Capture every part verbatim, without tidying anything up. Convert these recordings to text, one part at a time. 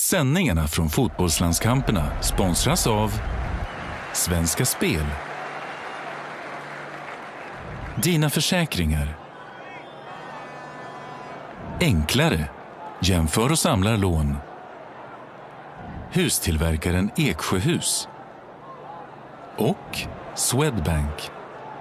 Sändningarna från fotbollslandskamperna sponsras av Svenska Spel, Dina försäkringar, Enklare, jämför och samlar lån, Hustillverkaren Eksjöhus och Swedbank.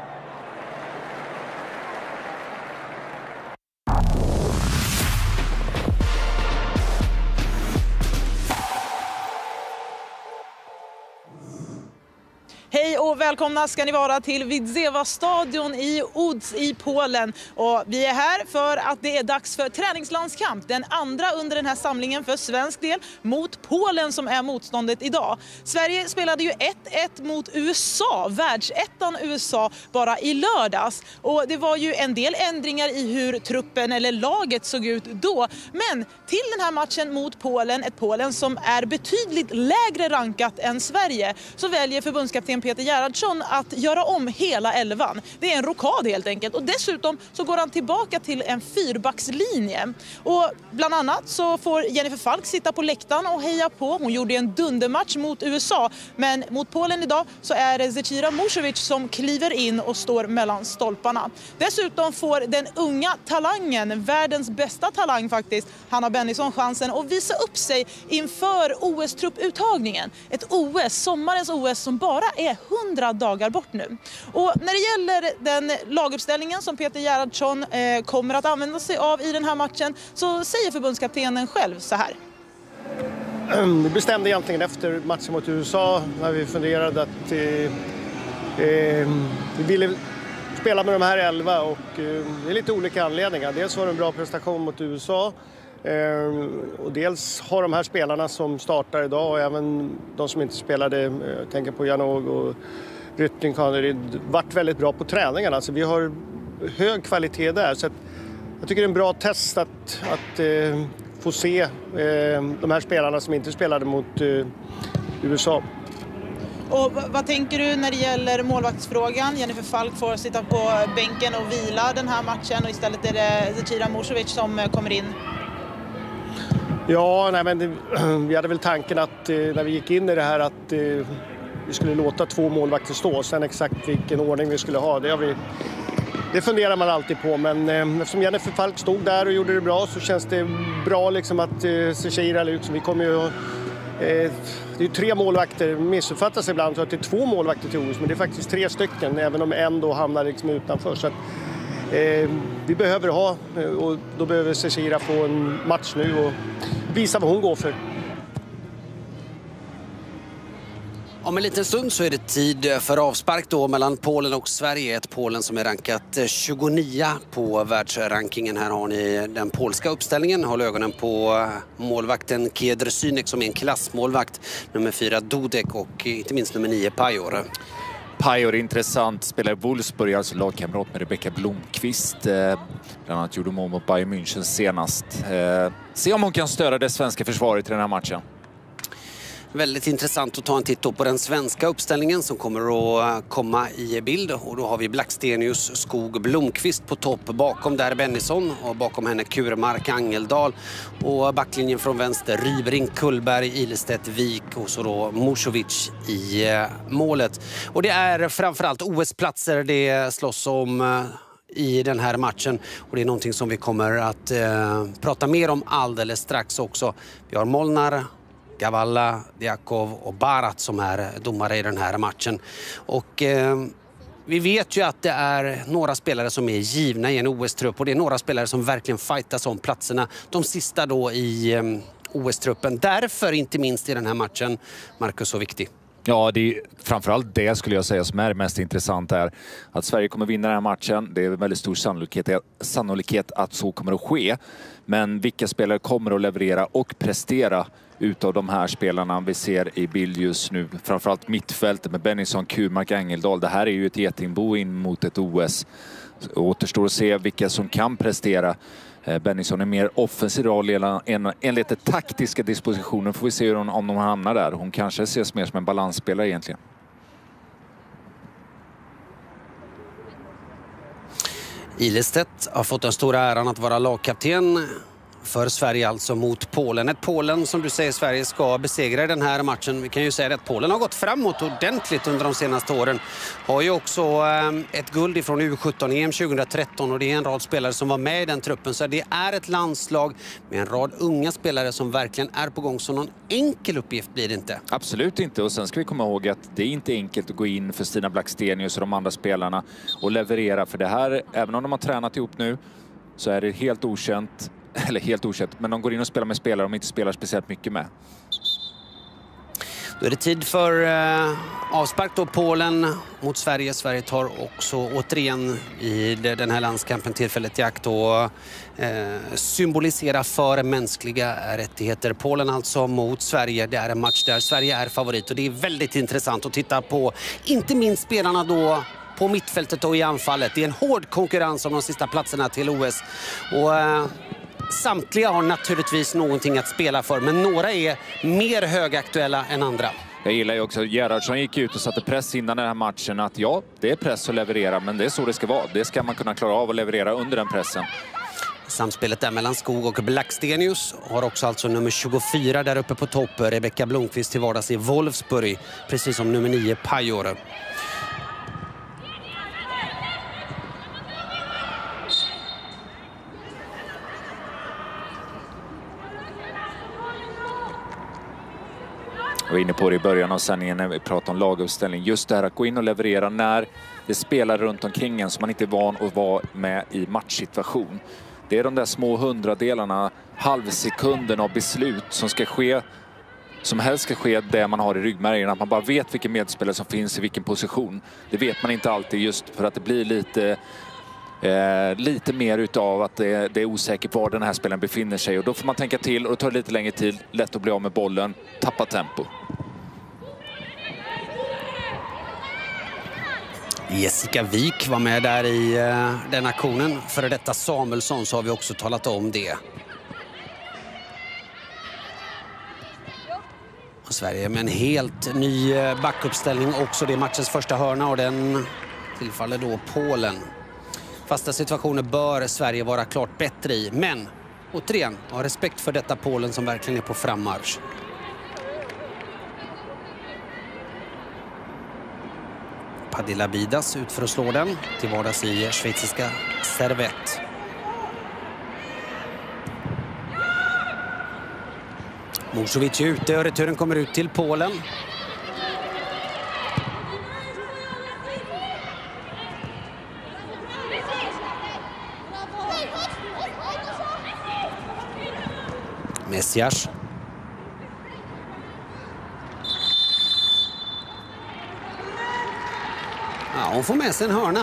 Hej och välkomna ska ni vara till Widzewa-stadion i Łódź i Polen. Och vi är här för att det är dags för träningslandskamp. Den andra under den här samlingen för svensk del mot Polen som är motståndet idag. Sverige spelade ju ett ett mot U S A, världsettan U S A, bara i lördags. Och det var ju en del ändringar i hur truppen eller laget såg ut då. Men till den här matchen mot Polen, ett Polen som är betydligt lägre rankat än Sverige, så väljer förbundskapten Peter Gerhardsson att göra om hela elvan. Det är en rokad helt enkelt. Och dessutom så går han tillbaka till en fyrbackslinje. Och bland annat så får Jennifer Falk sitta på läktaren och heja på. Hon gjorde en dundermatch mot U S A. Men mot Polen idag så är det Zecira Musovic som kliver in och står mellan stolparna. Dessutom får den unga talangen, världens bästa talang faktiskt, Hanna Bennison, chansen att visa upp sig inför O S-trupputtagningen. Ett O S, sommarens O S som bara är hundra dagar bort nu. Och när det gäller den laguppställningen som Peter Gerhardsson eh, kommer att använda sig av i den här matchen, så säger förbundskaptenen själv så här. Vi bestämde egentligen efter matchen mot U S A när vi funderade att eh, eh, vi ville spela med de här elva, och eh, det är lite olika anledningar. Dels var det en bra prestation mot U S A. Eh, och dels har de här spelarna som startar idag, och även de som inte spelade, jag tänker på Janog och Rytting, Kaneryd, varit väldigt bra på träningarna. Så vi har hög kvalitet där. Så att jag tycker det är en bra test att, att eh, få se eh, de här spelarna som inte spelade mot eh, U S A. Och vad tänker du när det gäller målvaktsfrågan? Jennifer Falk får sitta på bänken och vila den här matchen, och istället är det Zecira Musovic som kommer in. Ja, nej, men det, vi hade väl tanken att eh, när vi gick in i det här att eh, vi skulle låta två målvakter stå. Sen exakt vilken ordning vi skulle ha, det, har vi, det funderar man alltid på. Men eh, eftersom Jennifer Falk stod där och gjorde det bra, så känns det bra liksom att eh, Zecira, liksom, vi kommer ju... Eh, det är ju tre målvakter, missuppfattas ibland så att det är två målvakter till O S, men det är faktiskt tre stycken, även om en då hamnar liksom utanför. Så att, eh, vi behöver ha, och då behöver Zecira få en match nu och visa vad hon går för. Om en liten stund så är det tid för avspark då mellan Polen och Sverige. Ett Polen som är rankat tjugonio på världsrankingen. Här har ni den polska uppställningen. Håll ögonen på målvakten Kiedrzynek som är en klassmålvakt. Nummer fyra Dudek och inte minst nummer nio Pajor. Pajor är intressant, spelar i Wolfsburg, alltså lagkamrat med Rebecka Blomqvist. Eh, bland annat gjorde mål mot Bayern München senast. Eh, se om hon kan störa det svenska försvaret i den här matchen. Väldigt intressant att ta en titt på den svenska uppställningen som kommer att komma i bild. Och då har vi Blackstenius, Skog, Blomqvist på topp. Bakom där Bennison och bakom henne Kurmark, Angeldal. Och backlinjen från vänster Rybring, Kullberg, Ilestedt, Wik och så då Musovic i målet. Och det är framförallt O S-platser det slåss om i den här matchen, och det är någonting som vi kommer att eh, prata mer om alldeles strax också. Vi har Molnar, Gavalla, Diakov och Barat som är domare i den här matchen. Och eh, vi vet ju att det är några spelare som är givna i en O S-trupp, och det är några spelare som verkligen fightas om platserna. De sista då i eh, O S-truppen. Därför inte minst i den här matchen, Marcus, så viktig. Ja, det är framförallt det skulle jag säga som är mest intressant är att Sverige kommer vinna den här matchen. Det är väldigt stor sannolikhet, sannolikhet att så kommer att ske. Men vilka spelare kommer att leverera och prestera utav de här spelarna vi ser i bild just nu? Framförallt mittfältet med Bennison, Kurmark, Angeldal. Det här är ju ett getingbo in mot ett O S. Återstår att se vilka som kan prestera. Bennison är mer offensiv roll enligt den taktiska dispositionen. Får vi se om de hamnar där. Hon kanske ses mer som en balansspelare egentligen. Ilestedt har fått den stora äran att vara lagkapten för Sverige alltså mot Polen. Ett Polen som du säger Sverige ska besegra i den här matchen. Vi kan ju säga att Polen har gått framåt ordentligt under de senaste åren. Har ju också eh, ett guld ifrån U sjutton-E M tjugohundratretton och det är en rad spelare som var med i den truppen. Så det är ett landslag med en rad unga spelare som verkligen är på gång. Så någon enkel uppgift blir det inte. Absolut inte. Och sen ska vi komma ihåg att det är inte enkelt att gå in för Stina Blackstenius och de andra spelarna och leverera. För det här, även om de har tränat ihop nu, så är det helt okänt. Eller helt okänt, men de går in och spelar med spelare de inte spelar speciellt mycket med. Då är det tid för eh, avspark då, Polen mot Sverige. Sverige tar också återigen i den här landskampen tillfället i akt och eh, symbolisera för mänskliga rättigheter. Polen alltså mot Sverige. Det är en match där Sverige är favorit och det är väldigt intressant att titta på. Inte minst spelarna då på mittfältet och i anfallet. Det är en hård konkurrens om de sista platserna till O S. Och eh, samtliga har naturligtvis någonting att spela för, men några är mer högaktuella än andra. Jag gillar ju också Gerhardsson gick ut och satte press innan den här matchen att ja, det är press att leverera, men det är så det ska vara. Det ska man kunna klara av att leverera under den pressen. Samspelet där mellan Skog och Blackstenius har också alltså nummer tjugofyra där uppe på topp. Rebecka Blomqvist till vardags i Wolfsburg, precis som nummer nio Pajor. Jag var inne på det i början av sändningen när vi pratade om laguppställning. Just det här att gå in och leverera när det spelar runt omkring en som man inte är van att vara med i matchsituation. Det är de där små hundradelarna, halvsekunden av beslut som ska ske, som helst ska ske det man har i ryggmärgen. Att man bara vet vilken medspelare som finns i vilken position. Det vet man inte alltid just för att det blir lite... Eh, lite mer utav att det, det är osäkert var den här spelaren befinner sig och då får man tänka till och det tar lite längre tid, lätt att bli av med bollen, tappa tempo. Jessica Wik var med där i uh, den aktionen. För detta Samuelsson så har vi också talat om det. Och Sverige med en helt ny backuppställning också. Det är matchens första hörna och den tillfaller då Polen. Fasta situationer bör Sverige vara klart bättre i. Men återigen, ha respekt för detta Polen som verkligen är på frammarsch. Padilla Bidas ut för att slå den. Till vardags i schweiziska Servett. Mosovic är ute och returen kommer ut till Polen. Messias. Ja, hon får med sig en hörna.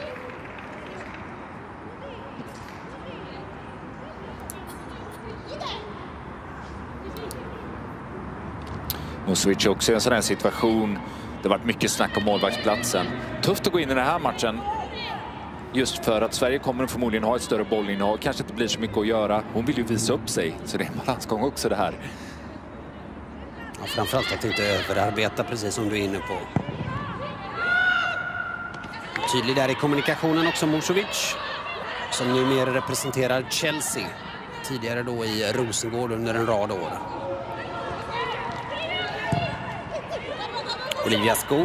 Mosovic också i en sån här situation. Det har varit mycket snack om målvaktsplatsen. Tufft att gå in i den här matchen. Just för att Sverige kommer förmodligen ha ett större bollinnehav. Kanske inte blir så mycket att göra. Hon vill ju visa upp sig. Så det är en balansgång också det här. Ja, framförallt att inte överarbeta precis som du är inne på. Tydlig där i kommunikationen också Mosovic. Som numera representerar Chelsea. Tidigare då i Rosengård under en rad år. Olivia Skog.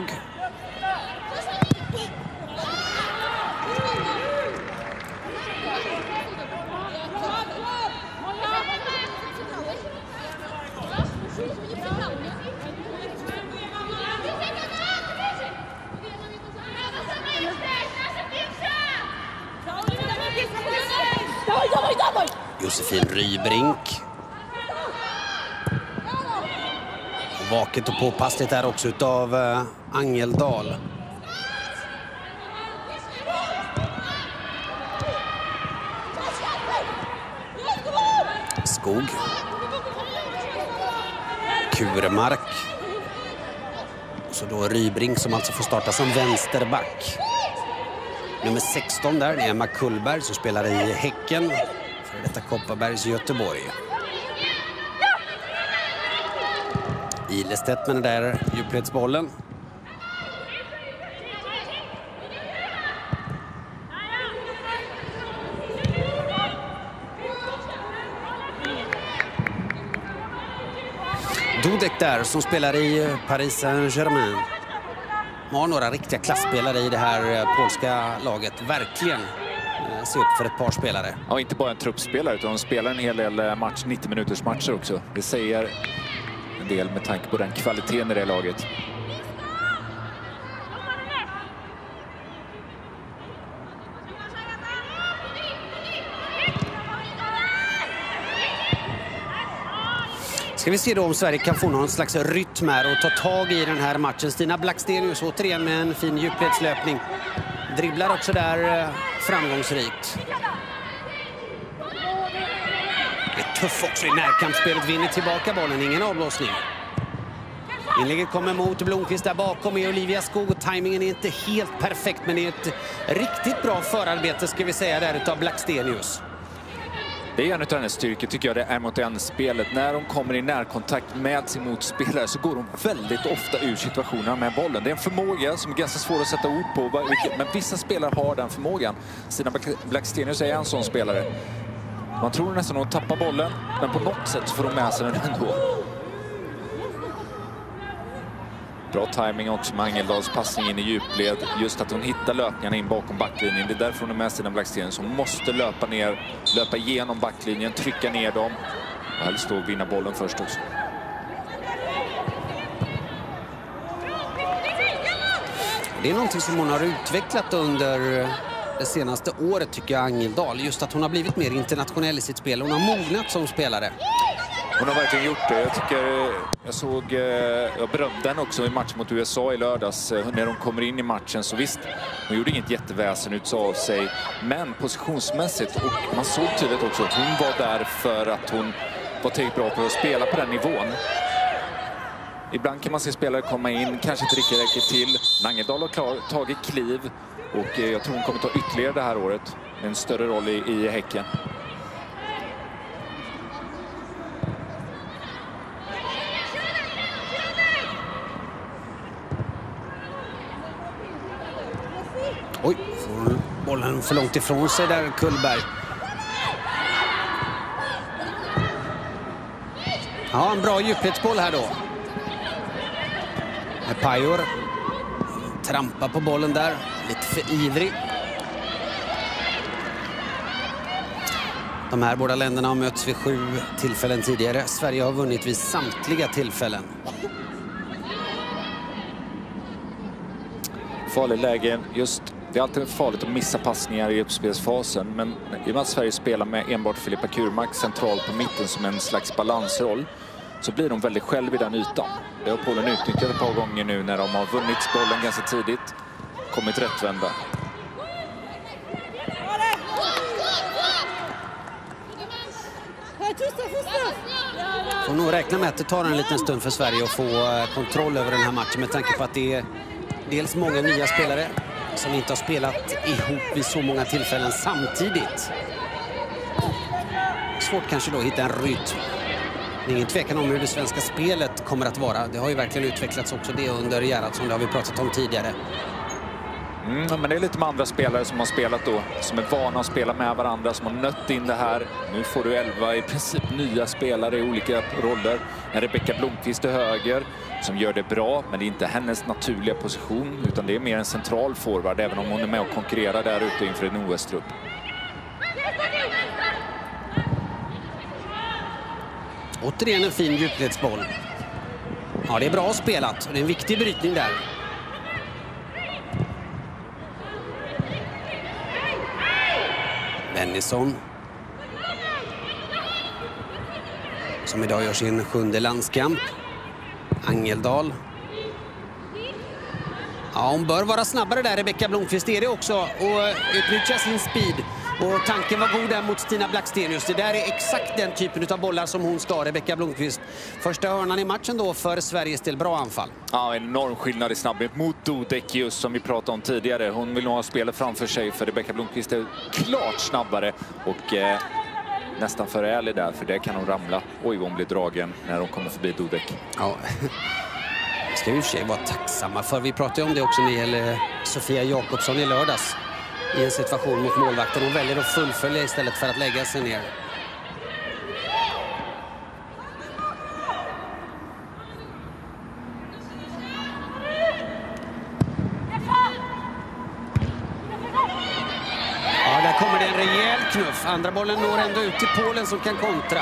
Josefin Rybrink. Vaket och påpassligt här också utav uh, Angeldal. Skog. Kurmark. Och så då Rybrink som alltså får starta som vänsterback. Nummer sexton där, det är Emma Kullberg som spelar i Häcken. För detta Kopparbergs Göteborg. Ilestedt med den där djupledsbollen. Dudek där som spelar i Paris Saint-Germain. De har några riktiga klassspelare i det här polska laget. Verkligen se upp för ett par spelare. Ja, inte bara en truppspelare utan de spelar en hel del match, nittio minuters matcher också. Det säger en del med tanke på den kvaliteten i det laget. Ska vi se då om Sverige kan få någon slags rytm här och ta tag i den här matchen. Stina Blackstenius återigen med en fin djupledslöpning. Dribblar också där framgångsrikt. Det är tuff också i närkampsspelet. Vinner tillbaka bollen, ingen avblåsning. Inlägget kommer mot Blomqvist där bakom med Olivia Skog. Och tajmingen är inte helt perfekt, men det är ett riktigt bra förarbete ska vi säga där utav Blackstenius. Det är en av hennes styrkor tycker jag det är mot en spelet. När de kommer i närkontakt med sin motspelare så går de väldigt ofta ur situationerna med bollen. Det är en förmåga som är ganska svår att sätta ord på. Men vissa spelare har den förmågan. Stina Blackstenius är en sån spelare. Man tror nästan att de tappar bollen, men på något sätt får de med sig den ändå. Bra timing också med Angeldals passning in i djupled. Just att hon hittar löpningarna in bakom backlinjen. Det är därför hon är med Stina Blackstenius som måste löpa ner, löpa igenom backlinjen, trycka ner dem. Och helst då vinna bollen först också. Det är någonting som hon har utvecklat under det senaste året tycker jag, Angeldal. Just att hon har blivit mer internationell i sitt spel. Hon har mognat som spelare. Hon har verkligen gjort det. Jag tycker jag såg jag berömde den också i matchen mot U S A i lördags när de kommer in i matchen. Så visst, hon gjorde inget jätteväsen ut av sig, men positionsmässigt och man såg tydligt också att hon var där för att hon var tillräckligt bra på att spela på den nivån. Ibland kan man se spelare komma in, kanske inte riktigt räcker till. Angeldal har klar, tagit kliv och jag tror hon kommer ta ytterligare det här året. En större roll i, i Häcken. Oj, får bollen för långt ifrån sig där, Kullberg. Ja, en bra djupledsboll här då. Pajor trampar på bollen där, lite för ivrig. De här båda länderna har mötts vid sju tillfällen tidigare. Sverige har vunnit vid samtliga tillfällen. Farlig läge, just det är alltid farligt att missa passningar i uppspelsfasen, men i och med att Sverige spelar med enbart Filippa Kurmark centralt på mitten som en slags balansroll så blir de väldigt själv i den ytan. Det har Polen utnyttjat ett par gånger nu när de har vunnit bollen ganska tidigt, kommit rättvända. Får nog räkna med att det tar en liten stund för Sverige att få kontroll över den här matchen med tanke på att det är dels många nya spelare som inte har spelat ihop vid så många tillfällen samtidigt. Svårt kanske då att hitta en rytm. Det är ingen tvekan om hur det svenska spelet kommer att vara. Det har ju verkligen utvecklats också det under Gerhardsson, det har vi pratat om tidigare. Mm, men det är lite med andra spelare som har spelat då, som är vana att spela med varandra, som har nött in det här. Nu får du elva i princip nya spelare i olika roller. En Rebecka Blomqvist till höger som gör det bra, men det är inte hennes naturliga position utan det är mer en central forward, även om hon är med och konkurrerar där ute inför en O S-trupp. Återigen en fin djupledsboll. Ja, det är bra spelat och det är en viktig brytning där. Bennison. Som idag gör sin sjunde landskamp. Angeldal. Ja, hon bör vara snabbare där, Rebecka Blomqvist är det också. Och utnyttja sin speed. Och tanken var god där mot Stina Blackstenius. Det där är exakt den typen av bollar som hon ska, Rebecka Blomqvist. Första hörnan i matchen då för Sveriges del. Bra anfall. Ja, enorm skillnad i snabbhet mot Dudek just som vi pratade om tidigare. Hon vill nog ha spelet framför sig för Rebecka Blomqvist är klart snabbare. Och eh, nästan för ärlig där, för det kan hon ramla. Oj, hon blir dragen när de kommer förbi Dudek. Ja, det ska vi i och för sig vara tacksamma för. Vi pratade om det också när det gäller Sofia Jakobsson i lördags. I en situation mot målvakten. Hon väljer att fullfölja istället för att lägga sig ner. knuff. Andra bollen når ändå ut till Polen som kan kontra.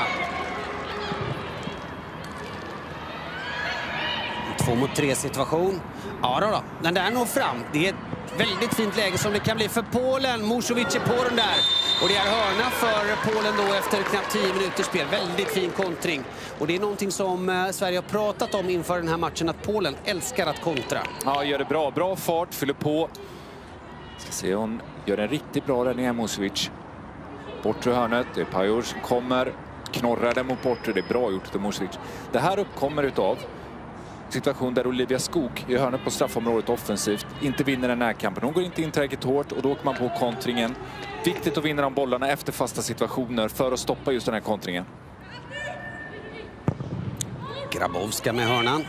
Två mot tre situation. Ja då, då. Den där når fram. Det är ett väldigt fint läge som det kan bli för Polen. Musovic är på den där. Och det är hörna för Polen då efter knappt tio minuters spel. Väldigt fin kontring. Och det är någonting som Sverige har pratat om inför den här matchen, att Polen älskar att kontra. Ja, gör det bra. Bra fart, fyller på. Ska se, hon gör en riktigt bra räddning här, Musovic. Bortre hörnet, det är Pajor som kommer. Knorrar den mot bortre, det är bra gjort av Musovic. Det här uppkommer utav situation där Olivia Skog i hörnet på straffområdet offensivt inte vinner den här kampen. Hon går inte in tillräckligt hårt och då åker man på kontringen. Viktigt att vinna de bollarna efter fasta situationer för att stoppa just den här kontringen. Grabowska med hörnan.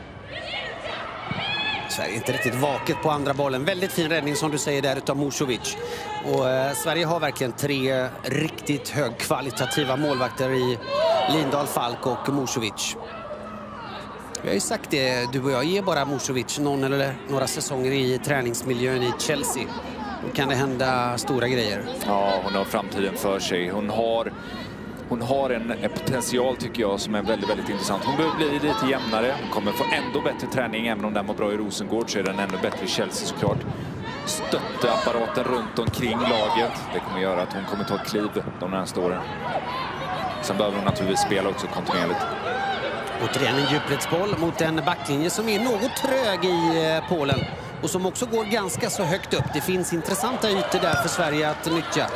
Sverige är inte riktigt vaket på andra bollen. Väldigt fin räddning som du säger där utav Musovic. Och eh, Sverige har verkligen tre riktigt högkvalitativa målvakter i Lindahl, Falk och Musovic. Vi har ju sagt det, du och jag, ger bara Musovic någon eller några säsonger i träningsmiljön i Chelsea. Då kan det hända stora grejer. Ja, hon har framtiden för sig. Hon har, hon har en, en potential tycker jag som är väldigt, väldigt intressant. Hon behöver bli lite jämnare. Hon kommer få ändå bättre träning. Även om den var bra i Rosengård så är den ändå bättre i Chelsea såklart. Stötteapparaten runt omkring laget. Det kommer göra att hon kommer ta ett kliv de närmaste åren. Sen behöver hon naturligtvis spela också kontinuerligt. Återigen en djupledsboll mot en backlinje som är något trög i Polen. Och som också går ganska så högt upp. Det finns intressanta ytor där för Sverige att nyttja.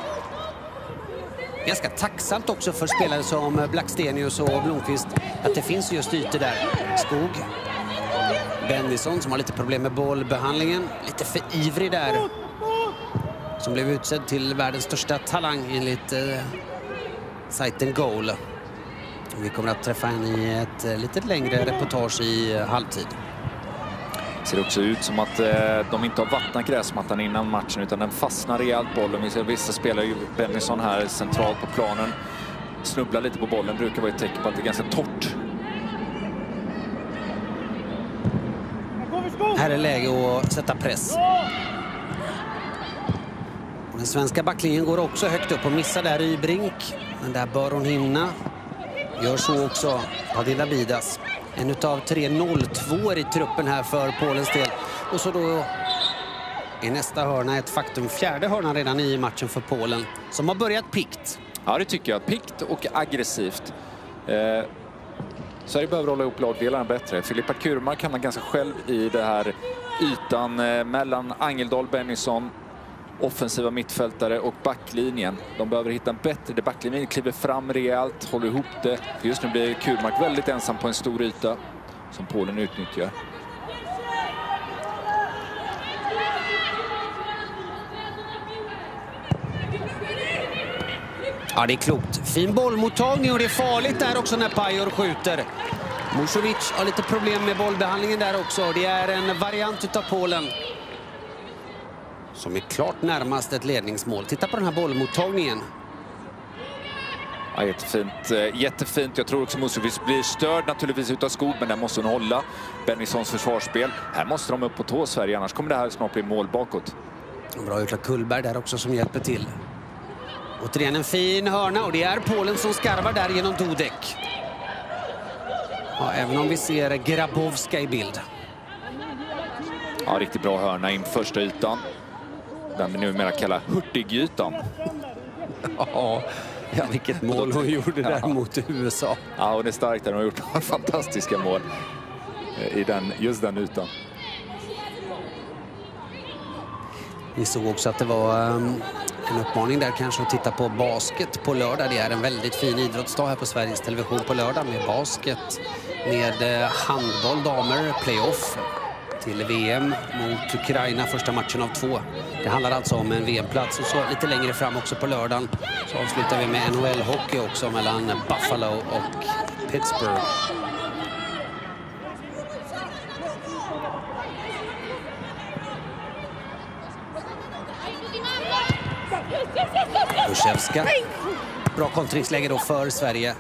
Ganska tacksamt också för spelare som Blackstenius och Blomqvist att det finns just ytor där. Skog. Bennison som har lite problem med bollbehandlingen. Lite för ivrig där. Som blev utsedd till världens största talang enligt eh, sajten Goal. Vi kommer att träffa henne i ett lite längre reportage i halvtid. Det ser också ut som att eh, de inte har vattnat gräsmattan innan matchen utan den fastnar rejält bollen. Vi ser vissa spelare, ju Bennison här centralt på planen, snubblar lite på bollen. Brukar vara ett tecken på att det är ganska torrt. Här är läge att sätta press. Och den svenska backlinjen går också högt upp och missar där Rybrink. Men där bör hon hinna. Gör så också Padilla Bidas. En utav tre noll två i truppen här för Polens del. Och så då är nästa hörna ett faktum. Fjärde hörna redan i matchen för Polen. Som har börjat pikt. Ja, det tycker jag. Pikt och aggressivt. Eh, Sverige behöver hålla ihop lagdelarna bättre. Filippa Kurmark hamnar ganska själv i det här ytan eh, mellan Angeldal, Bennison, offensiva mittfältare och backlinjen. De behöver hitta en bättre. Backlinjen kliver fram rejält, håller ihop det. För just nu blir Kurmark väldigt ensam på en stor yta som Polen utnyttjar. Ja, det är klokt. Fin bollmottagning och det är farligt där också när Pajor skjuter. Musovic har lite problem med bollbehandlingen där också. Det är en variant utav Polen som är klart närmast ett ledningsmål. Titta på den här bollmottagningen. Ja, jättefint. Jättefint. Jag tror också Musovic blir störd naturligtvis utav Skog, men där måste hon hålla Bennisons försvarsspel. Här måste de upp på tå, Sverige, annars kommer det här snart bli mål bakåt. Bra gjort av Kullberg där också som hjälper till. Återigen en fin hörna och det är Polen som skarvar där genom Dudek. Ja, även om vi ser Grabowska i bild. Ja, riktigt bra hörna in första ytan. Den vi numera kallar Hurtig-ytan. Ja, ja, vilket mål hon gjorde där ja. mot U S A. Ja, hon är stark där. Hon har gjort fantastiska mål i den, just den ytan. Vi såg också att det var um, en uppmaning där kanske att titta på basket på lördag. Det är en väldigt fin idrottsdag här på Sveriges Television på lördag med basket, med uh, handboll, damer, playoff till V M mot Ukraina, första matchen av två. Det handlar alltså om en V M-plats och så lite längre fram också på lördagen så avslutar vi med N H L-hockey också mellan Buffalo och Pittsburgh. Kuszewska. Bra kontringsläge då för Sverige.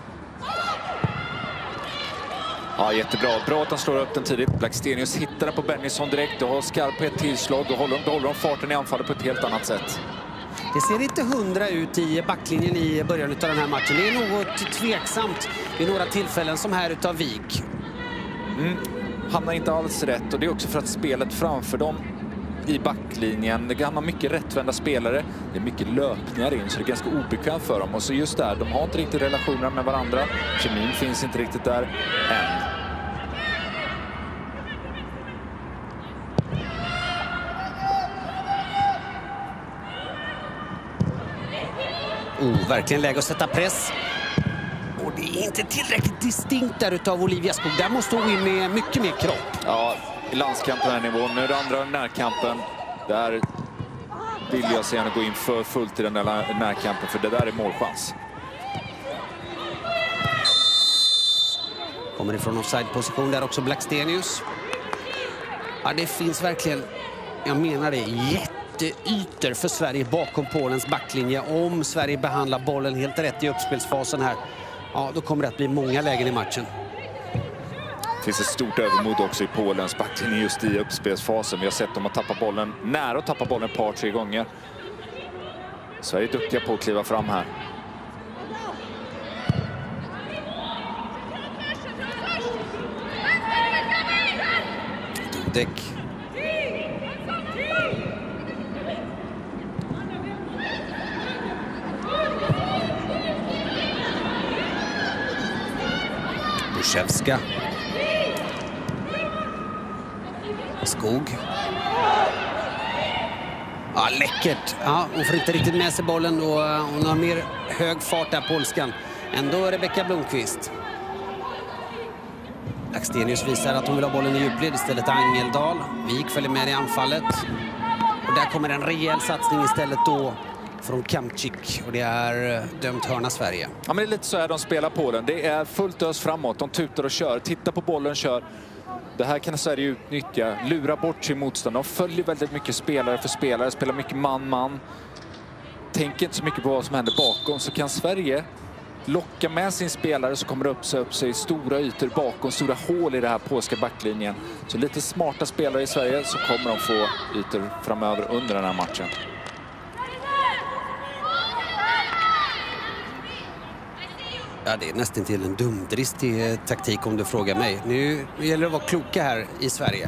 Ja, jättebra. Bra att han slår upp den tidigt. Blackstenius hittar den på Bennison direkt och har skarphet tillslag. Då håller de, då håller de farten i anfallet på ett helt annat sätt. Det ser inte hundra ut i backlinjen i början av den här matchen. Det är något tveksamt vid några tillfällen som här utav Wijk. Mm. Hamnar inte alls rätt, och det är också för att spelet framför dem i backlinjen, det kan ha mycket rättvända spelare, det är mycket löpningar in, så det är ganska obekvämt för dem. Och så just där, de har inte riktigt relationer med varandra, kemin finns inte riktigt där än. Oh, verkligen läge att sätta press. Och det är inte tillräckligt distinkt där utav Olivia Skog. Där måste hon in med mycket mer kropp. Ja, i landskampen här nivån. Nu är det andra närkampen. Där vill jag se henne gå in för fullt i den där närkampen, för det där är målchans. Kommer ifrån offside-position där också Blackstenius. Ja, det finns verkligen, jag menar det, jätteytor för Sverige bakom Polens backlinje. Om Sverige behandlar bollen helt rätt i uppspelsfasen här, ja, då kommer det att bli många lägen i matchen. Det finns ett stort övermod också i Polens backlinje just i uppspelsfasen. Vi har sett dem att tappa bollen, nära att tappa bollen ett par, tre gånger. Sverige är duktiga på att kliva fram här. Dudek. Buszewska. Skog. Ja, läckert. Ja, hon får inte riktigt med sig bollen och hon har mer hög fart där, polskan. Ändå Rebecka Blomqvist. Blackstenius visar att hon vill ha bollen i djupled, istället Angeldal. Wijk följer med i anfallet. Och där kommer en rejäl satsning istället då från Kamczyk, och det är dömt hörna Sverige. Ja, men det är lite så här de spelar Polen. Det är fullt ös framåt. De tutar och kör. Titta på bollen, kör. Det här kan Sverige utnyttja. Lura bort sin motstånd. De följer väldigt mycket spelare för spelare. Spelar mycket man-man. Tänker inte så mycket på vad som händer bakom. Så kan Sverige locka med sin spelare, så kommer det upp sig, upp sig stora ytor bakom. Stora hål i det här polska backlinjen. Så lite smarta spelare i Sverige, så kommer de få ytor framöver under den här matchen. Ja, det är nästan till en dumdristig taktik om du frågar mig. Nu gäller det att vara kloka här i Sverige.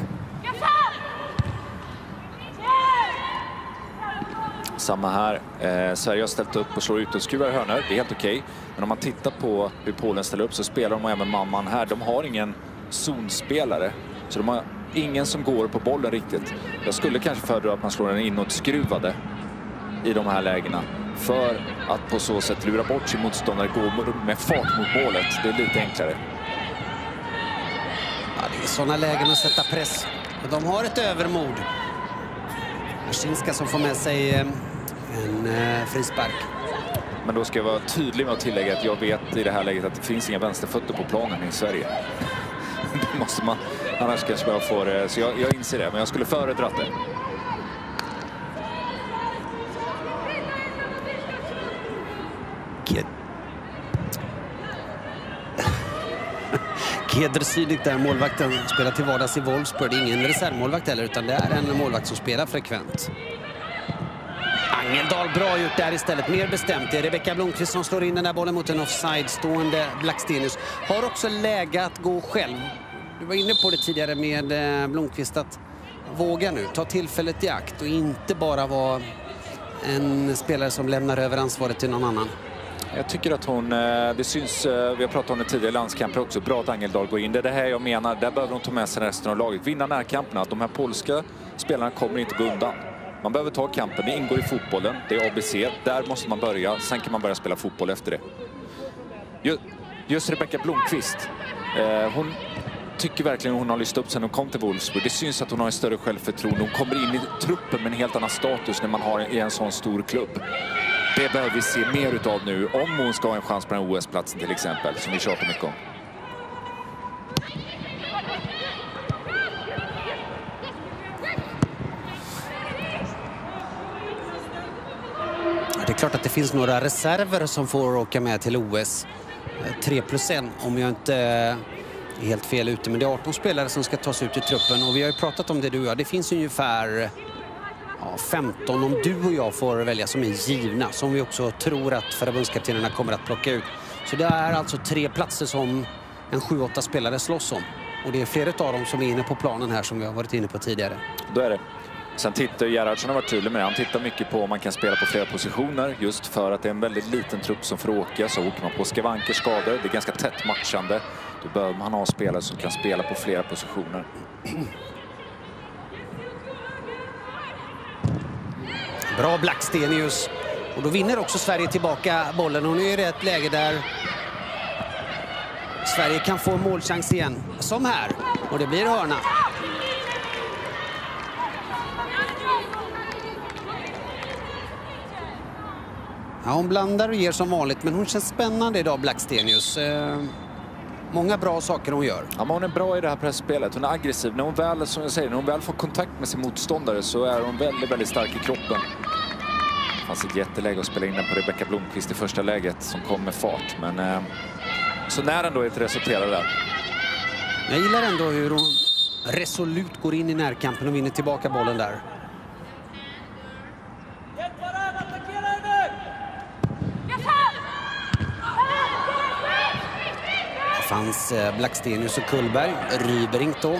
Samma här. Eh, Sverige har ställt upp och slår ut och skruvar hörnor. Det är helt okej. Men om man tittar på hur Polen ställer upp, så spelar de även mamman här. De har ingen zonspelare. Så de har ingen som går på bollen riktigt. Jag skulle kanske föredra att man slår den inåtskruvade i de här lägena. För att på så sätt lura bort sin motståndare, gå med fart mot målet. Det är lite enklare. Ja, det är sådana lägen att sätta press. Och de har ett övermod. Marcinska som får med sig en eh, frispark. Men då ska jag vara tydlig med att tillägga att jag vet i det här läget att det finns inga vänsterfötter på planen i Sverige. Det måste man, annars kanske jag får det. Så jag, jag inser det, men jag skulle föredra det. Keder Sydik där, målvakten, spelar till vardags i Wolfsburg. Det är ingen reservmålvakt heller, utan det är en målvakt som spelar frekvent. Angeldal bra gjort där istället, mer bestämt. Det är Rebecka Blomqvist som slår in den där bollen mot en offside-stående Blackstenius. Har också läge att gå själv. Du var inne på det tidigare med Blomqvist, att våga nu, ta tillfället i akt och inte bara vara en spelare som lämnar över ansvaret till någon annan. Jag tycker att hon, det syns, vi har pratat om det tidigare i landskamper också, bra att Angeldal går in. Det är det här jag menar, där behöver hon ta med sig resten av laget. Vinna närkamperna, de här polska spelarna kommer inte gå undan. Man behöver ta kampen, det ingår i fotbollen, det är A B C, där måste man börja, sen kan man börja spela fotboll efter det. Just Rebecka Blomqvist, hon tycker verkligen att hon har lyst upp sen hon kom till Wolfsburg. Det syns att hon har en större självförtroende, hon kommer in i truppen med en helt annan status när man har i en sån stor klubb. Det behöver vi se mer utav nu om hon ska ha en chans på den O S-platsen till exempel, som vi tjatar mycket om. Det är klart att det finns några reserver som får åka med till O S. tre plus en om jag inte är helt fel ute. Men det är arton spelare som ska tas ut i truppen. Och vi har ju pratat om det du och jag. Det finns ungefär ja, femton om du och jag får välja som är givna, som vi också tror att förbundskaptenerna kommer att plocka ut. Så det är alltså tre platser som en sju åtta spelare slåss om. Och det är flera av dem som är inne på planen här som vi har varit inne på tidigare. Då är det. Sen tittar Gerhardsson har varit tydlig med det. Han tittar mycket på om man kan spela på flera positioner. Just för att det är en väldigt liten trupp som får åka. Så åker man på skavanker, skador. Det är ganska tätt matchande. Då behöver man ha spelare som kan spela på flera positioner. Bra Blackstenius. Och då vinner också Sverige tillbaka bollen. Och nu är det ett läge där Sverige kan få målchans igen. Som här. Och det blir hörna. Ja, hon blandar och ger som vanligt. Men hon känns spännande idag, Blackstenius. Eh, många bra saker hon gör. Ja, men hon är bra i det här pressspelet. Hon är aggressiv. När hon väl, som jag säger, när hon väl får kontakt med sin motståndare så är hon väldigt, väldigt stark i kroppen. Det fanns ett jätteläge att spela in den på Rebecka Blomqvist i första läget som kom med fart. Men eh, så när ändå ett resultat där. Jag gillar ändå hur hon resolut går in i närkampen och vinner tillbaka bollen där. Det fanns Blackstenius och Kullberg. Rybrink då.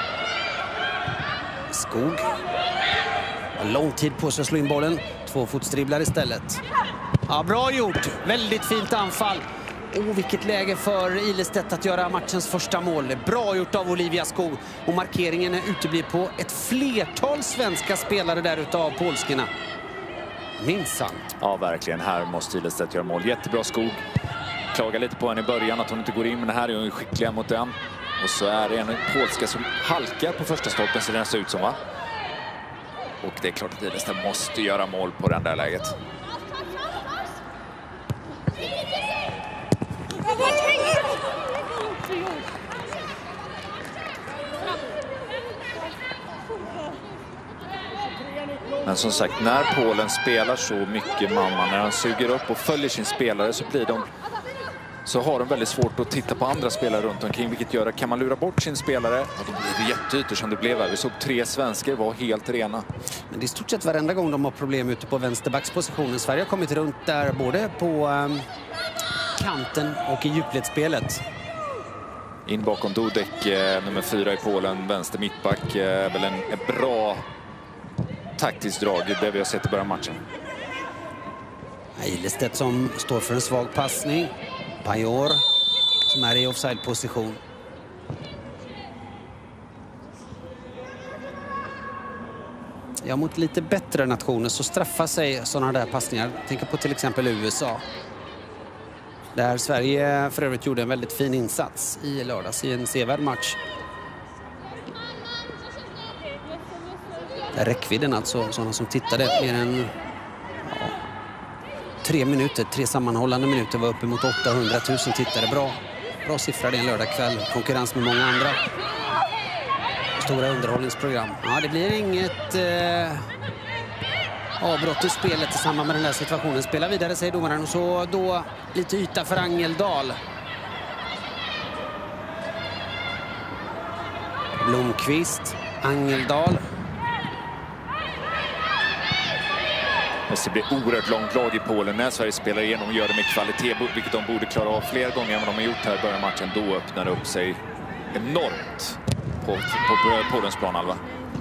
Skog. Lång tid på sig att slå in bollen. Två fotstribblar istället. Ja, bra gjort. Väldigt fint anfall. Och vilket läge för Ilestedt att göra matchens första mål. Bra gjort av Olivia Skog. Och markeringen uteblir på ett flertal svenska spelare där utav polskerna. Minsann. Ja, verkligen. Här måste Ilestedt göra mål. Jättebra Skog. Klagar lite på henne i början att hon inte går in. Men här är hon skicklig mot den. Och så är det en polska som halkar på första stolpen, så det ser ut som, va? Och det är klart att Ilestedt måste göra mål på den där läget. Men som sagt, när Polen spelar så mycket mamma, när han suger upp och följer sin spelare, så blir de så har de väldigt svårt att titta på andra spelare runt omkring, vilket gör att kan man lura bort sin spelare, ja, då blir det jätteytor som det blev här. Vi såg tre svenskar var helt rena. Men det är i stort sett varenda gång de har problem ute på vänsterbackspositionen. Sverige har kommit runt där både på um, kanten och i djupledsspelet. In bakom Dudek, eh, nummer fyra i Polen, vänster mittback, eh, väl en, en bra taktiskt drag, det vi har sett i början av matchen. Ilestedt som står för en svag passning. Pajor som är i offside-position. Ja, mot lite bättre nationer så straffar sig sådana där passningar. Tänk på till exempel U S A. Där Sverige för övrigt gjorde en väldigt fin insats i lördags i en sevärd match. Där räckvidden alltså, sådana som tittade mer än ja, tre minuter, tre sammanhållande minuter var uppe mot åttahundratusen tittare. Bra, bra siffra det en lördagkväll. Konkurrens med många andra stora underhållningsprogram. Ja, det blir inget eh, avbrott i spelet i samband med den här situationen. Spela vidare, säger domaren. Och så då lite yta för Angeldal. Blomqvist, Angeldal. Det blir oerhört långt lag i Polen när Sverige spelar igenom och gör det med kvalitet, vilket de borde klara av fler gånger än vad de har gjort här i början av matchen. Då öppnar det upp sig enormt på, på, på Polens planhalva.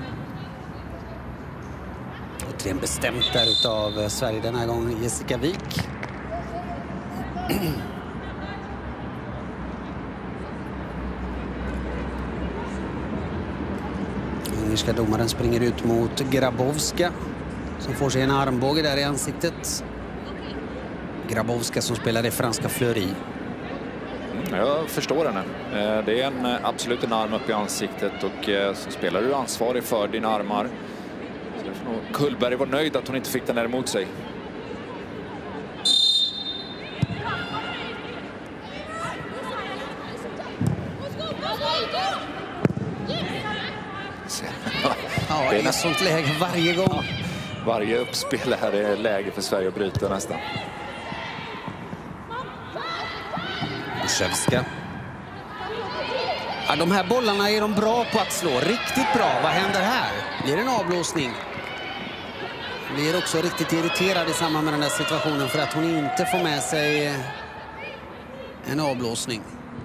Återigen bestämt där utav Sverige den här gången, Jessica Wik. Ungerska domaren springer ut mot Grabowska som får sig en armbåge där i ansiktet. Grabowska som spelar i franska Fleury. Jag förstår henne. Det är en, absolut en arm upp i ansiktet, och så spelar du ansvarig för dina armar. Kullberg var nöjd att hon inte fick den där emot sig. Ja, det är ett sånt läge varje gång. Varje uppspel här är läge för Sverige att bryta nästan. Buszewska. Ja, de här bollarna är de bra på att slå. Riktigt bra. Vad händer här? Blir det en avblåsning? Blir också riktigt irriterad i samband med den här situationen för att hon inte får med sig en avblåsning.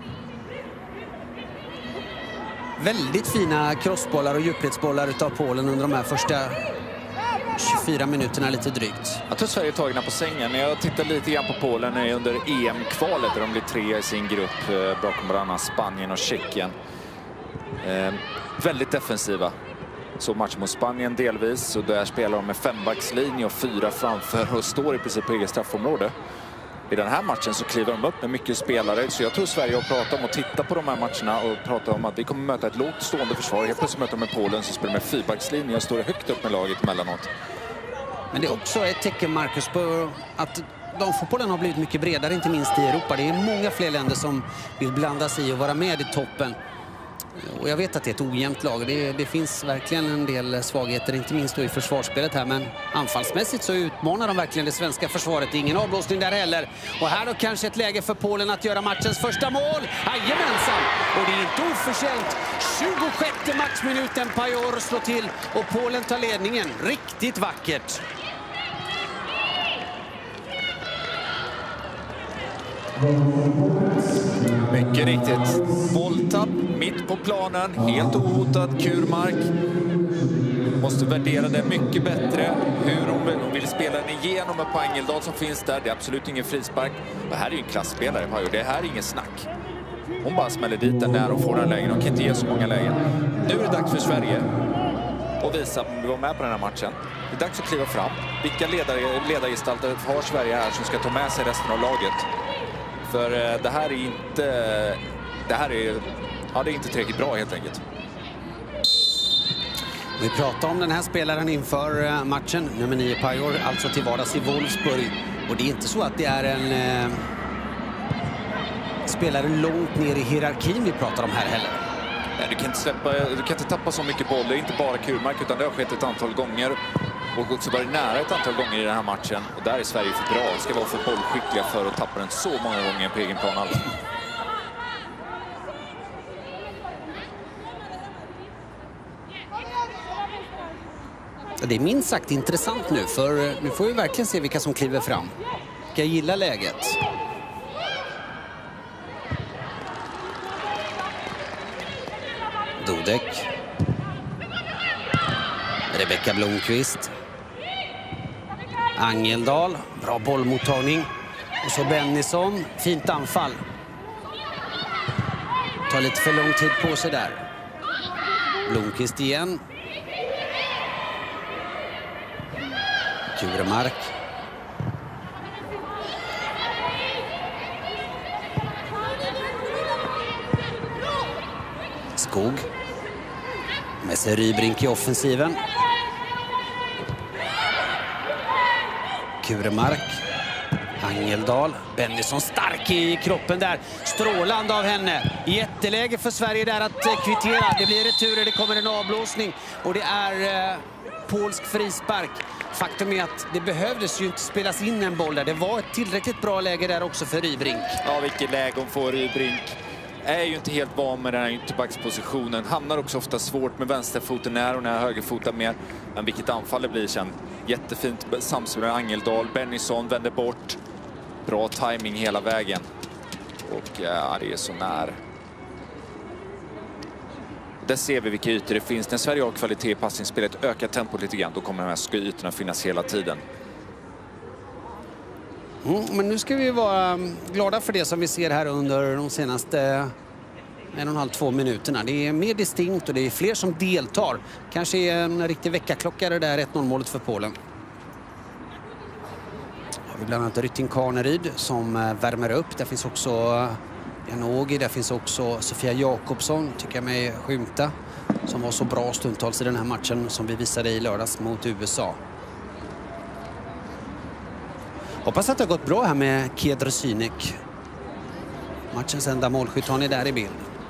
Väldigt fina crossbollar och djupledsbollar utav Polen under de här första tjugofyra minuterna lite drygt. Jag tror Sverige är tagna på sängen. När jag tittar lite grann på Polen under E M-kvalet där de blir tre i sin grupp eh, bakom varandra, Spanien och Tjeckien. Eh, väldigt defensiva. Så match mot Spanien delvis, och där spelar de med fembackslinje och fyra framför och står i princip på eget straffområde. I den här matchen så kliver de upp med mycket spelare, så jag tror Sverige har pratat om att titta på de här matcherna och prata om att vi kommer möta ett lågt stående försvar. Helt plötsligt möter de med Polen som spelar med fyrbackslinje och står högt upp med laget emellanåt. Men det är också ett tecken, Marcus, på att damfotbollen har blivit mycket bredare, inte minst i Europa. Det är många fler länder som vill blanda sig i och vara med i toppen. Och jag vet att det är ett ojämnt lag. Det, det finns verkligen en del svagheter, inte minst då i försvarsspelet här. Men anfallsmässigt så utmanar de verkligen det svenska försvaret. Ingen avblåsning där heller. Och här då kanske ett läge för Polen att göra matchens första mål. Jajamensan! Och det är inte oförtjänt. tjugosjätte matchminuten, Pajor slår till och Polen tar ledningen. Riktigt vackert. Mycket riktigt. Bolltapp mitt på planen, helt ohotad. Kurmark måste värdera det mycket bättre. Hur hon vill, hon vill spela den igenom med Angeldal som finns där. Det är absolut ingen frispark. Det här är ju en klassspelare. Det här är ingen snack. Hon bara smäller dit den där och får den lägen. De kan inte ge så många lägen. Nu är det dags för Sverige att visa att vi var med på den här matchen. Det är dags att kliva fram. Vilka ledare, ledargestalter har Sverige här som ska ta med sig resten av laget? För det här är inte det här är ja, det är inte tillräckligt bra helt enkelt. Vi pratar om den här spelaren inför matchen, nummer nio Pajor, alltså till vardags i Wolfsburg. Och det är inte så att det är en eh, spelare långt ner i hierarkin vi pratar om här heller. Nej, du kan inte släppa, du kan inte tappa så mycket boll. Det är inte bara Kurmark, utan det har skett ett antal gånger. Och också varit nära ett antal gånger i den här matchen. Och där är Sverige för bra. Det ska vara för bollskickliga för att tappa den så många gånger på egen plan. Alltså. Det är minst sagt intressant nu, för nu får vi verkligen se vilka som kliver fram. Jag gillar läget. Dudek. Rebecka Blomqvist. Angeldal. Bra bollmottagning. Och så Bennison. Fint anfall. Tar lite för lång tid på sig där. Blomqvist igen. Kurmark. Skog. Med sig Rybrink i offensiven. Kurmark. Angeldal. Bennison stark i kroppen där. Strålande av henne. Jätteläge för Sverige där att kvittera. Det blir returer, det kommer en avblåsning. Och det är eh, polsk frispark. Faktum är att det behövdes ju inte spelas in en boll där. Det var ett tillräckligt bra läge där också för Rybrink. Ja, vilket läge hon får. Rybrink är ju inte helt van med den här ytterbackspositionen. Hamnar också ofta svårt med vänsterfoten när och är högerfotad mer. Men vilket anfall det blir sen. Jättefint samspel med Angeldal. Bennison vänder bort. Bra timing hela vägen. Och ja, det är så när. Där ser vi vilka ytor det finns. När Sverige har kvalitet i passningsspelet, ökar tempot lite grann, då kommer de här ytorna finnas hela tiden. Mm, men nu ska vi vara glada för det som vi ser här under de senaste en och en halv, två minuterna. Det är mer distinkt och det är fler som deltar. Kanske är en riktig väckarklockare där ett noll-målet för Polen. Har vi bland annat Rytting Karneryd som värmer upp. Där finns också Janogy, där finns också Sofia Jakobsson, tycker jag mig skymta, som var så bra stundtals i den här matchen som vi visade i lördags mot U S A. Hoppas att det har gått bra här med Kedrzynek. Matchens enda målskytt, har ni där i bild.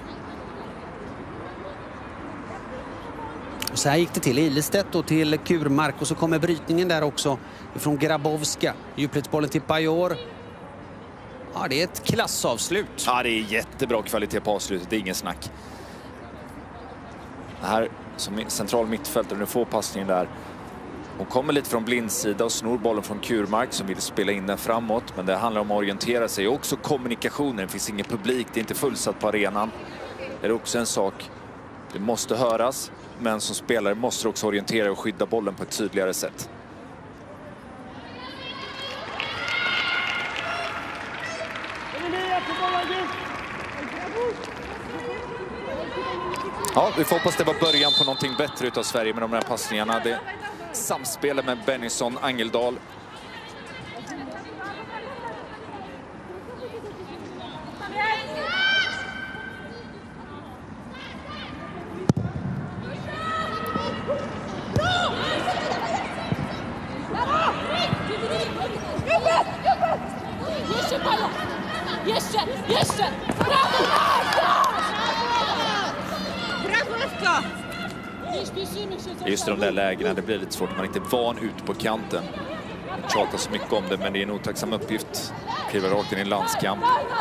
Och så här gick det till Ilestedt och till Kurmark, och så kommer brytningen där också ifrån Grabowska. Djupledsbollen till Pajor. Ja, det är ett klassavslut. Ja, det är jättebra kvalitet på avslutet, det är ingen snack. Det här som central mittfältare, nu får passningen där. Hon kommer lite från blindsida och snor bollen från Kurmark som vill spela in den framåt. Men det handlar om att orientera sig. Och också kommunikationen. Det finns ingen publik. Det är inte fullsatt på arenan. Det är också en sak. Det måste höras. Men som spelare måste du också orientera och skydda bollen på ett tydligare sätt. Ja, vi får hoppas det var början på någonting bättre utav Sverige med de här passningarna. Det samspelet med Bennison, Angeldal. Jeszcze, jeszcze! Brawo! Brawo, Ewka! Just de där lägena, det blir lite svårt. Man är inte van ute på kanten. Jag tjatar så mycket om det, men det är en otacksam uppgift. Kliva rakt in i en landskamp.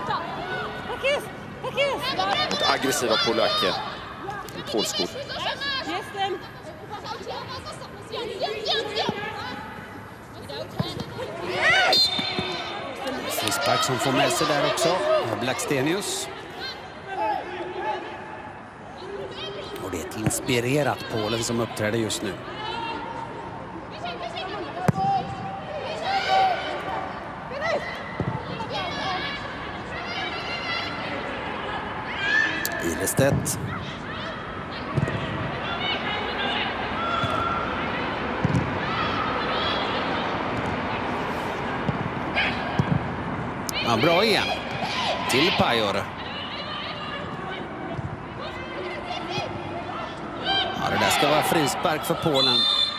Mot aggressiva polacker. Polskor. Frispark som får med sig där också. Blackstenius. Och det är ett inspirerat Polen som uppträder just nu. Ilestedt. Ja, bra igen. Till Pajor. Ja, det där ska vara frispark för Polen.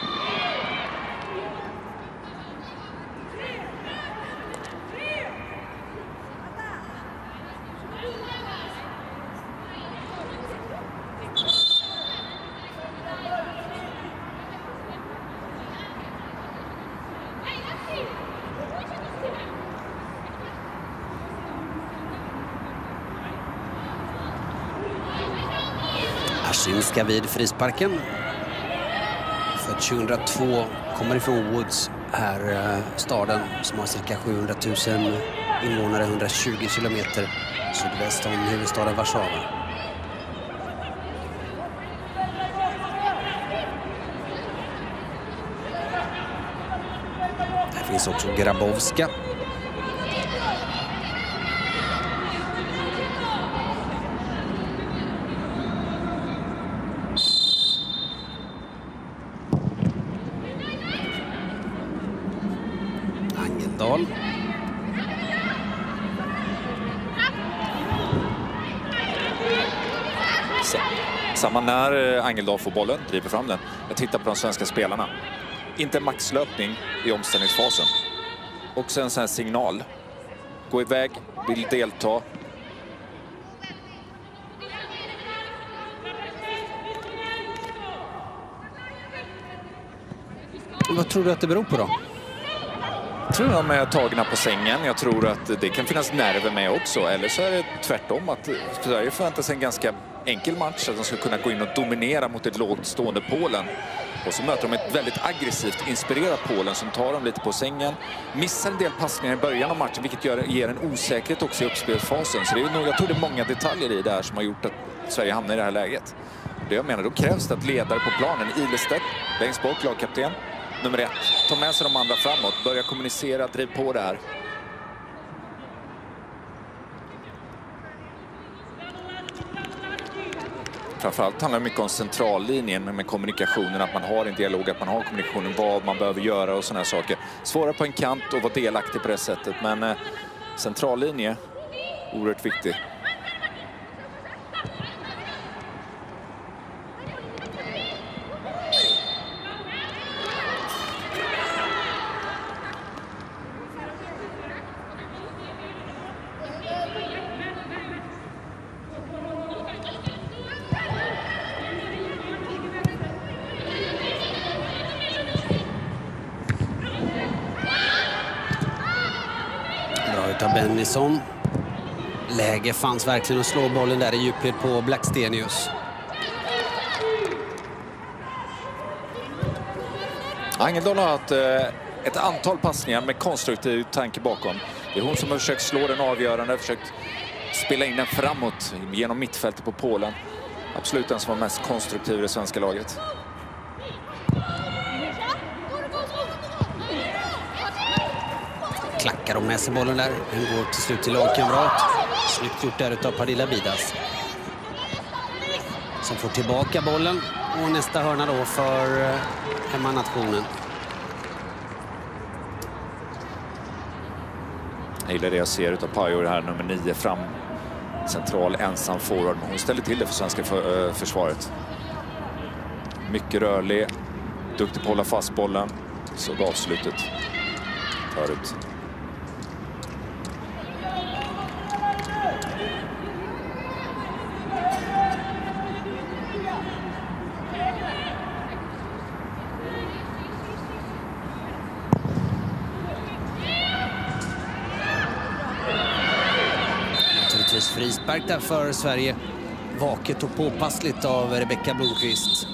Aschinska vid frisparken. För tjugohundratvå kommer ifrån Woods här, staden som har cirka sjuhundratusen invånare, hundratjugo kilometer sydväst om huvudstaden Warszawa. Där finns också Grabowska. Angeldal. Samma när Angeldal får bollen, driver fram den. Jag tittar på de svenska spelarna. Inte maxlöpning i omställningsfasen. Och sen en sån här signal. Gå iväg, vill delta. Vad tror du att det beror på då? Jag tror de är tagna på sängen. Jag tror att det kan finnas nerver med också. Eller så är det tvärtom att Sverige förväntar sig en ganska enkel match. Att de ska kunna gå in och dominera mot ett lågt stående Polen. Och så möter de ett väldigt aggressivt, inspirerat Polen som tar dem lite på sängen. Missar en del passningar i början av matchen, vilket gör, ger en osäkerhet också i uppspelsfasen. Så det är nog, jag tror det är många detaljer i det här som har gjort att Sverige hamnar i det här läget. Det jag menar, då krävs det att ledare på planen, Ilestedt, längst bak, lagkapten, nummer ett, ta med sig de andra framåt, börja kommunicera, driv på det här. Framförallt handlar det mycket om centrallinjen med kommunikationen, att man har en dialog, att man har kommunikationen, vad man behöver göra och sådana här saker. Svårare på en kant och vara delaktig på det sättet, men eh, centrallinje, oerhört viktig. Bennison. Läge fanns verkligen att slå bollen där i djupled på Blackstenius. Angeldal har haft eh, ett antal passningar med konstruktiv tanke bakom. Det är hon som har försökt slå den avgörande, försökt spela in den framåt genom mittfältet på Polen. Absolut den som var mest konstruktiv i det svenska laget. Klackar de med sig bollen där. Den går till slut till lagkamrat. Snyggt gjort där utav Pernilla Bidas. Som får tillbaka bollen. Och nästa hörna då för hemmanationen. Jag gillar det jag ser utav Pajor här, nummer nio fram. Central ensam forward. Hon ställer till det för svenska för, äh, försvaret. Mycket rörlig. Duktig på att hålla fast bollen. Så avslutet. Förut. Frispark där för Sverige. Vaket och påpassligt av Rebecka Blomqvist.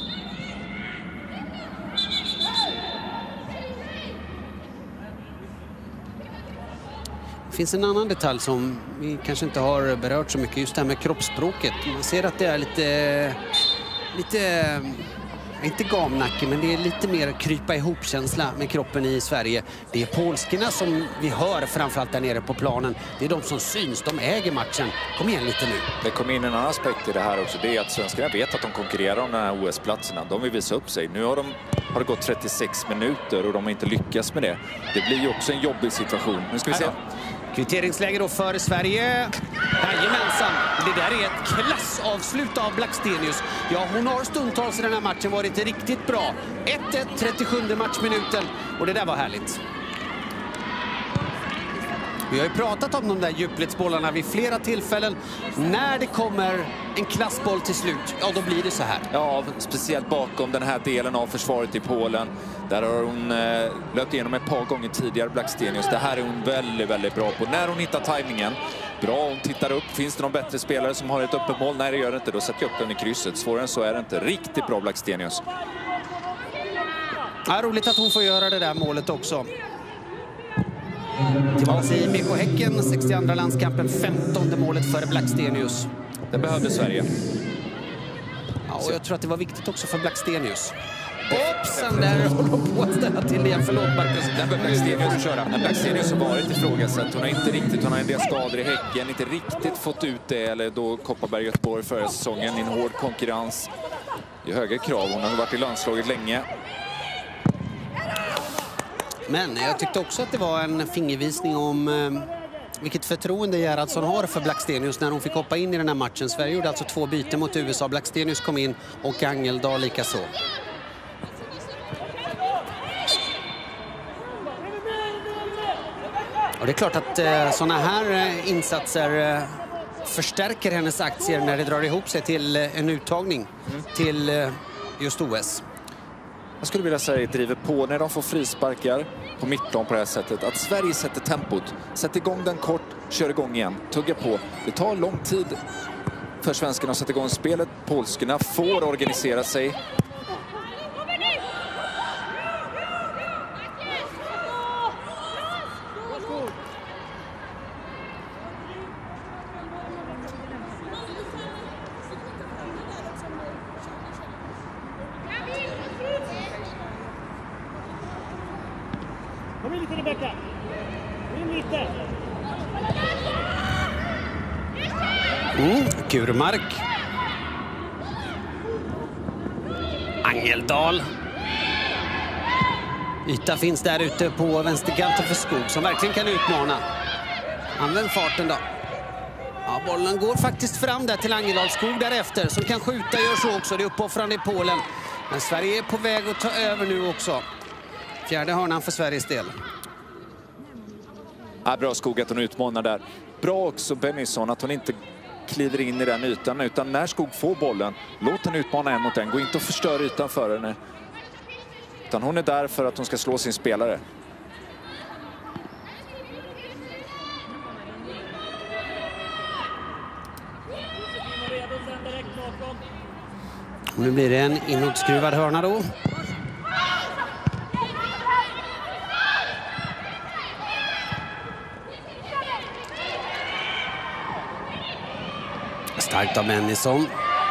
Det finns en annan detalj som vi kanske inte har berört så mycket. Just det här med kroppsspråket. Man ser att det är lite... Lite... Inte gamnacke, men det är lite mer krypa ihop-känsla med kroppen i Sverige. Det är polskorna som vi hör framförallt där nere på planen. Det är de som syns, de äger matchen. Kom igen lite nu. Det kommer in en annan aspekt i det här också. Det är att svenskarna vet att de konkurrerar om de här O S-platserna. De vill visa upp sig. Nu har, de, har det gått trettiosex minuter och de har inte lyckats med det. Det blir ju också en jobbig situation. Nu ska vi se. Kvitteringsläge då för Sverige. Jajamensan. Det där är ett klassavslut av Blackstenius. Ja, hon har stundtals i den här matchen varit riktigt bra. ett ett, trettiosjunde matchminuten. Och det där var härligt. Vi har ju pratat om de där djupledsbollarna vid flera tillfällen. När det kommer en klassboll till slut, ja då blir det så här. Ja, speciellt bakom den här delen av försvaret i Polen. Där har hon eh, löpt igenom ett par gånger tidigare, Blackstenius. Det här är hon väldigt, väldigt bra på. När hon hittar tajmingen, bra, hon tittar upp. Finns det någon bättre spelare som har ett öppet mål? Nej, det gör det inte. Då sätter jag upp den i krysset. Svårare än så är det inte. Riktigt bra Blackstenius. Ja, roligt att hon får göra det där målet också. Tillbaka i B K Häcken, sextioandra landskampen, femtonde målet för Blackstenius. Det behövde Sverige. Ja, och jag tror att det var viktigt också för Blackstenius. Hoppsan, där håller på att ställa till det. Förlåt, Marcus. Den bör Blackstenius köra. Men Blackstenius har varit ifrågasatt. Hon har inte riktigt, hon har en del skador i Häcken. Inte riktigt fått ut det, eller då Kopparberg Göteborg förra säsongen. I en hård konkurrens. Det är höga krav. Hon har varit i landslaget länge. Men jag tyckte också att det var en fingervisning om eh, vilket förtroende Gerhardsson har för Blackstenius när hon fick hoppa in i den här matchen. Sverige gjorde alltså två byten mot U S A. Blackstenius kom in och Angeldal lika så. Och det är klart att eh, sådana här eh, insatser eh, förstärker hennes aktier när det drar ihop sig till eh, en uttagning mm. till eh, just O S. Jag skulle vilja säga att driver på när de får frisparkar på mittplan på det här sättet. Att Sverige sätter tempot. Sätter igång den kort, kör igång igen. Tugga på. Det tar lång tid för svenskarna att sätta igång spelet. Polskorna får organisera sig. Kom in lite, Rebecka. Kom in lite. Mm, Kurmark. Angeldal. Yta finns där ute på vänsterkanten för Skog som verkligen kan utmana. Använd farten då. Ja, bollen går faktiskt fram där till Angeldal. Skog därefter som kan skjuta, gör så också. Det är uppoffrande i Polen. Men Sverige är på väg att ta över nu också. Fjärde hörnan för Sveriges del. Ja, bra Skog att hon utmanar där. Bra också Bennison att hon inte kliver in i den ytan. Utan när Skog får bollen, låt henne utmana en mot en. Gå inte och förstör ytan för henne. Utan hon är där för att hon ska slå sin spelare. Nu blir det en inåtskruvad hörna då. Starkt av Bennison.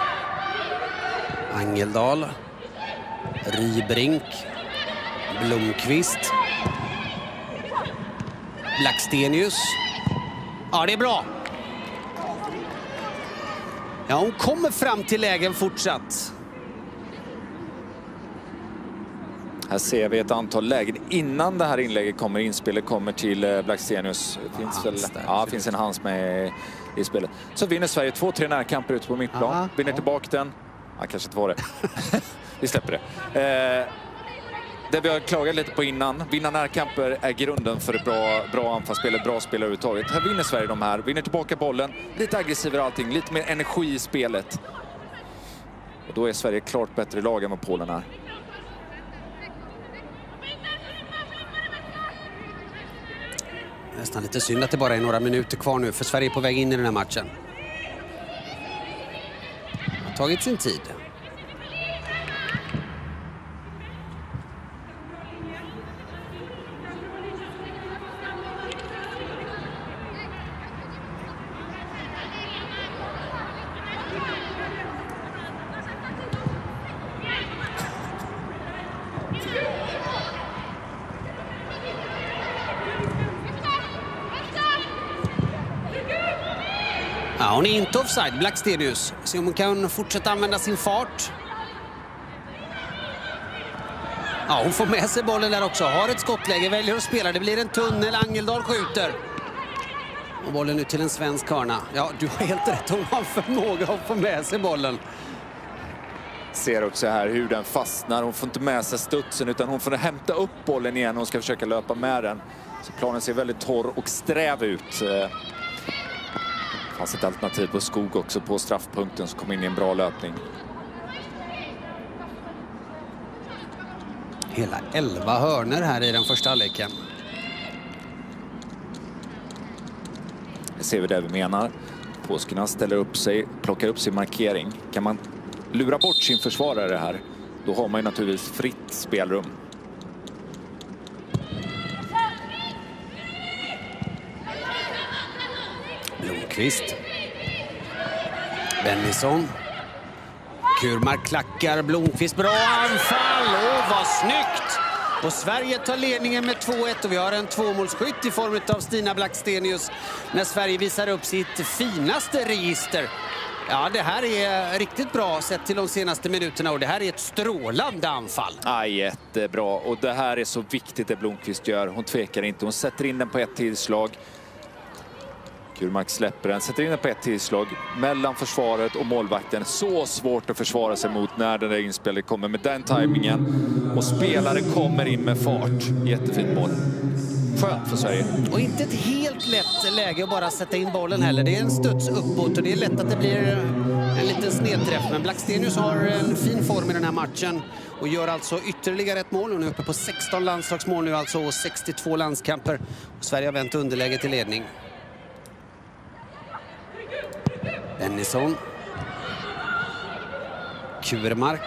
Angeldal. Rybrink. Blomqvist. Blackstenius. Ja, det är bra. Ja, hon kommer fram till lägen fortsatt. Här ser vi ett antal lägen innan det här inlägget kommer. Inspelet kommer till Blackstenius. Det finns, ja, väl, ja, finns en hands med i spelet. Så vinner Sverige två tre närkamper ute på mittplan. Aha, vinner ja. tillbaka den. Ja, kanske inte var det. Vi släpper det. Eh, det vi har klagat lite på innan. Vinna närkamper är grunden för ett bra, bra anfallsspel, ett bra spel överhuvudtaget. Här vinner Sverige de här. Vinner tillbaka bollen. Lite aggressivare allting. Lite mer energi i spelet. Och då är Sverige klart bättre lag än vad Polen är. Nästan lite synd att det bara är några minuter kvar nu, för Sverige är på väg in i den här matchen. Har tagit sin tid. Ja, hon är inte offside, Blackstenius. Se om hon kan fortsätta använda sin fart. Ja, hon får med sig bollen där också. Har ett skottläge, väljer att spela. Det blir en tunnel, Angeldal skjuter. Och bollen nu till en svensk hörna. Ja, du har helt rätt. Hon har förmåga att få med sig bollen. Ser också här hur den fastnar. Hon får inte med sig studsen, utan hon får hämta upp bollen igen och ska försöka löpa med den. Så planen ser väldigt torr och sträv ut. Det fanns ett alternativ på Skog också på straffpunkten som kom in i en bra löpning. Hela elva hörner här i den första halvleken. Det ser vi det vi menar. Påskarna ställer upp sig, plockar upp sin markering. Kan man lura bort sin försvarare här, då har man ju naturligtvis fritt spelrum. Blomqvist. Bennison. Kurmark klackar. Blomqvist. Bra anfall. Åh, vad snyggt! Och Sverige tar ledningen med två ett och vi har en tvåmålsskytt i form av Stina Blackstenius när Sverige visar upp sitt finaste register. Ja, det här är riktigt bra sett till de senaste minuterna och det här är ett strålande anfall. Ja, jättebra. Och det här är så viktigt det Blomqvist gör. Hon tvekar inte. Hon sätter in den på ett tillslag. Kurmark släpper den, sätter in den på ett tillslag mellan försvaret och målvakten. Så svårt att försvara sig mot när den där inspelet kommer med den tajmingen. Och spelaren kommer in med fart. Jättefint mål. Skönt för Sverige. Och inte ett helt lätt läge att bara sätta in bollen heller. Det är en studs uppåt och det är lätt att det blir en liten snedträff. Men Blackstenius har en fin form i den här matchen och gör alltså ytterligare ett mål. Hon är uppe på sexton landslagsmål nu alltså och sextiotvå landskamper. Och Sverige har vänt underläge till ledning. Bennison. Kurmark.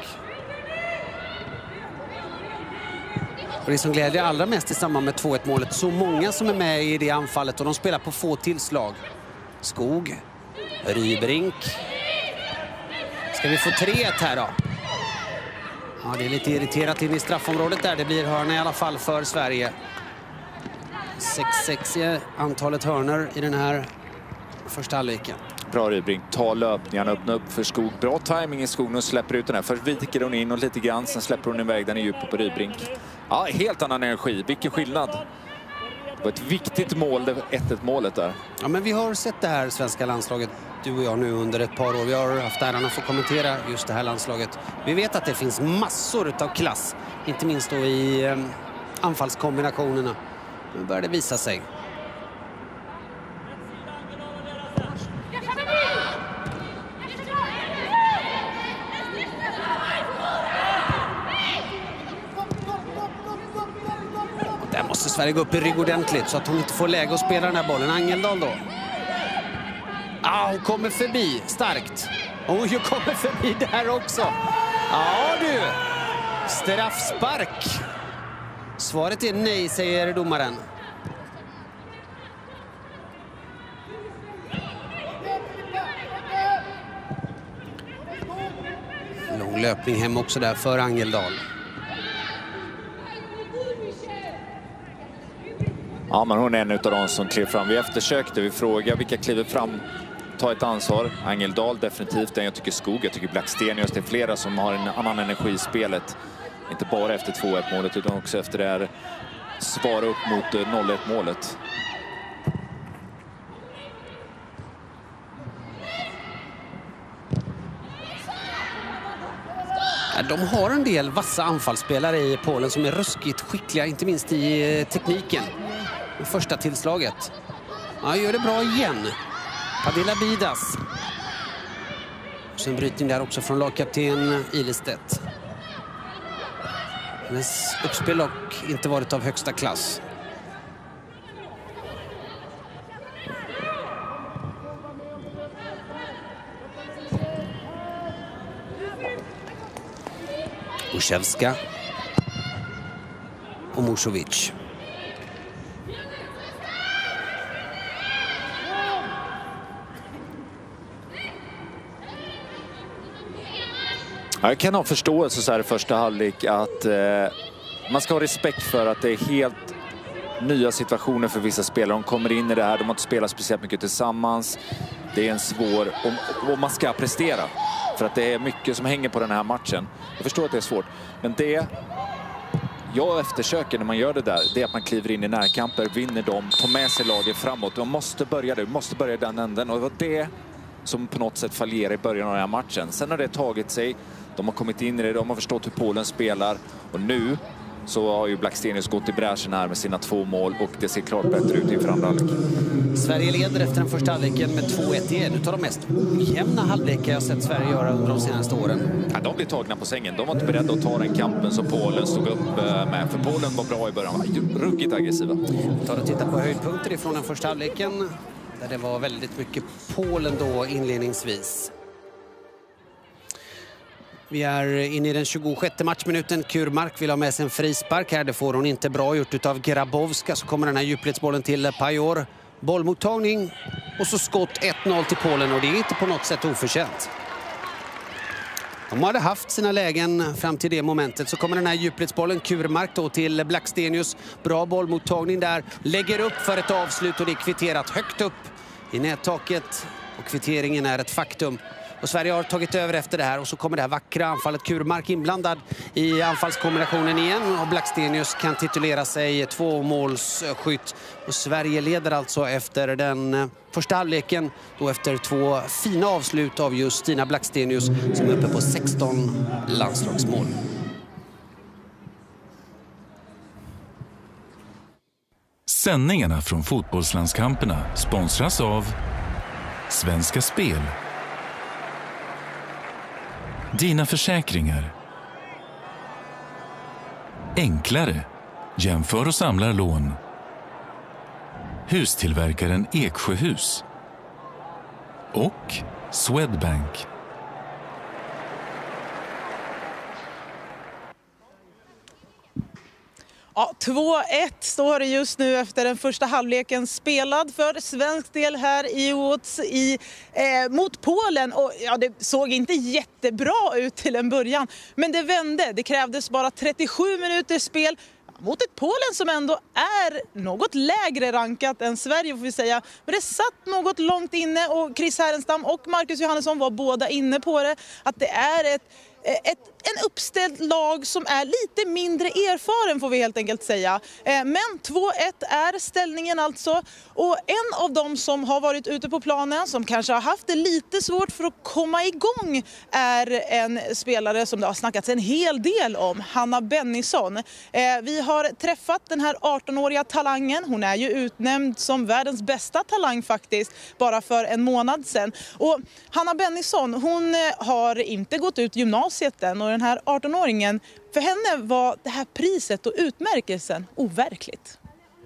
Och det som glädjer allra mest i samband med två ett målet, så många som är med i det anfallet och de spelar på få tillslag. Skog. Rybrink. Ska vi få tre ett här då? Ja, det är lite irriterat in i straffområdet där. Det blir hörna i alla fall för Sverige. sex sex är antalet hörnor i den här första halvleken. Bra Rybrink, ta löpningen, öppna upp för Skog. Bra timing i Skog och släpper ut den här. Först viker hon in och lite grann, sen släpper hon iväg den i djupet på Rybrink. Ja, helt annan energi. Vilken skillnad. Det var ett viktigt mål, det ett ett målet där. Ja, men vi har sett det här svenska landslaget, du och jag nu under ett par år. Vi har haft äran att få kommentera just det här landslaget. Vi vet att det finns massor av klass, inte minst då i eh, anfallskombinationerna. Nu börjar det visa sig. Där måste Sverige gå upp i rygg ordentligt så att hon inte får läge att spela den här bollen. Angeldal då. Ja, hon kommer förbi starkt. Och hon kommer förbi där också. Ja du, straffspark. Svaret är nej, säger domaren. Lång löpning hem också där för Angeldal. Ja, men hon är en av de som klev fram. Vi eftersökte, vi frågade vilka kliver fram, ta ett ansvar. Angeldal definitivt, den jag tycker Skog, jag tycker Blackstenius. Det är flera som har en annan energi i spelet. Inte bara efter två ett målet utan också efter det här svara upp mot noll ett målet. De har en del vassa anfallsspelare i Polen som är ruskigt skickliga, inte minst i tekniken. Första tillslaget. Ja, gör det bra igen. Padilla Bidas. Så en brytning där också från lagkapten Ilestedt. Hennes uppspel och inte varit av högsta klass. Uszewska och Musovic. Jag kan ha förståelse så här i första halvlek att eh, man ska ha respekt för att det är helt nya situationer för vissa spelare. De kommer in i det här, de har inte spelat speciellt mycket tillsammans. Det är en svår, och, och man ska prestera. För att det är mycket som hänger på den här matchen. Jag förstår att det är svårt. Men det jag eftersöker när man gör det där, det är att man kliver in i närkamper, vinner dem, tar med sig laget framåt. Man måste börja det, måste börja den änden. Och det var det som på något sätt fallerar i början av den här matchen. Sen har det tagit sig, de har kommit in i det, de har förstått hur Polen spelar. Och nu så har ju Blackstenius gått i bräschen här med sina två mål och det ser klart bättre ut inför andra halvlek. Sverige leder efter den första halvleken med två ett i en utav de mest ojämna halvlekar jag sett Sverige göra under de senaste åren. Ja, de blir tagna på sängen. De var inte beredda att ta den kampen som Polen stod upp med. För Polen var bra i början, var ruggigt aggressiva. Vi tar och tittar på höjdpunkter ifrån den första halvleken. Där det var väldigt mycket Polen då inledningsvis. Vi är inne i den tjugosjätte matchminuten. Kurmark vill ha med sig en frispark här. Det får hon inte bra gjort utav Grabowska. Så kommer den här djupledsbollen till Pajor. Bollmottagning och så skott ett noll till Polen. Och det är inte på något sätt oförtjänt. De hade haft sina lägen fram till det momentet. Så kommer den här djupledsbollen, Kurmark då till Blackstenius. Bra bollmottagning där. Lägger upp för ett avslut och det är kvitterat högt upp i nättaket. Och kvitteringen är ett faktum. Och Sverige har tagit över efter det här och så kommer det här vackra anfallet. Kurmark inblandad i anfallskombinationen igen och Blackstenius kan titulera sig tvåmålsskytt. Och Sverige leder alltså efter den första halvleken då efter två fina avslut av just Stina Blackstenius som är uppe på sexton landslagsmål. Sändningarna från fotbollslandskamperna sponsras av Svenska Spel. Dina försäkringar. Enklare. Jämför och samlar lån. Hustillverkaren Eksjöhus. Och Swedbank. Ja, två ett står det just nu efter den första halvleken spelad för svensk del här i Łódź i, eh, mot Polen. Och, ja, det såg inte jättebra ut till en början, men det vände. Det krävdes bara trettiosju minuters spel mot ett Polen som ändå är något lägre rankat än Sverige får vi säga. Men det satt något långt inne och Chris Härenstam och Marcus Johannesson var båda inne på det. Att det är ett Ett, en uppställd lag som är lite mindre erfaren får vi helt enkelt säga. Men två ett är ställningen alltså. Och en av dem som har varit ute på planen som kanske har haft det lite svårt för att komma igång är en spelare som det har snackats en hel del om, Hanna Bennison. Vi har träffat den här arton-åriga talangen. Hon är ju utnämnd som världens bästa talang faktiskt bara för en månad sedan. Och Hanna Bennison, hon har inte gått ut gymnasiet än och den här arton-åringen, för henne var det här priset och utmärkelsen overkligt.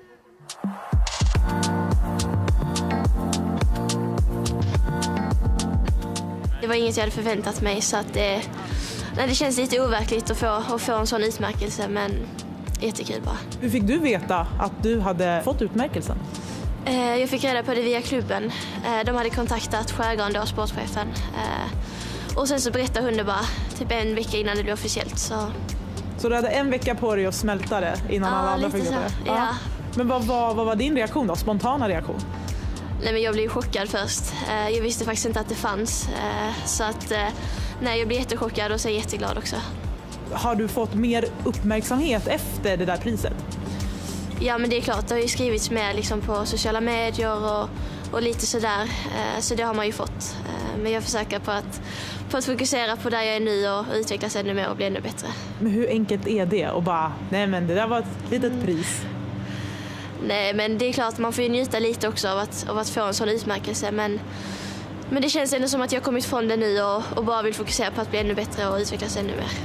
Det var inget jag hade förväntat mig så att det, nej, det känns lite overkligt att få, att få en sån utmärkelse, men jättekul bara. Hur fick du veta att du hade fått utmärkelsen? Jag fick reda på det via klubben. De hade kontaktat Skärgården, då sportchefen. och sen så berättade hon det bara typ en vecka innan det blev officiellt. Så, så du hade en vecka på dig att smälta det innan ja, alla andra lite fick så. det? Ja. Ja. Men vad, vad, vad var din reaktion då? Spontana reaktion? Nej, men jag blev chockad först. Jag visste faktiskt inte att det fanns. Så att, nej, jag blev jättechockad och så är jag jätteglad också. Har du fått mer uppmärksamhet efter det där priset? Ja, men det är klart. Det har ju skrivits mer liksom på sociala medier och, och lite sådär. Så det har man ju fått. Men jag försöker på att, på att fokusera på där jag är nu och utvecklas ännu mer och bli ännu bättre. Men hur enkelt är det? Och bara, nej men det där var ett litet mm. pris. Nej, men det är klart, man får ju njuta lite också av att, av att få en sån utmärkelse. Men, men det känns ändå som att jag har kommit från det nu och, och bara vill fokusera på att bli ännu bättre och utvecklas ännu mer.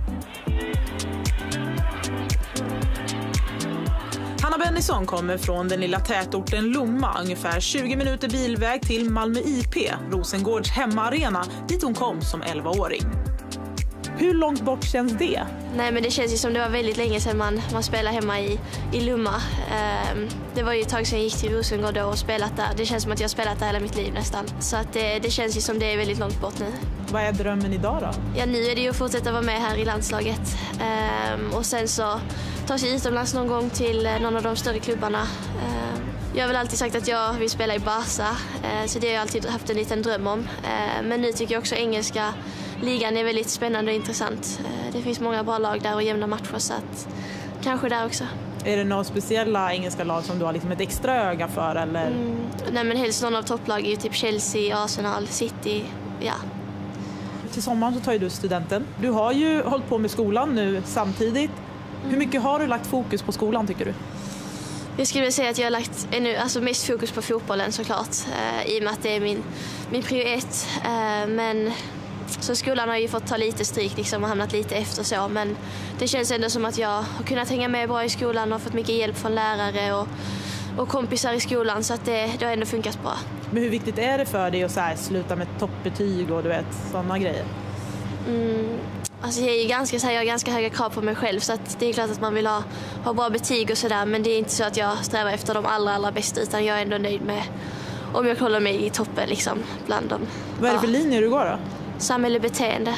Hanna Bennison kommer från den lilla tätorten Lomma, ungefär tjugo minuter bilväg till Malmö I P, Rosengårds hemmaarena, dit hon kom som elvaåring. Hur långt bort känns det? Nej, men det känns ju som det var väldigt länge sedan man, man spelade hemma i, i Lomma. Um, det var ju ett tag sedan jag gick till Rosengård då och spelat där. Det känns som att jag har spelat där hela mitt liv nästan. Så att det, det känns ju som det är väldigt långt bort nu. Vad är drömmen idag då? Ja, nu är det ju att fortsätta vara med här i landslaget. Um, och sen så ta sig utomlands någon gång till någon av de större klubbarna. Um, jag har väl alltid sagt att jag vill spela i Barca, uh, så det har jag alltid haft en liten dröm om. Uh, men nu tycker jag också engelska ligan är väldigt spännande och intressant. Uh, det finns många bra lag där och jämna matcher, så att kanske där också. Är det några speciella engelska lag som du har liksom ett extra öga för? Eller? Mm, nej, men helst någon av topplagen, typ Chelsea, Arsenal, City, ja. Till sommaren så tar ju du studenten. Du har ju hållit på med skolan nu samtidigt. Hur mycket har du lagt fokus på skolan tycker du? Jag skulle vilja säga att jag har lagt ännu, alltså mest fokus på fotbollen såklart. Eh, I och med att det är min, min prio ett. Eh, men så skolan har ju fått ta lite stryk liksom, och hamnat lite efter så. Men det känns ändå som att jag har kunnat hänga med bra i skolan och fått mycket hjälp från lärare och, och kompisar i skolan. Så att det, det har ändå funkat bra. Men hur viktigt är det för dig att så här, sluta med toppbetyg och du vet, sådana grejer? Mm, alltså jag, är ganska, så här, jag har ganska höga krav på mig själv, så att det är klart att man vill ha, ha bra betyg och sådär. Men det är inte så att jag strävar efter de allra, allra bästa, utan jag är ändå nöjd med om jag håller mig i toppen liksom, bland dem. Vad är det för ja. linje du går då? Samhällsbeteende.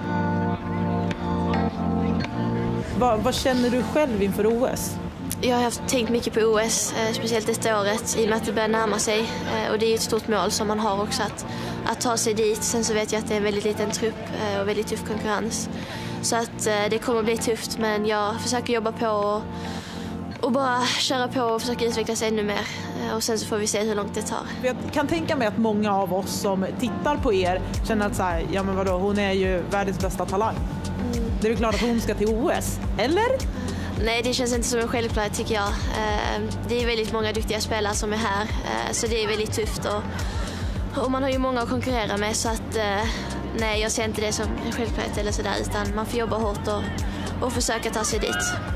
Vad, vad känner du själv inför O S? Jag har haft tänkt mycket på O S, eh, speciellt detta året, i och med att det börjar närma sig. Eh, och det är ett stort mål som man har också, att, att ta sig dit. Sen så vet jag att det är en väldigt liten trupp eh, och väldigt tuff konkurrens. Så att eh, det kommer att bli tufft, men jag försöker jobba på och, och bara köra på och försöka utvecklas ännu mer. Eh, och sen så får vi se hur långt det tar. Jag kan tänka mig att många av oss som tittar på er känner att så här, ja men vadå, hon är ju världens bästa talang. Mm. Det är väl klart att hon ska till O S, eller? Nej, det känns inte som en självklarhet tycker jag. Det är väldigt många duktiga spelare som är här, så det är väldigt tufft. Och, och man har ju många att konkurrera med, så att nej, jag ser inte det som en självklarhet eller sådär, utan man får jobba hårt och, och försöka ta sig dit.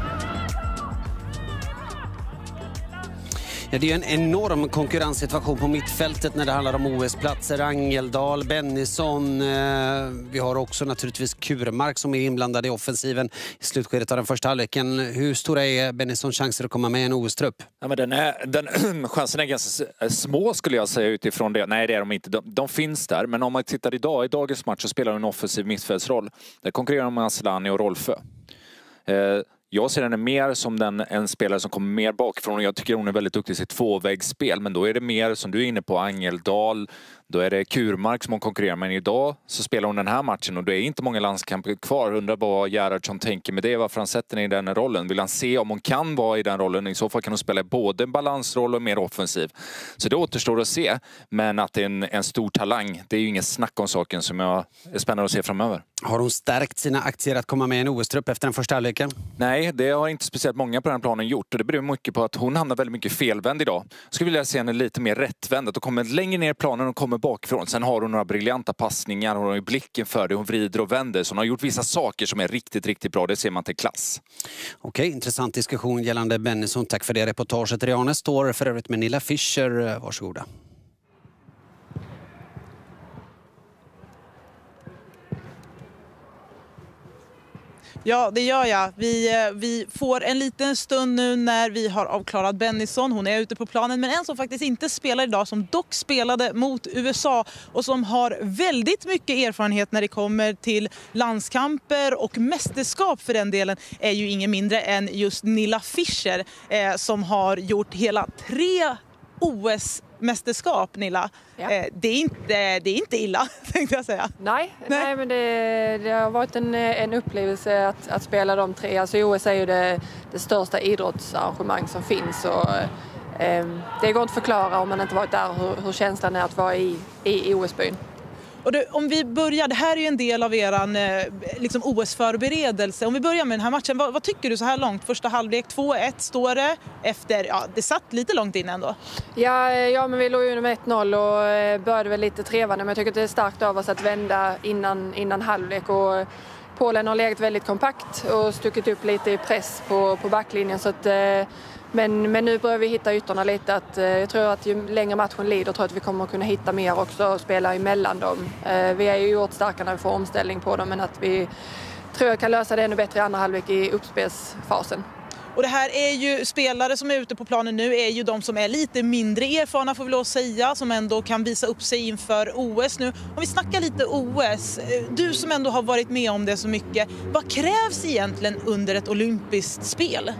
Ja, det är en enorm konkurrenssituation på mittfältet när det handlar om O S-platser. Angeldal, Bennison. Eh, vi har också naturligtvis Kurmark som är inblandad i offensiven i slutskedet av den första halvleken. Hur stora är Bennisons chanser att komma med i en O S-trupp? Ja, men den är, den, chansen är ganska små skulle jag säga utifrån det. Nej, det är de inte. De, de finns där. Men om man tittar idag, i dagens match så spelar de en offensiv mittfältsroll. Där konkurrerar de med Asllani och Rolfö. Eh, Jag ser henne mer som den, en spelare som kommer mer bakifrån, och jag tycker hon är väldigt duktig i sitt tvåvägsspel, men då är det mer som du är inne på, Angeldal, då är det Kurmark som hon konkurrerar med. Idag så spelar hon den här matchen och det är inte många landskamper kvar. Undrar vad Gerhardsson tänker med det, varför han sätter henne i den rollen. Vill han se om hon kan vara i den rollen? I så fall kan hon spela både en balansroll och mer offensiv. Så det återstår att se, men att det är en, en stor talang, det är ju ingen snack om saken som jag är spännande att se framöver. Har hon stärkt sina aktier att komma med i en O S-trupp efter den första halvleken? Nej, det har inte speciellt många på den planen gjort, och det beror mycket på att hon hamnar väldigt mycket felvänd idag. Jag skulle vilja se henne lite mer rättvänd, att hon kommer längre ner i planen och kommer bakifrån. Sen har hon några briljanta passningar, hon har ju blicken för det, hon vrider och vänder, så hon har gjort vissa saker som är riktigt, riktigt bra. Det ser man till klass. Okej, intressant diskussion gällande Bennison. Tack för det reportaget. Riane står för övrigt med Nilla Fischer. Varsågoda. Ja, det gör jag. Vi, vi får en liten stund nu när vi har avklarat Bennison. Hon är ute på planen, men en som faktiskt inte spelar idag, som dock spelade mot U S A och som har väldigt mycket erfarenhet när det kommer till landskamper och mästerskap för den delen, är ju ingen mindre än just Nilla Fischer eh, som har gjort hela tre O S-mästerskap, Nilla. Ja. Eh, det, är inte, det är inte illa, tänkte jag säga. Nej, nej. nej men det, det har varit en, en upplevelse att, att spela de tre. Alltså O S är ju det, det största idrottsarrangemang som finns. Och, eh, det går inte att förklara om man inte varit där hur, hur känslan är att vara i, i, i O S-byn. Och du, om vi börjar, det här är ju en del av eran eh, liksom O S-förberedelse. Om vi börjar med den här matchen, vad, vad tycker du så här långt? Första halvlek, två ett står det efter, ja det satt lite långt in ändå. Ja, ja men vi låg ju med ett noll och eh, började väl lite trevande. Men jag tycker att det är starkt av oss att vända innan, innan halvlek. Och Polen har legat väldigt kompakt och stuckit upp lite i press på, på backlinjen. Så att, eh, men, men nu börjar vi hitta ytorna lite. Att, eh, jag tror att ju längre matchen lider tror jag att vi kommer att kunna hitta mer också och spela emellan dem. Eh, vi är ju oerhört starka när vi får omställning på dem, men att vi tror jag kan lösa det ännu bättre i andra halvlek i uppspelsfasen. Och det här är ju spelare som är ute på planen nu, är ju de som är lite mindre erfarna får vi lov säga, som ändå kan visa upp sig inför O S nu. Om vi snackar lite O S, du som ändå har varit med om det så mycket, vad krävs egentligen under ett olympiskt spel?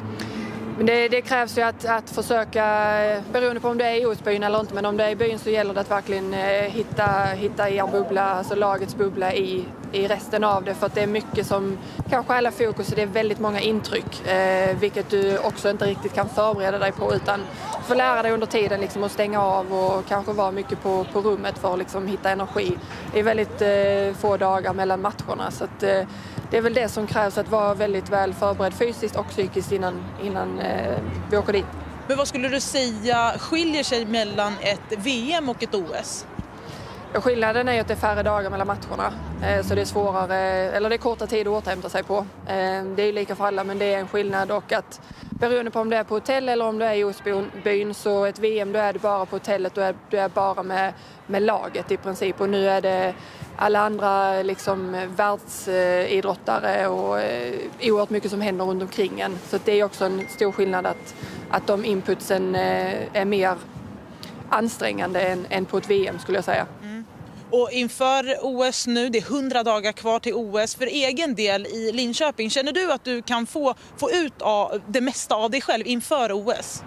Men det, det krävs ju att, att försöka, beroende på om det är i O S-byn eller inte, men om det är i byn så gäller det att verkligen eh, hitta, hitta er bubbla, alltså lagets bubbla i, i resten av det. För att det är mycket som kanske alla fokus, det är väldigt många intryck, eh, vilket du också inte riktigt kan förbereda dig på, utan du får lära dig under tiden liksom att stänga av och kanske vara mycket på, på rummet för att liksom hitta energi. Det är väldigt eh, få dagar mellan matcherna, så att, eh, det är väl det som krävs, att vara väldigt väl förberedd fysiskt och psykiskt innan, innan eh, vi åker dit. Men vad skulle du säga skiljer sig mellan ett V M och ett O S? Ja, skillnaden är ju att det är färre dagar mellan matcherna. Eh, så det är svårare, eller det är korta tid att återhämta sig på. Eh, det är ju lika för alla, men det är en skillnad. Och att beroende på om du är på hotell eller om du är i O S-byn, så ett V M, då är du bara på hotellet, du är, du är bara med, med laget i princip. Och nu är det alla andra liksom världsidrottare och eh, oerhört mycket som händer runt omkring en. Så det är också en stor skillnad att, att de inputsen eh, är mer ansträngande än, än på ett V M, skulle jag säga. Mm. Och inför O S nu, det är hundra dagar kvar till O S. För egen del i Linköping, känner du att du kan få, få ut av det mesta av dig själv inför O S?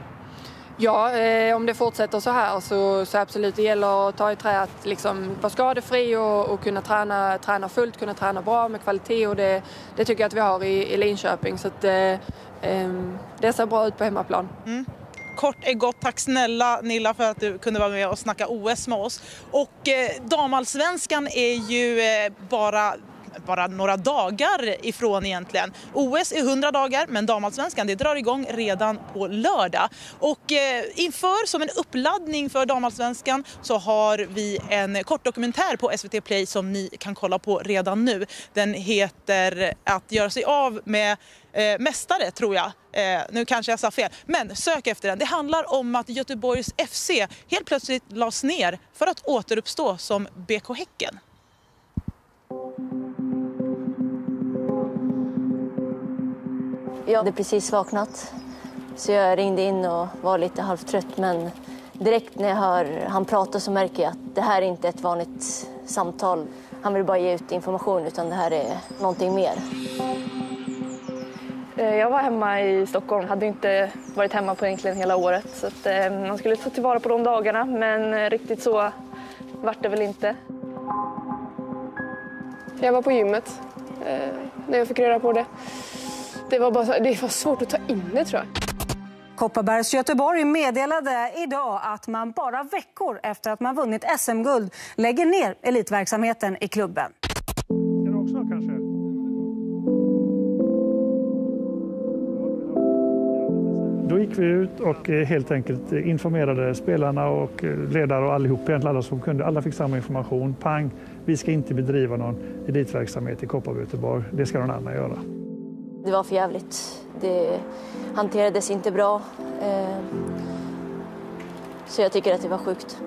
Ja, eh, om det fortsätter så här så, så absolut, det gäller att ta i trä att liksom vara skadefri och, och kunna träna, träna fullt, kunna träna bra med kvalitet, och det, det tycker jag att vi har i, i Linköping. Så att, eh, eh, det ser bra ut på hemmaplan. Mm. Kort är gott, tack snälla Nilla för att du kunde vara med och snacka O S med oss. Och eh, damallsvenskan är ju eh, bara... bara några dagar ifrån egentligen. O S är hundra dagar, men damallsvenskan det drar igång redan på lördag. Och eh, inför, som en uppladdning för damallsvenskan, så har vi en kort dokumentär på S V T Play som ni kan kolla på redan nu. Den heter Att göra sig av med eh, mästare, tror jag. Eh, nu kanske jag sa fel, men sök efter den. Det handlar om att Göteborgs F C helt plötsligt lades ner för att återuppstå som B K Häcken. Jag hade precis vaknat, så jag ringde in och var lite halvtrött. Men direkt när jag hör han prata så märker jag att det här är inte ett vanligt samtal. Han vill bara ge ut information, utan det här är någonting mer. Jag var hemma i Stockholm, hade inte varit hemma på egentligen hela året. Så att, eh, man skulle ta tillvara på de dagarna, men riktigt så vart det väl inte. Jag var på gymmet eh, när jag fick reda på det. Det var, bara, det var svårt att ta in det, tror jag. Kopparbergs Göteborg meddelade idag att man bara veckor efter att man vunnit S M-guld lägger ner elitverksamheten i klubben. Ska du också kanske? Då gick vi ut och helt enkelt informerade spelarna och ledare och allihop, egentligen alla som kunde. Alla fick samma information. Pang, vi ska inte bedriva någon elitverksamhet i Kopparberg Göteborg. Det ska någon annan göra. Det var för jävligt. Det hanterades inte bra. Så jag tycker att det var sjukt.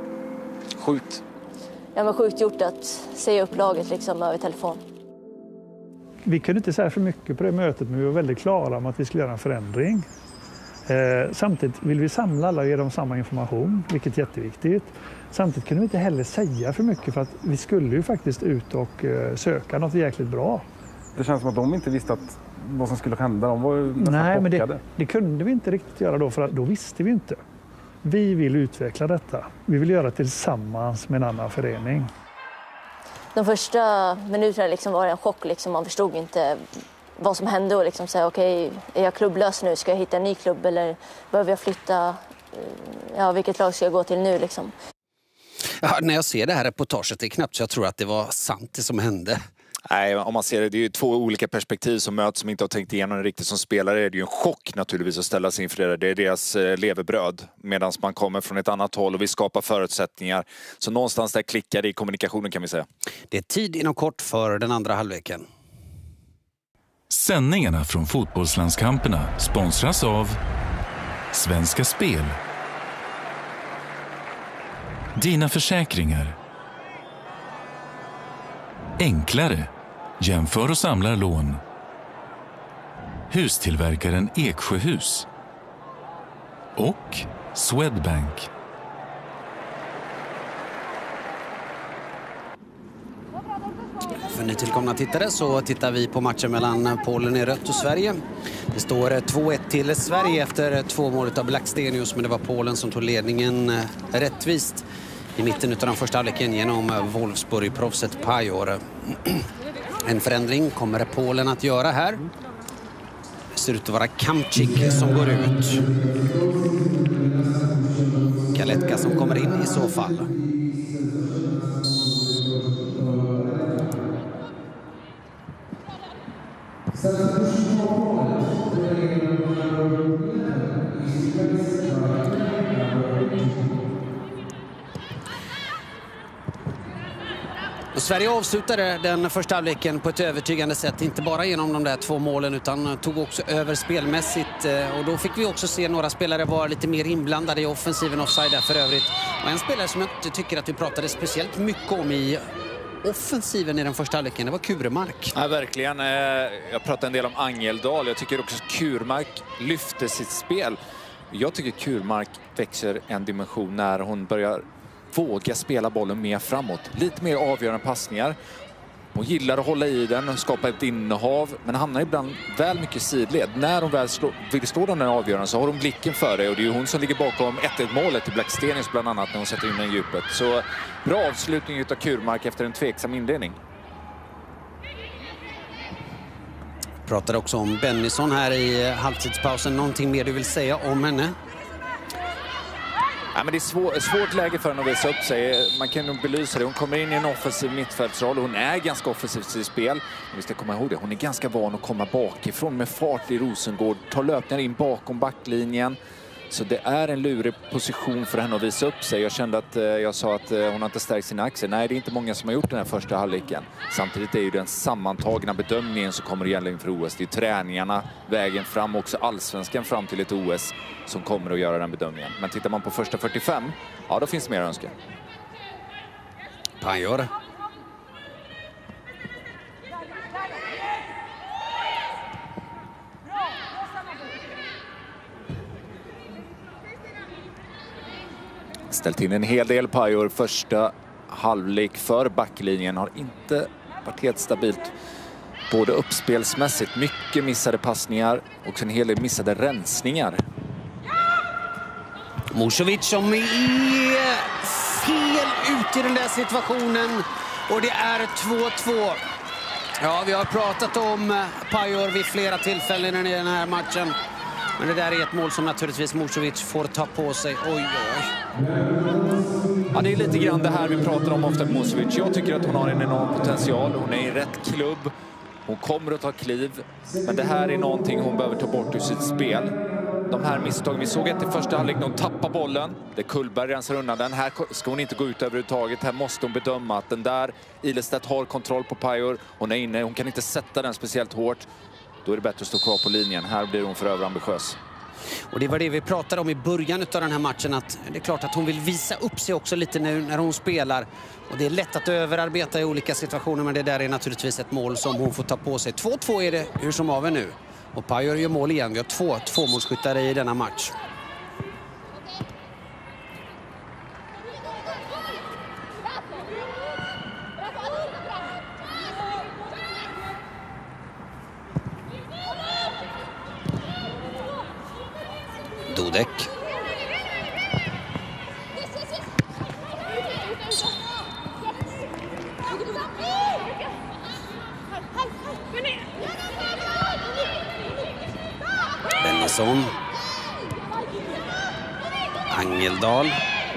Sjukt? Ja, men sjukt gjort att säga upp laget liksom över telefon. vi kunde inte säga för mycket på det mötet, men vi var väldigt klara om att vi skulle göra en förändring. Eh, samtidigt vill vi samla alla och ge dem samma information, vilket är jätteviktigt. Samtidigt kunde vi inte heller säga för mycket, för att vi skulle ju faktiskt ut och eh, söka något jäkligt bra. Det känns som att de inte visste att vad som skulle hända. De var ju nästan Nej, men chockade. det, det kunde vi inte riktigt göra då, för att då visste vi inte. Vi vill utveckla detta. Vi vill göra det tillsammans med en annan förening. De första minuterna liksom var det en chock. Liksom. Man förstod inte vad som hände och liksom säga okej, okay, är jag klubblös nu? Ska jag hitta en ny klubb eller behöver jag flytta? Ja, vilket lag ska jag gå till nu liksom? Ja, när jag ser det här reportaget, det är knappt så jag tror att det var sant det som hände. Nej, om man ser det, det är ju två olika perspektiv som möts som inte har tänkt igenom det riktigt. Som spelare är det ju en chock naturligtvis att ställa sig inför det. Det är deras levebröd, medan man kommer från ett annat håll och vi skapar förutsättningar. Så någonstans där klickar det i kommunikationen, kan vi säga. Det är tid inom kort för den andra halvleken. Sändningarna från fotbollslandskamperna sponsras av Svenska Spel. Dina försäkringar. Enklare. Jämför och samlar lån. Hustillverkaren Eksjöhus. Och Swedbank. För nytillkomna tittare så tittar vi på matchen mellan Polen i rött och Sverige. Det står två ett till Sverige efter två mål av Blackstenius, men det var Polen som tog ledningen rättvist i mitten av den första halvleken genom Wolfsburg-proffset Pajor. En förändring kommer Polen att göra här. Det ser ut att vara Kamczyk som går ut. Kaletka som kommer in i så fall. Och Sverige avslutade den första halvleken på ett övertygande sätt, inte bara genom de där två målen utan tog också över spelmässigt, och då fick vi också se några spelare vara lite mer inblandade i offensiven, offside där för övrigt. Och en spelare som jag inte tycker att vi pratade speciellt mycket om i offensiven i den första halvleken, det var Kurmark. Ja, verkligen. Jag pratade en del om Angeldal. Jag tycker också Kurmark lyfter sitt spel. Jag tycker Kurmark växer en dimension när hon börjar våga spela bollen mer framåt. Lite mer avgörande passningar. Hon gillar att hålla i den och skapa ett innehav, men hamnar ibland väl mycket sidled. När hon väl slå, vill stå den här avgörande så har hon blicken för det, och det är ju hon som ligger bakom ett ett-målet i Blackstenius bland annat när hon sätter in den djupet. Så bra avslutning utav Kurmark efter en tveksam inledning. Pratade också om Bennison här i halvtidspausen. Någonting mer du vill säga om henne? Ja, men det är svår, svårt läge för henne att visa upp sig. Man kan nog belysa det. Hon kommer in i en offensiv mittfältsroll. Hon är ganska offensiv i spel. Men vi ska komma ihåg det. Hon är ganska van att komma bakifrån med fart i Rosengård. Ta löpningar in bakom backlinjen. Så det är en lurig position för henne att visa upp sig. Jag kände att eh, jag sa att eh, hon har inte stärkt sina aktier. Nej, det är inte många som har gjort den här första halvleken. Samtidigt är ju den sammantagna bedömningen som kommer gälla inför O S. Det är träningarna, vägen fram, också allsvenskan fram till ett O S som kommer att göra den bedömningen. Men tittar man på första fyrtiofem, ja, då finns det mer att önska. Pajor. Ställt in en hel del Pajor. Första halvlek för backlinjen har inte varit helt stabilt. Både uppspelsmässigt, mycket missade passningar och en hel del missade rensningar. Musovic som är fel ut i den där situationen, och det är två två. Ja, vi har pratat om Pajor vid flera tillfällen i den här matchen. Men det där är ett mål som naturligtvis Musovic får ta på sig. Oj, oj. Ja, det är lite grann det här vi pratar om ofta med Musovic. Jag tycker att hon har en enorm potential. Hon är i rätt klubb. Hon kommer att ta kliv. Men det här är någonting hon behöver ta bort ur sitt spel. De här misstagen. Vi såg ett i första halvlek när hon tappar bollen. Det Kullberg rensar undan den. Här ska hon inte gå ut överhuvudtaget. Här måste hon bedöma att den där Ilestedt har kontroll på Pajor. Hon är inne. Hon kan inte sätta den speciellt hårt. Då är det bättre att stå kvar på linjen. Här blir hon för överambitiös. Och det var det vi pratade om i början av den här matchen, att det är klart att hon vill visa upp sig också lite nu när hon spelar. Och det är lätt att överarbeta i olika situationer, men det där är naturligtvis ett mål som hon får ta på sig. två två är det hur som haver nu. Och Pajor gör mål igen. Vi har två tvåmålsskyttare i denna match. Dudek. Bennison. Angeldal.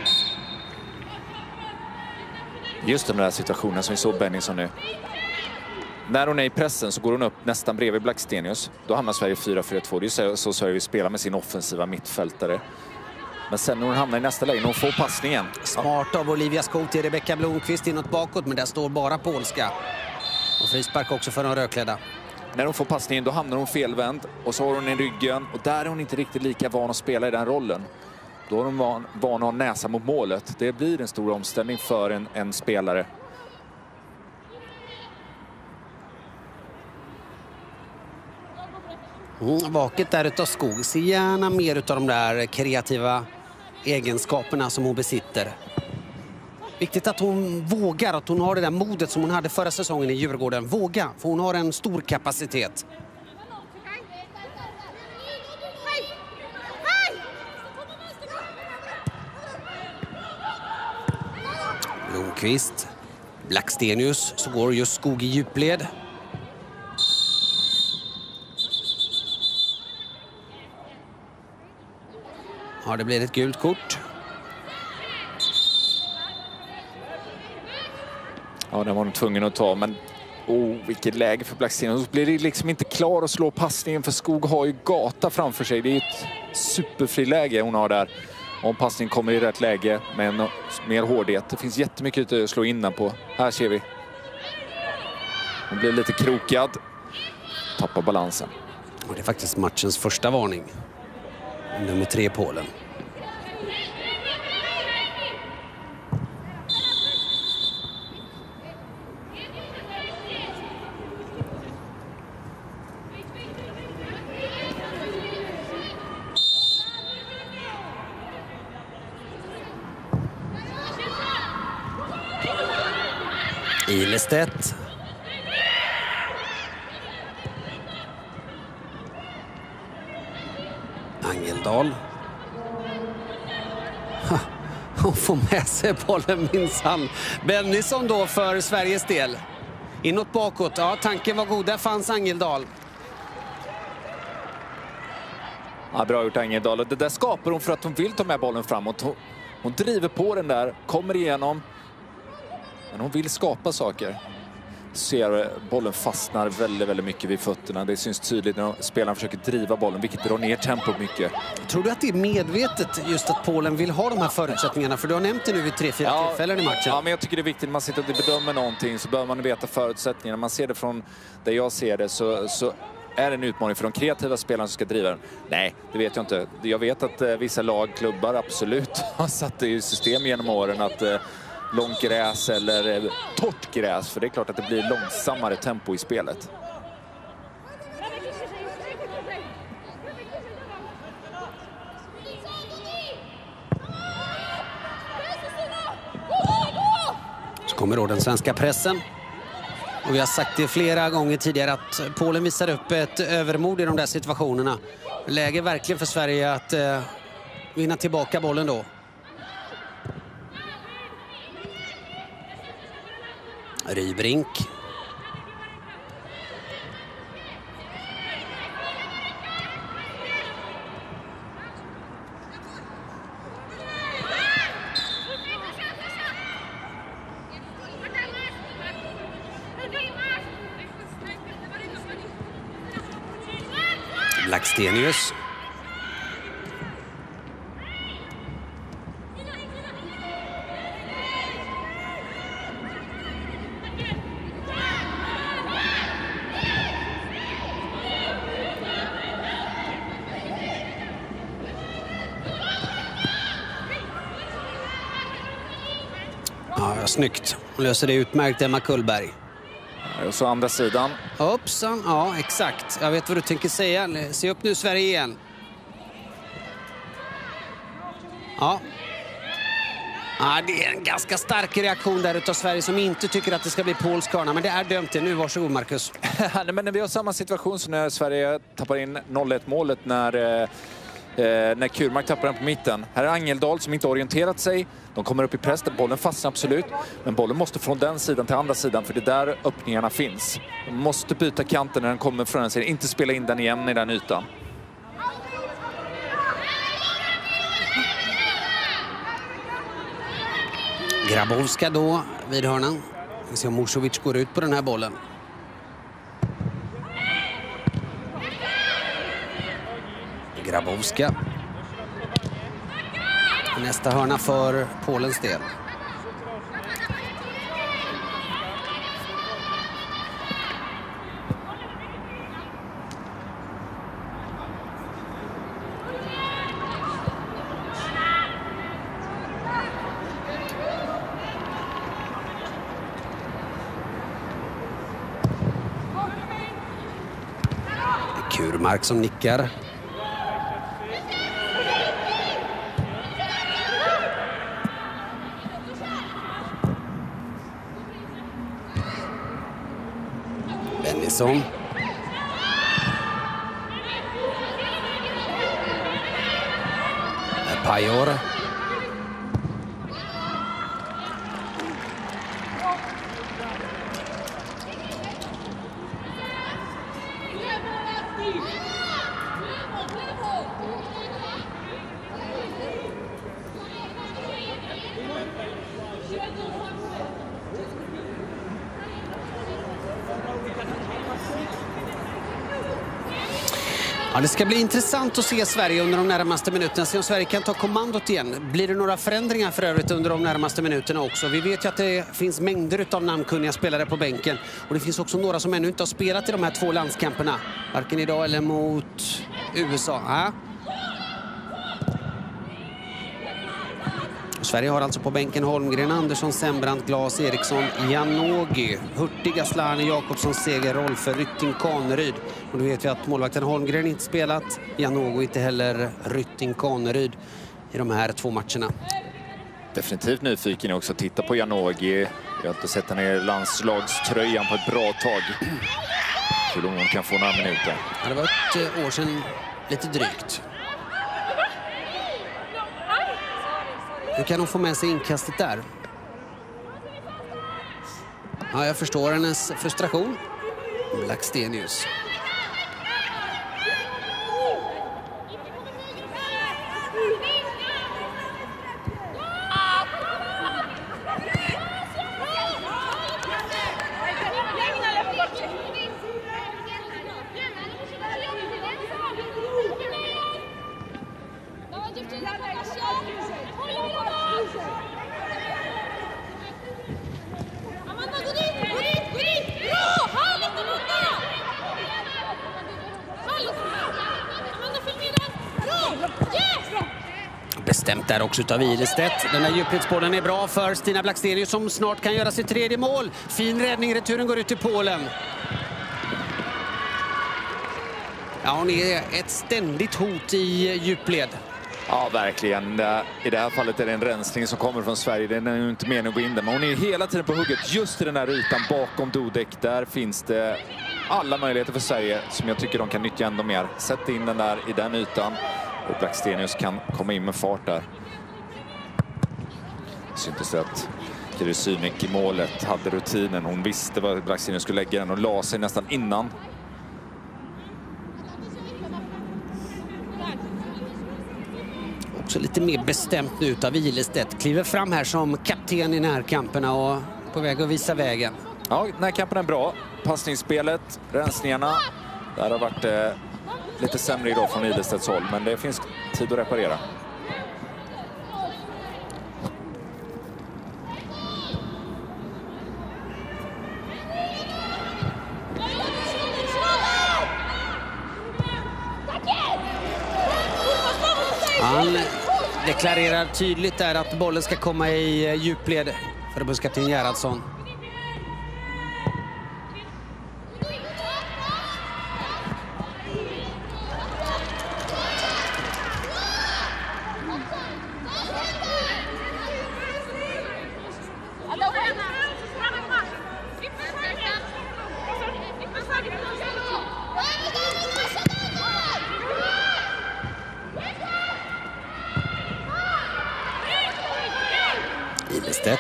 Just den där situationen som vi såg Bennison nu. När hon är i pressen så går hon upp nästan bredvid Blackstenius. Då hamnar Sverige fyra fyra två. Det är så Sverige spelar med sin offensiva mittfältare. Men sen när hon hamnar i nästa läge, när hon får passningen. Smart av Olivia Skog till Rebecka Blomqvist inåt bakåt, men där står bara polska. Och frispark också för de rödklädda. När hon får passningen då hamnar hon felvänd och så har hon i ryggen. Och där är hon inte riktigt lika van att spela i den rollen. Då är hon van, van att ha näsa mot målet. Det blir en stor omställning för en, en spelare. Mm, vaket där utav Skog. Se gärna mer utav de där kreativa egenskaperna som hon besitter. Viktigt att hon vågar, att hon har det där modet som hon hade förra säsongen i Djurgården. Våga, för hon har en stor kapacitet. Blomqvist. Blackstenius, så går just Skog i djupled. Ja, det blir ett gult kort. Ja, den var hon tvungen att ta, men oh, vilket läge för Blackstenius. Så blir det liksom inte klar att slå passningen, för Skog har ju gata framför sig. Det är ett superfri läge hon har där. Om passningen kommer i rätt läge med en mer hårdhet. Det finns jättemycket att slå in på. Här ser vi. Hon blir lite krokad. Tappar balansen. Och det är faktiskt matchens första varning. Nummer tre, Polen. Ilestedt. Angeldal. Hon får med sig bollen minsann. Bennison då för Sveriges del. Inåt bakåt. Ja, tanken var god. Där fanns Angeldal. Ja, bra gjort Angeldal. Det där skapar hon för att hon vill ta med bollen framåt. Hon, hon driver på den där. Kommer igenom. Men hon vill skapa saker. Ser bollen fastnar väldigt, väldigt mycket vid fötterna. Det syns tydligt när spelarna försöker driva bollen, vilket drar ner tempot mycket. Tror du att det är medvetet just att Polen vill ha de här förutsättningarna? För du har nämnt det nu vid tre, fyra ja, tillfällen i matchen. Ja, men jag tycker det är viktigt när man sitter och bedömer någonting, så bör man veta förutsättningarna. När man ser det från där jag ser det, så, så är det en utmaning för de kreativa spelarna som ska driva den. Nej, det vet jag inte. Jag vet att eh, vissa lagklubbar absolut har satt det i system genom åren att eh, långt gräs eller torrt gräs, för det är klart att det blir långsammare tempo i spelet. Så kommer då den svenska pressen. Och vi har sagt det flera gånger tidigare att Polen visar upp ett övermod i de där situationerna. Läge verkligen för Sverige att eh, vinna tillbaka bollen då. Rybrink. Blackstenius. snyggt. Hon löser det utmärkt, Emma Kullberg. Och så andra sidan. Hoppsan, ja exakt. Jag vet vad du tänker säga. Se upp nu Sverige igen. Ja. Ja, det är en ganska stark reaktion där utav Sverige som inte tycker att det ska bli polsk hörna. Men det är dömt det nu. Varsågod Marcus. Nej, men vi har samma situation som när Sverige tappar in noll ett målet när, eh, när Kurmark tappar den på mitten. Här är Angeldal som inte orienterat sig. De kommer upp i press där bollen fastnar absolut. Men bollen måste från den sidan till andra sidan för det är där öppningarna finns. De måste byta kanten när den kommer från den sidan. Inte spela in den igen i den ytan. Grabowska då vid hörnan. Vi ser om Musovic går ut på den här bollen. Grabowska. Nästa hörna för Polens del. Kurmark som nickar. Bennison. Pajor. Ja, det ska bli intressant att se Sverige under de närmaste minuterna. Se om Sverige kan ta kommandot igen. Blir det några förändringar för övrigt under de närmaste minuterna också? Vi vet ju att det finns mängder av namnkunniga spelare på bänken. Och det finns också några som ännu inte har spelat i de här två landskamperna. Varken idag eller mot U S A. Ja. Sverige har alltså på bänken Holmgren, Andersson, Sembrant, Glas, Eriksson, Janogy, Hurtiga, Slane, Jakobsson, Seger, Rolfe, Rytting, Kaneryd. Och då vet vi att målvakten Holmgren inte spelat, Janogy inte heller, Rytting, Kaneryd i de här två matcherna. Definitivt nyfiken också att titta på Janogy. Jag har inte sett henne i landslagströjan på ett bra tag. Hur lång hon kan få några minuter. Ja, det var ett år sedan lite drygt. Hur kan hon få med sig inkastet där? Ja, jag förstår hennes frustration. Blackstenius. Bestämt där också utav Ilestedt. Den här djupledsbollen är bra för Stina Blackstenius som snart kan göra sitt tredje mål. Fin räddning, returen går ut till Polen. Ja, hon är ett ständigt hot i djupled. Ja, verkligen. I det här fallet är det en rensning som kommer från Sverige. Den är ju inte meningen att gå in där. Men hon är hela tiden på hugget just i den här ytan bakom Dudek. Där finns det alla möjligheter för Sverige som jag tycker de kan nyttja ändå mer. Sätt in den där i den ytan. Och Blackstenius kan komma in med fart där. Syntes det att Kirisynek i målet hade rutinen. Hon visste vad Blackstenius skulle lägga den och la sig nästan innan. Också lite mer bestämt nu utav Ilestedt. Kliver fram här som kapten i närkamperna och på väg att visa vägen. Ja, närkampen är bra. Passningsspelet, rensningarna. Där har varit eh, lite sämre idag från Ilestedts håll. Men det finns tid att reparera. Han deklarerar tydligt där att bollen ska komma i djupled. förbundskapten Gerhardsson. Ilestedt.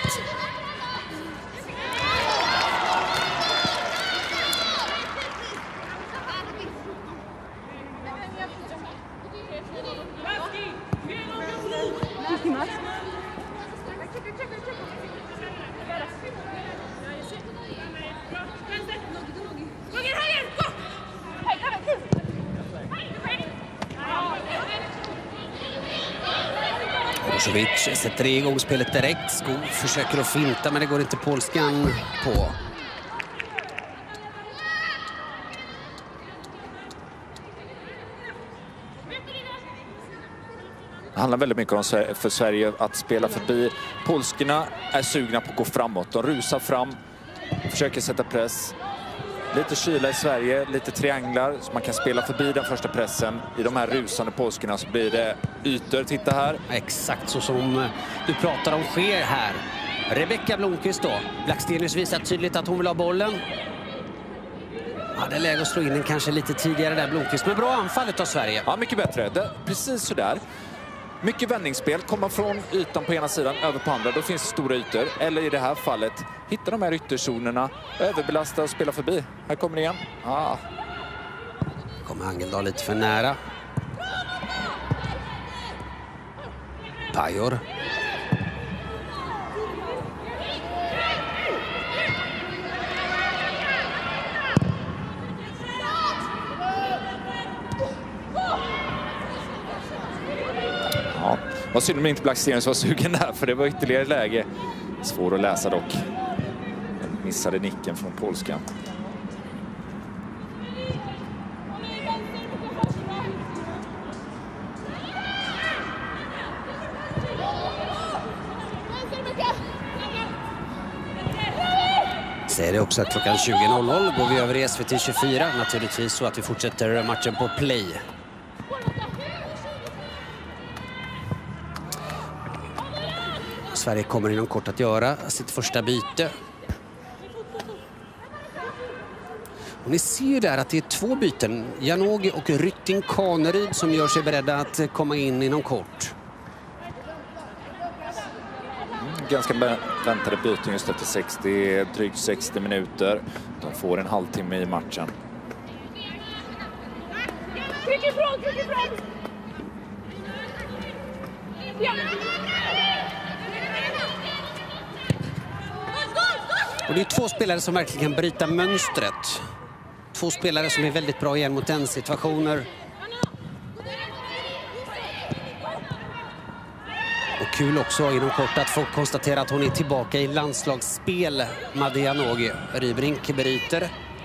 Brozovic sätter igång spelet direkt. Skog försöker att finta, men det går inte polskan på. Det handlar väldigt mycket om för Sverige att spela förbi. Polskorna är sugna på att gå framåt. De rusar fram, försöker sätta press. Lite kyla i Sverige, lite trianglar så man kan spela förbi den första pressen. I de här rusande polskorna så blir det ytor. Titta här. Exakt så som du pratar om sker här. Rebecka Blomqvist då. Blackstenius visar tydligt att hon vill ha bollen. Ja, det är läge att slå in den kanske lite tidigare där, Blomqvist. Men bra anfallet av Sverige. Ja, mycket bättre. Det, precis så där. Mycket vändningsspel, komma från ytan på ena sidan över på andra, då finns det stora ytor. Eller i det här fallet, hitta de här ytterzonerna, överbelasta och spela förbi. Här kommer det igen. Ah. Kommer Angeldal lite för nära. Pajor. Ja, vad synd om inte Blackstenius var sugen där, för det var ytterligare läge. Svår att läsa dock. Den missade nicken från polskan. Säger det också att klockan tjugo noll noll går vi över i S V T tjugofyra. Naturligtvis så att vi fortsätter matchen på play. Sverige kommer inom kort att göra sitt första byte. Och ni ser ju där att det är två byten. Janogy och Rytting Kaneryd som gör sig beredda att komma in inom kort. Ganska väntade byten just efter sextio, drygt sextio minuter. De får en halvtimme i matchen. Tryck ifrån, tryck ifrån! Ja. Och det är två spelare som verkligen kan bryta mönstret. Två spelare som är väldigt bra igen mot den situationer. Och kul också inom kort att få konstatera att hon är tillbaka i landslagsspel. Madde Janogy. Rybrink bryter.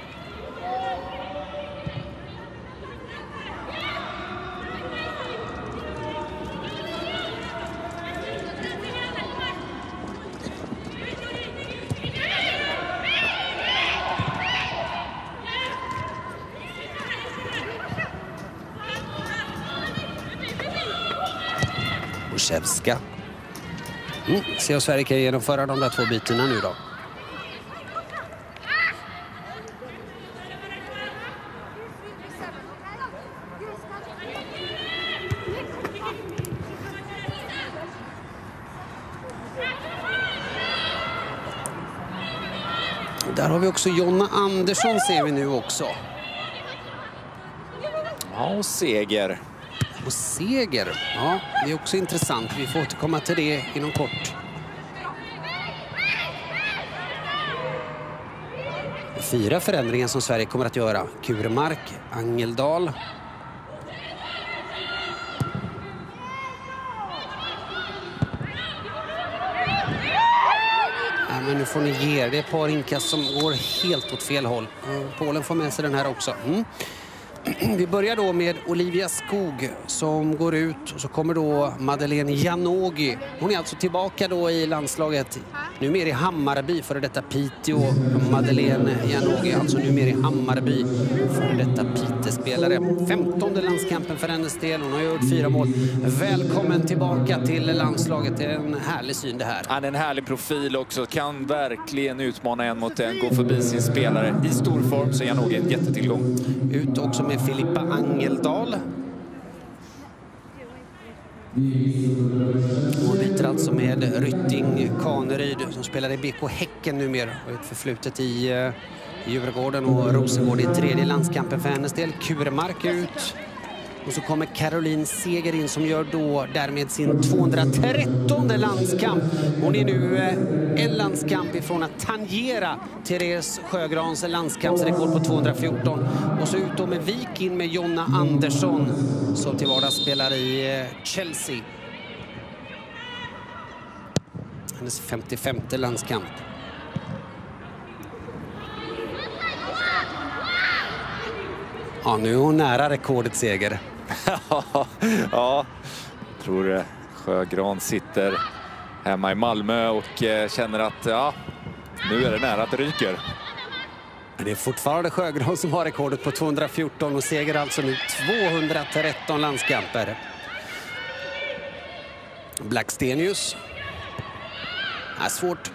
Olszewska. Mm, se om Sverige kan genomföra de där två bytena nu då. Där har vi också Jonna Andersson, ser vi nu också. Ja, och seger. Och seger, ja, det är också intressant. Vi får återkomma till det inom kort. Fyra förändringar som Sverige kommer att göra. Kuremark, Angeldal. Ja, men nu får ni ge er. Det är ett par inkast som går helt åt fel håll. Polen får med sig den här också. Mm. Vi börjar då med Olivia Skog som går ut och så kommer då Madeleine Janogy. Hon är alltså tillbaka då i landslaget. Nu mer i Hammarby för detta Piteå. Madeleine Janogy alltså nu mer i Hammarby för detta Piteå-spelare. femtonde landskampen för hennes del. Hon har gjort fyra mål. Välkommen tillbaka till landslaget. Det är en härlig syn det här. Han är en härlig profil också. Kan verkligen utmana en mot en. Gå förbi sin spelare i stor form så Janogy en jättetillgång. Ut också med Filippa Angeldal. Hon byter alltså med Rytting Kaneryd som spelar i B K Häcken numera. Och ett förflutet i uh, Djurgården och Rosengård i tredje landskampen för hennes del. Kurmark ut. Och så kommer Caroline Seger in som gör då därmed sin tvåhundratrettonde landskamp. Hon är nu eh, en landskamp ifrån att tangera Therese Sjögrans landskampsrekord på tvåhundrafjorton. Och så ut då med Vik in med Jonna Andersson som till vardags spelar i eh, Chelsea. Hennes femtiofemte landskamp. Ja, nu är hon nära rekordets seger. Ja, jag tror Sjögran sitter hemma i Malmö och känner att ja, nu är det nära att det ryker. Det är fortfarande Sjögran som har rekordet på tvåhundrafjorton och seger alltså nu tvåhundratretton landskamper. Blackstenius. är svårt.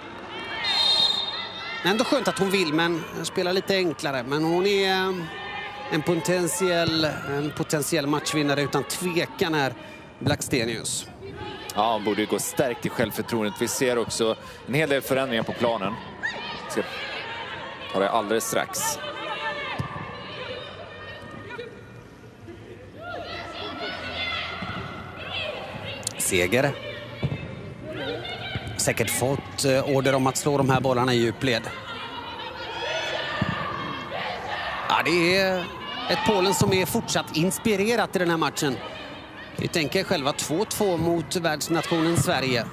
Ändå skönt att hon vill, men spelar lite enklare. Men hon är en potentiell, en potentiell matchvinnare utan tvekan här, Blackstenius. Ja, han borde gå stärkt i självförtroendet. Vi ser också en hel del förändringar på planen. Ska ta det alldeles strax. Seger. Säkert fått order om att slå de här bollarna i djupled. Ja, det är ett Polen som är fortsatt inspirerat i den här matchen. Vi tänker själva två två mot världsnationen Sverige.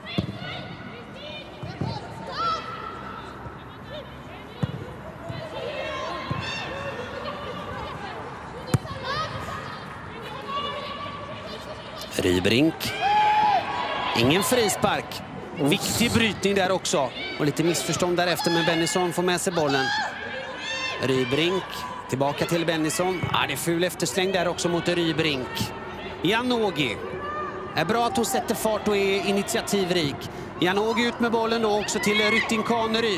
Rybrink. Ingen frispark. Viktig brytning där också. Och lite missförstånd därefter, men Bennison får med sig bollen. Rybrink. Tillbaka till Bennison. Ah, det är ful eftersläng där också mot Rybrink. Janogy. Är bra att hon sätter fart och är initiativrik. Janogy ut med bollen då också till Rytting Kaneryd.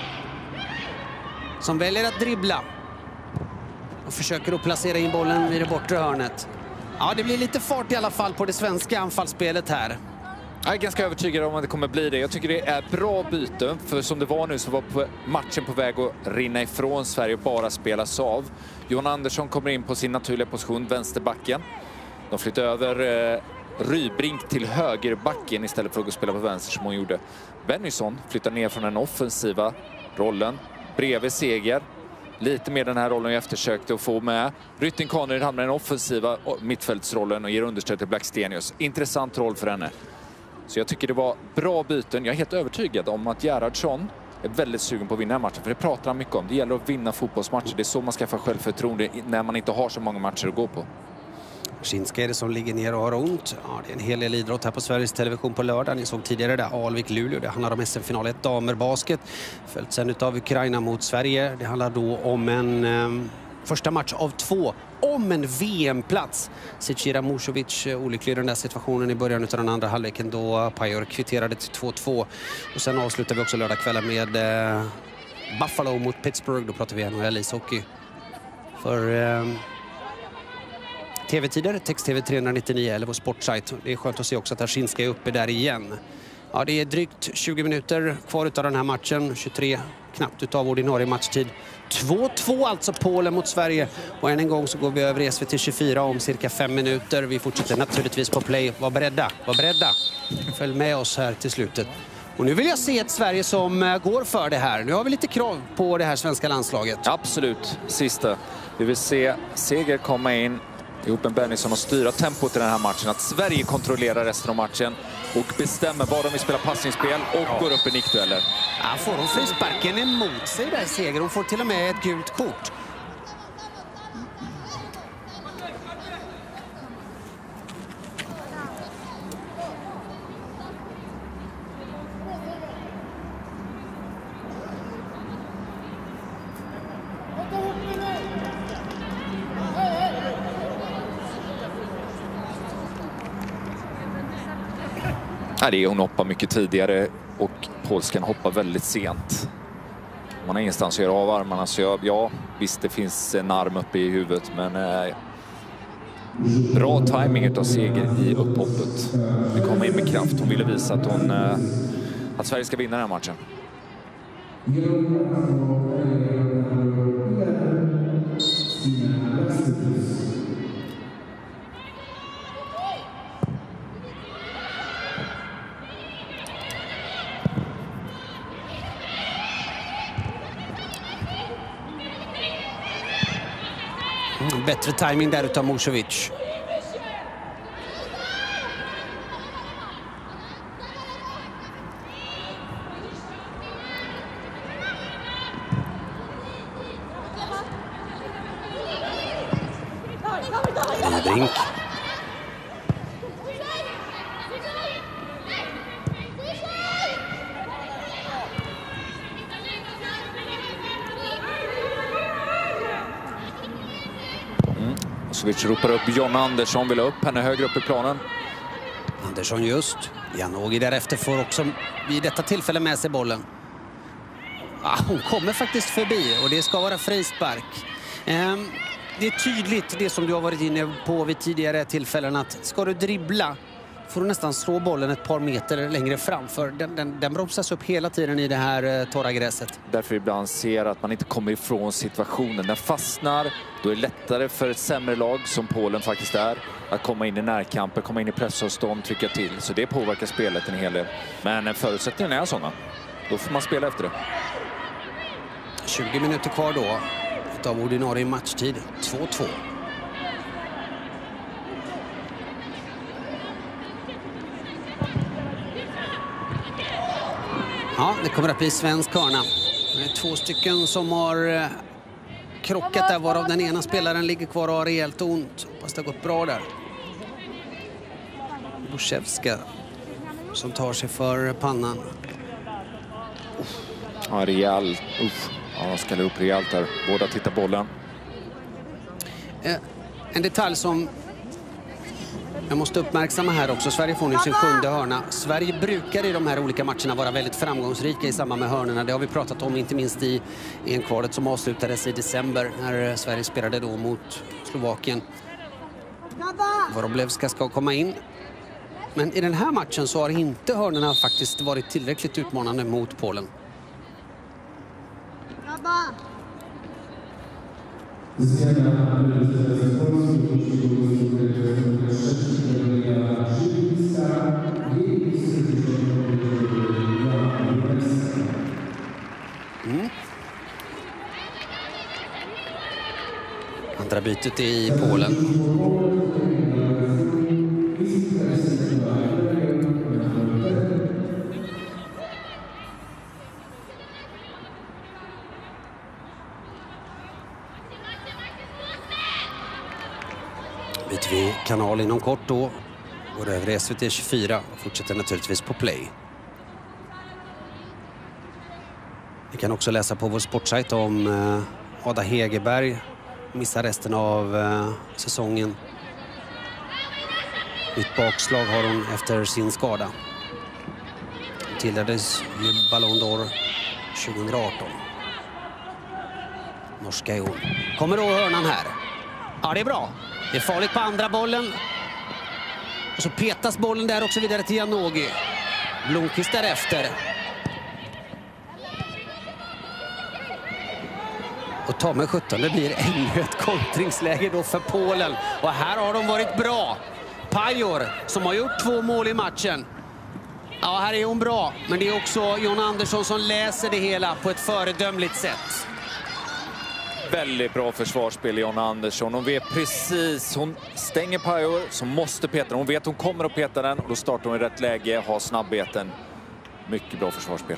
Som väljer att dribbla. Och försöker att placera in bollen vid det bortre hörnet. Ja, det blir lite fart i alla fall på det svenska anfallsspelet här. Jag är ganska övertygad om att det kommer bli det. Jag tycker det är bra byte. För som det var nu så var matchen på väg att rinna ifrån Sverige och bara spelas av. Johan Andersson kommer in på sin naturliga position, vänsterbacken. De flyttar över eh, Rybrink till högerbacken istället för att spela på vänster som hon gjorde. Bennison flyttar ner från den offensiva rollen bredvid Seger. Lite mer den här rollen jag eftersökte att få med. Rytting Kaneryd hamnar i den offensiva mittfältsrollen och ger understöd till Blackstenius. Intressant roll för henne. Så jag tycker det var bra byten. Jag är helt övertygad om att Gerhardsson är väldigt sugen på att vinna matchen. För det pratar han mycket om. Det gäller att vinna fotbollsmatcher. Det är så man ska få självförtroende när man inte har så många matcher att gå på. Skinska är det som ligger ner och har ont. Ja, det är en hel del idrott här på Sveriges Television på lördag. Ni såg tidigare där Alvik-Luleå. Det handlar om S M-final ett damerbasket. Följt sen av Ukraina mot Sverige. Det handlar då om en eh, första match av två. Om en V M-plats. Zecira Musovic olycklig i den där situationen i början av den andra halvleken då Pajor kvitterade till två två. Och sen avslutar vi också lördagskvällen med eh, Buffalo mot Pittsburgh. Då pratar vi N H L ishockey. För eh, tv-tider, text-tv tre nittionio eller vår sportsajt. Det är skönt att se också att Skinska är uppe där igen. Ja, det är drygt tjugo minuter kvar utav den här matchen. tjugotre knappt utav ordinarie matchtid. två två alltså Polen mot Sverige. Och än en gång så går vi över i S V T tjugofyra om cirka fem minuter. Vi fortsätter naturligtvis på play. Var beredda, var beredda. Följ med oss här till slutet. Och nu vill jag se ett Sverige som går för det här. Nu har vi lite krav på det här svenska landslaget. Absolut, sista. Vi vill se Seger komma in ihop med Bennison och styra tempot i den här matchen. Att Sverige kontrollerar resten av matchen och bestämmer vad de vill spela passningsspel och ja. går upp i nickdueller. Ja, får de frisparken emot sig där Seger. Hon får till och med ett gult kort. Nej, det är hon hoppar mycket tidigare och polskan hoppar väldigt sent. Man har ingenstans att göra av armarna, så jag, ja, visst det finns en arm uppe i huvudet, men eh, bra timing av seger i upphoppet. Det kommer in med kraft. Hon ville visa att, hon, eh, att Sverige ska vinna den här matchen. Mm, bättre timing där utav Musovic. Brink. Musovic ropar upp Jonna Andersson, vill ha upp henne högre upp i planen. Andersson just. Janogy därefter får också vid detta tillfälle med sig bollen. Ah, hon kommer faktiskt förbi och det ska vara frispark. Um, det är tydligt det som du har varit inne på vid tidigare tillfällen, att ska du dribbla får du nästan slå bollen ett par meter längre fram, för den, den, den bromsas upp hela tiden i det här uh, torra gräset. Därför ibland ser att man inte kommer ifrån situationen. Den fastnar, då är det lättare för ett sämre lag som Polen faktiskt är att komma in i närkamper, komma in i pressavstånd, trycka till. Så det påverkar spelet en hel del. Men förutsättningen är sådana. Då får man spela efter det. tjugo minuter kvar då av ordinarie matchtid. två två. Ja, det kommer att bli svensk hörna. Det är två stycken som har krockat där, varav den ena spelaren ligger kvar och har rejält ont. Hoppas det har gått bra där. Buszewska som tar sig för pannan. Ja, rejält. Uff. Ja, ska upp rejält där. Båda tittar bollen. Eh, en detalj som jag måste uppmärksamma här också. Sverige får nu sin sjunde hörna. Sverige brukar i de här olika matcherna vara väldigt framgångsrika i samband med hörnorna. Det har vi pratat om inte minst i en kvalet som avslutades i december när Sverige spelade då mot Slovakien. Woroblewska ska komma in. Men i den här matchen så har inte hörnorna faktiskt varit tillräckligt utmanande mot Polen. Mm. Andra bytet i Polen. Byter vi kanal inom kort då. Går över i S V T tjugofyra och fortsätter naturligtvis på Play. Vi kan också läsa på vår sportsajt om eh, Ada Hegerberg missar resten av eh, säsongen. Nytt bakslag har hon efter sin skada. Hon tilldelades ju Ballon d'Or tjugoarton. Norska är hon. Kommer då hörnan här. Ja, det är bra. Det är farligt på andra bollen. Och så petas bollen där också vidare till Janogy. Blomqvist därefter. Och ta med sjutton, det blir ännu ett kontringsläge då för Polen. Och här har de varit bra. Pajor som har gjort två mål i matchen. Ja, här är hon bra. Men det är också Jonna Andersson som läser det hela på ett föredömligt sätt. Väldigt bra försvarsspel i Jonna Andersson. Hon vet precis, hon stänger Pajor som måste peta den. Hon vet hon kommer att peta den och då startar hon i rätt läge, har snabbheten. Mycket bra försvarsspel.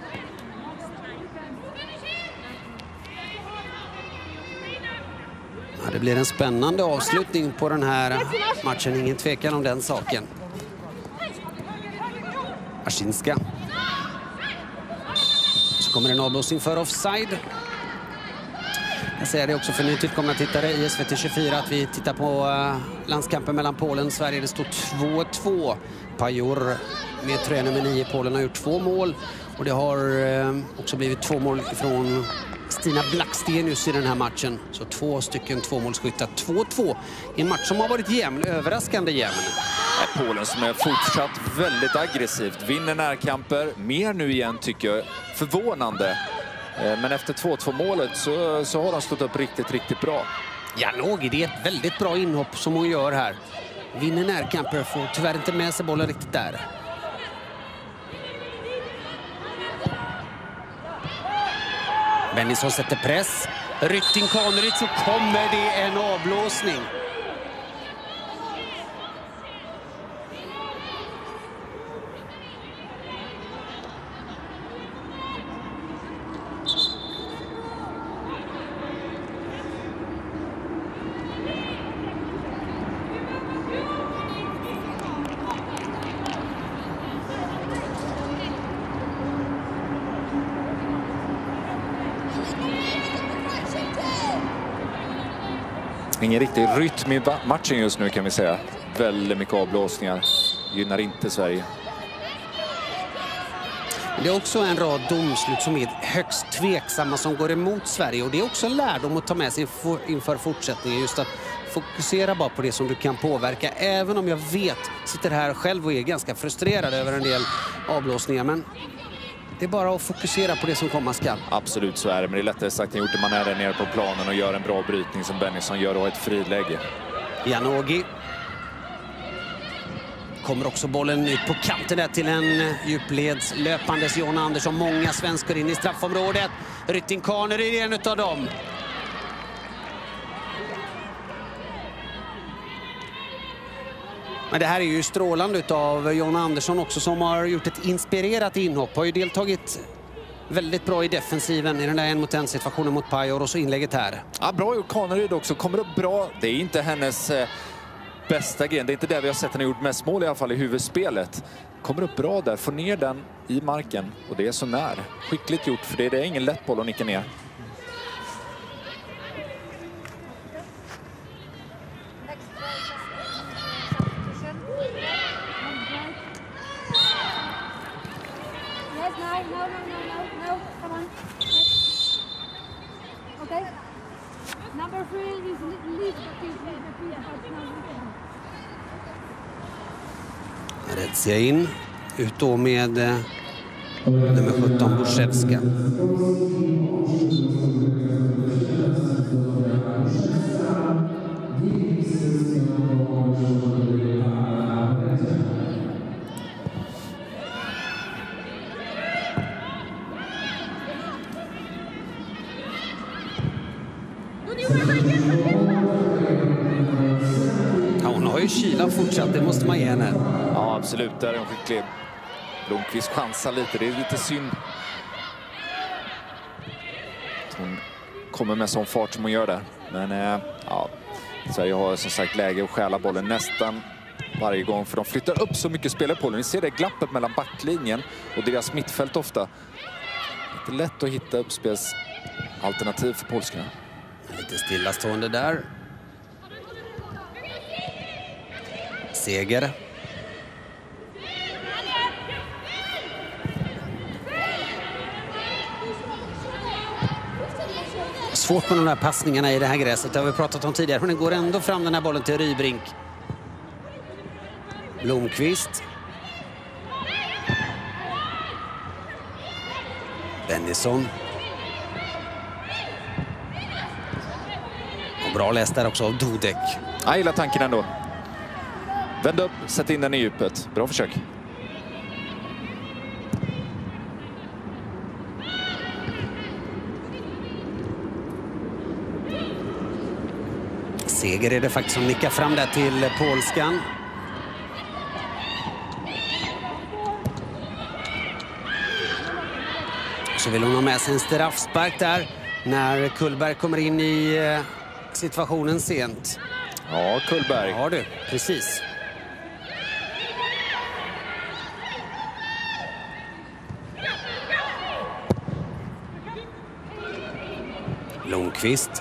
Ja, det blir en spännande avslutning på den här matchen. Ingen tvekan om den saken. Arsinska. Så kommer en avblåsning för offside. Jag säger det också för nytillkomna tittare i S V T tjugofyra att vi tittar på landskampen mellan Polen och Sverige. Det står två två. Pajor med tröja nummer nio. Polen har gjort två mål och det har också blivit två mål från Stina Blackstenius i den här matchen. Så två stycken tvåmålsskyttar. två två i en match som har varit jämn, överraskande jämn. Polen som är fortsatt väldigt aggressivt. Vinner närkamper. Mer nu igen tycker jag. Förvånande. Men efter två två målet så, så har de stått upp riktigt, riktigt bra. Janogy, det är ett väldigt bra inhopp som hon gör här. Vinner närkamper, får tyvärr inte med sig bollen riktigt där. Bennison sätter press. Rytting Kaneryd, så kommer det en avblåsning. Ingen riktig rytm i matchen just nu kan vi säga. Väldigt mycket avblåsningar. Gynnar inte Sverige. Det är också en rad domslut som är högst tveksamma som går emot Sverige. Och det är också en lärdom att ta med sig inför fortsättningen. Just att fokusera bara på det som du kan påverka. Även om jag vet, sitter här själv och är ganska frustrerad över en del avblåsningar. Men det är bara att fokusera på det som komma skall. Absolut så är det, men det är lättare sagt än gjort när man är där nere på planen och gör en bra brytning som Bennison gör och ett friläge. Janogy. Kommer också bollen ut på kanten där till en djupleds löpandes Jonna Andersson. Många svenskar in i straffområdet. Rytting Kaneryd är en utav dem. Men det här är ju strålande av Jonna Andersson också, som har gjort ett inspirerat inhopp. Har ju deltagit väldigt bra i defensiven i den där en mot en situationen mot Pajor, och så inlägget här. Ja, bra gjort Kaneryd också. Kommer upp bra. Det är inte hennes eh, bästa gren. Det är inte där vi har sett henne gjort mest mål i alla fall i huvudspelet. Kommer upp bra där. Får ner den i marken. Och det är så när. Skickligt gjort, för det är, det är ingen lätt boll att nicka ner. Rätt in. Ut då med eh, nummer sjutton Borszewska. Ja, hon har ju kylan fortsatt, det måste man ge henne. Ja, absolut. Där är hon skicklig. Blomqvist chansar lite. Det är lite synd. Hon kommer med sån fart som hon gör där. Men eh, ja, Sverige har som sagt läge att stjäla bollen nästan varje gång. För de flyttar upp så mycket spelare på Polen. Vi ser det glappet mellan backlinjen och deras mittfält ofta. Inte lätt att hitta uppspelsalternativ för polskarna. Lite stillastående där. Seger. Svårt med de här passningarna i det här gräset. Det har vi pratat om tidigare. Men den går ändå fram den här bollen till Rybrink. Blomqvist. Bennison. Och bra läst där också av Dudek. Jag gillar tanken ändå. Vänd upp, sätt in den i djupet. Bra försök. Seger är det faktiskt som nickar fram där till polskan. Så vill hon ha med sig en straffspark där när Kullberg kommer in i situationen sent. Ja, Kullberg. Ja du, precis. Blomqvist.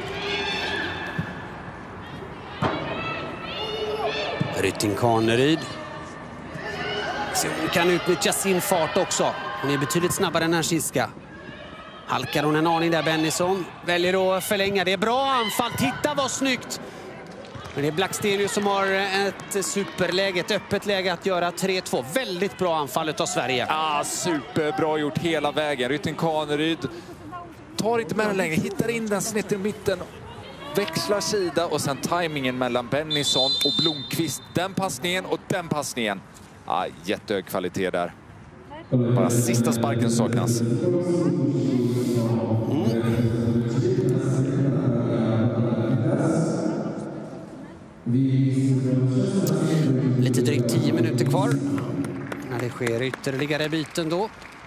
Rytting Kaneryd. Så hon kan utnyttja sin fart också. Hon är betydligt snabbare än Narciska. Halkar hon en aning där, Bennison. Väljer att förlänga. Det är bra anfall. Titta vad snyggt! Men det är Blackstenius som har ett superläge, ett öppet läge att göra tre två. Väldigt bra anfall av Sverige. Ah, superbra gjort hela vägen. Rytting Kaneryd tar inte med den längre. Hittar in den snitt i mitten. Växlar sida och sen timingen mellan Bennison och Blomqvist. Den passningen och den passningen. Ah, jättehög kvalitet där. Bara sista sparken saknas. Mm. Lite drygt tio minuter kvar när det sker ytterligare byten då.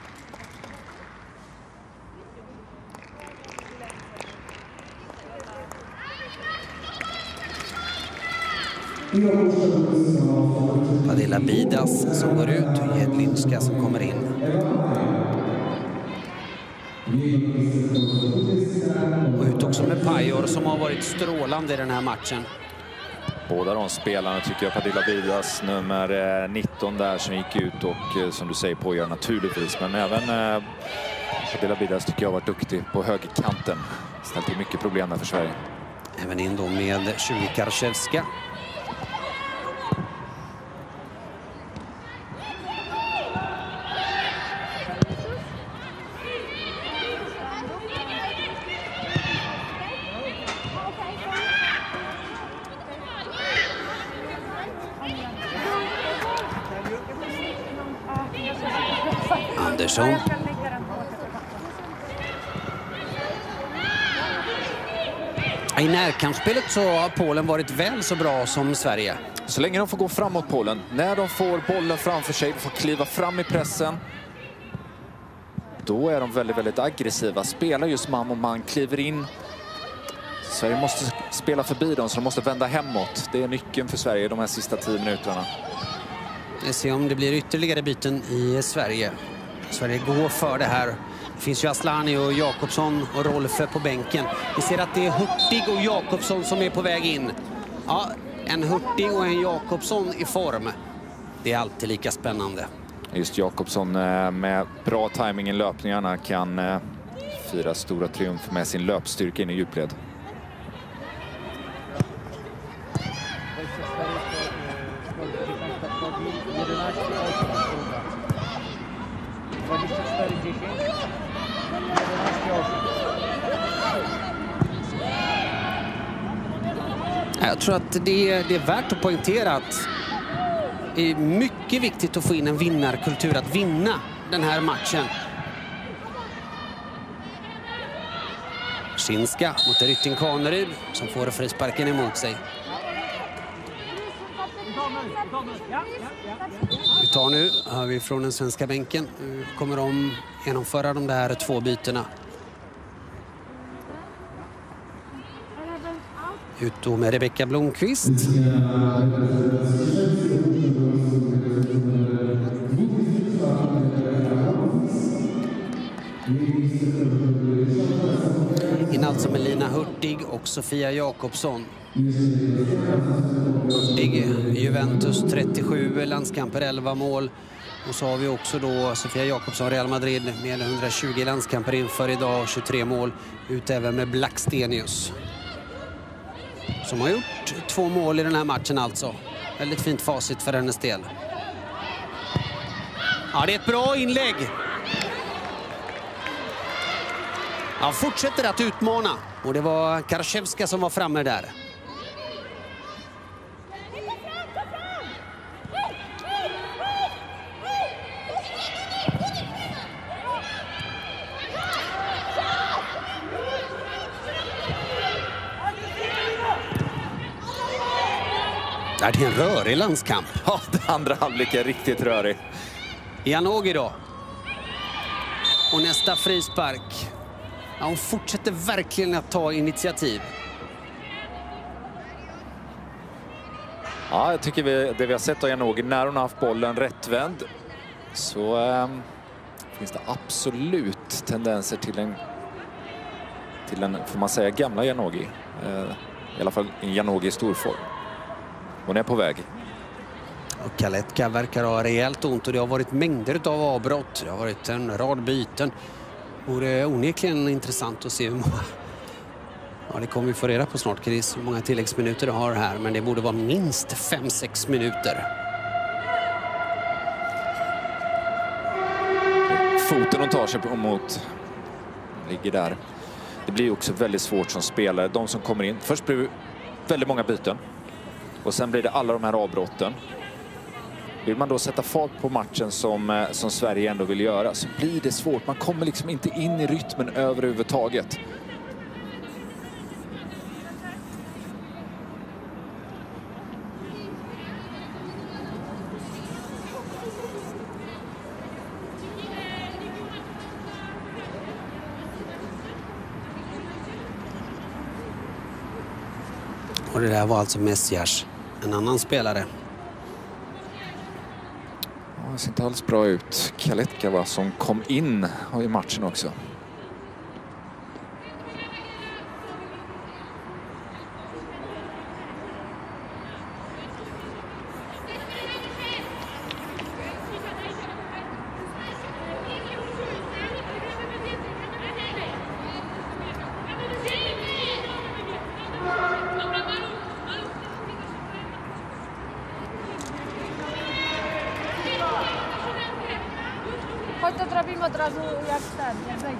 Padilla Bidas som går ut och Jedlinska som kommer in. Och ut också med Pajor som har varit strålande i den här matchen. Båda de spelarna tycker jag, Padilla Bidas nummer nitton där som gick ut och som du säger pågör naturligtvis. Men även eh, Padilla Bidas tycker jag har varit duktig på högerkanten. Ställt till mycket problem där för Sverige. Även in då med tjugo Karszewska. Andersson. I närkampsspelet så har Polen varit väl så bra som Sverige. Så länge de får gå framåt Polen. När de får bollen framför sig, får kliva fram i pressen. Då är de väldigt, väldigt aggressiva. Spelar just man och man, kliver in. Sverige måste spela förbi dem så de måste vända hemåt. Det är nyckeln för Sverige de här sista tio minuterna. Vi ser om det blir ytterligare byten i Sverige. Sverige går för det här. Det finns ju Aslani och Jakobsson och Rolfö på bänken. Vi ser att det är Hurtig och Jakobsson som är på väg in. Ja, en Hurtig och en Jakobsson i form. Det är alltid lika spännande. Just Jakobsson med bra timing i löpningarna kan fira stora triumfer med sin löpstyrka in i djupled. Jag tror att det är, det är värt att poängtera att det är mycket viktigt att få in en vinnarkultur, att vinna den här matchen. Skinska mot Rytting Kaneryd som får frisparken emot sig. Vi tar nu, hör vi från den svenska bänken. Nu kommer de genomföra de där två bytena. Ut då med Rebecka Blomqvist. In alltså med Lina Hurtig och Sofia Jakobsson. Hurtig, Juventus trettiosju, landskamper elva mål. Och så har vi också då Sofia Jakobsson, Real Madrid med etthundratjugo landskamper inför idag, tjugotre mål. Ut även med Blackstenius. Som har gjort två mål i den här matchen alltså. Väldigt fint facit för hennes del. Ja, det är ett bra inlägg. Ja, fortsätter att utmana. Och det var Karszewska som var framme där. Det är en rörig landskamp. Ja, den andra halvlek är riktigt rörig. Janogy då. Och nästa frispark. Ja, hon fortsätter verkligen att ta initiativ. Ja, jag tycker vi, det vi har sett av Janogy när hon har haft bollen rättvänd så eh, finns det absolut tendenser till en till den, får man säga, gamla Janogy. Eh, I alla fall en Janogy i stor form. Hon är på väg. Och Kaletka verkar ha rejält ont och det har varit mängder av avbrott. Det har varit en rad byten. Och det är onekligen intressant att se hur många... Ja, det kommer vi få reda på snart, Chris, hur många tilläggsminuter det har här. Men det borde vara minst fem sex minuter. Foten hon tar sig på mot ligger där. Det blir också väldigt svårt som spelare. De som kommer in, först blir det väldigt många byten. Och sen blir det alla de här avbrotten. Vill man då sätta fart på matchen som, som Sverige ändå vill göra, så blir det svårt. Man kommer liksom inte in i rytmen överhuvudtaget. Och det där var alltså Messias, en annan spelare. Ja, det ser inte alls bra ut. Kaletka, va, som kom in i matchen också. Chodź to zrobimy od razu jak ten, jak zejdzie.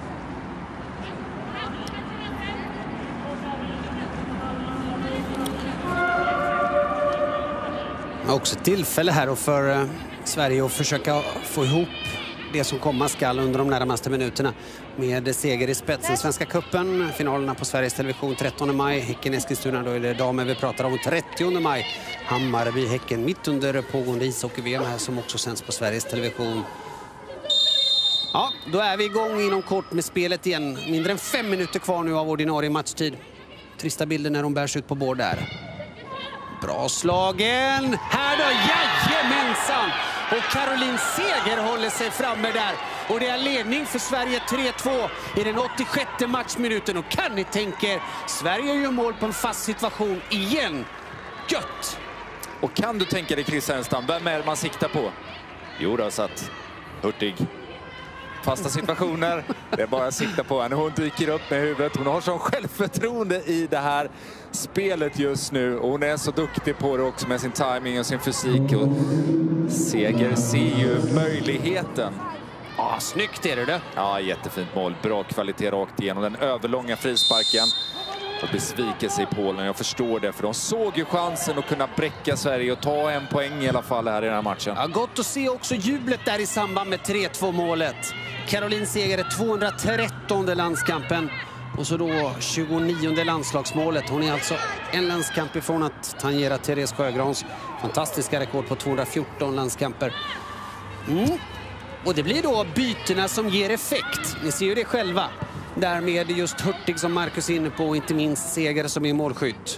Också tillfälle här för Sverige att försöka få ihop det som komma skall under de närmaste minuterna. Med seger i spetsen. Svenska kuppen, finalerna på Sveriges Television trettonde maj. Häcken-Eskilstuna, då är det damer vi pratar om, trettionde maj. Hammarby-Häcken mitt under pågående ishockey-V M här som också sänds på Sveriges Television. Ja, då är vi igång inom kort med spelet igen. Mindre än fem minuter kvar nu av ordinarie matchtid. Trista bilder när de bärs ut på bord där. Bra slagen! Här då, jajamensan! Och Caroline Seger håller sig framme där. Och det är ledning för Sverige tre två i den åttiosjätte matchminuten. Och kan ni tänka er, Sverige gör mål på en fast situation igen. Gött! Och kan du tänka dig, Chris Hellstam, vem är man siktar på? Jo, då satt Hurtig. Fasta situationer, det är bara att sikta på henne. Hon dyker upp med huvudet. Hon har sån självförtroende i det här spelet just nu. Och hon är så duktig på det också med sin timing och sin fysik. Och Seger ser ju möjligheten. Ja, snyggt är det det. Ja, jättefint mål. Bra kvalitet rakt igenom den överlånga frisparken. Och besvikelse i Polen, jag förstår det. För de såg ju chansen att kunna bräcka Sverige och ta en poäng i alla fall här i den här matchen. Ja, gott att se också jublet där i samband med tre två målet. Caroline Seger är tvåhundratrettonde landskampen. Och så då tjugonionde landslagsmålet. Hon är alltså en landskamp ifrån att tangera Therese Sjögrans fantastiska rekord på tvåhundrafjorton landskamper. Mm. Och det blir då bytena som ger effekt. Ni ser ju det själva. Därmed just Hurtig som Marcus är inne på, och inte minst Seger som är målskytt.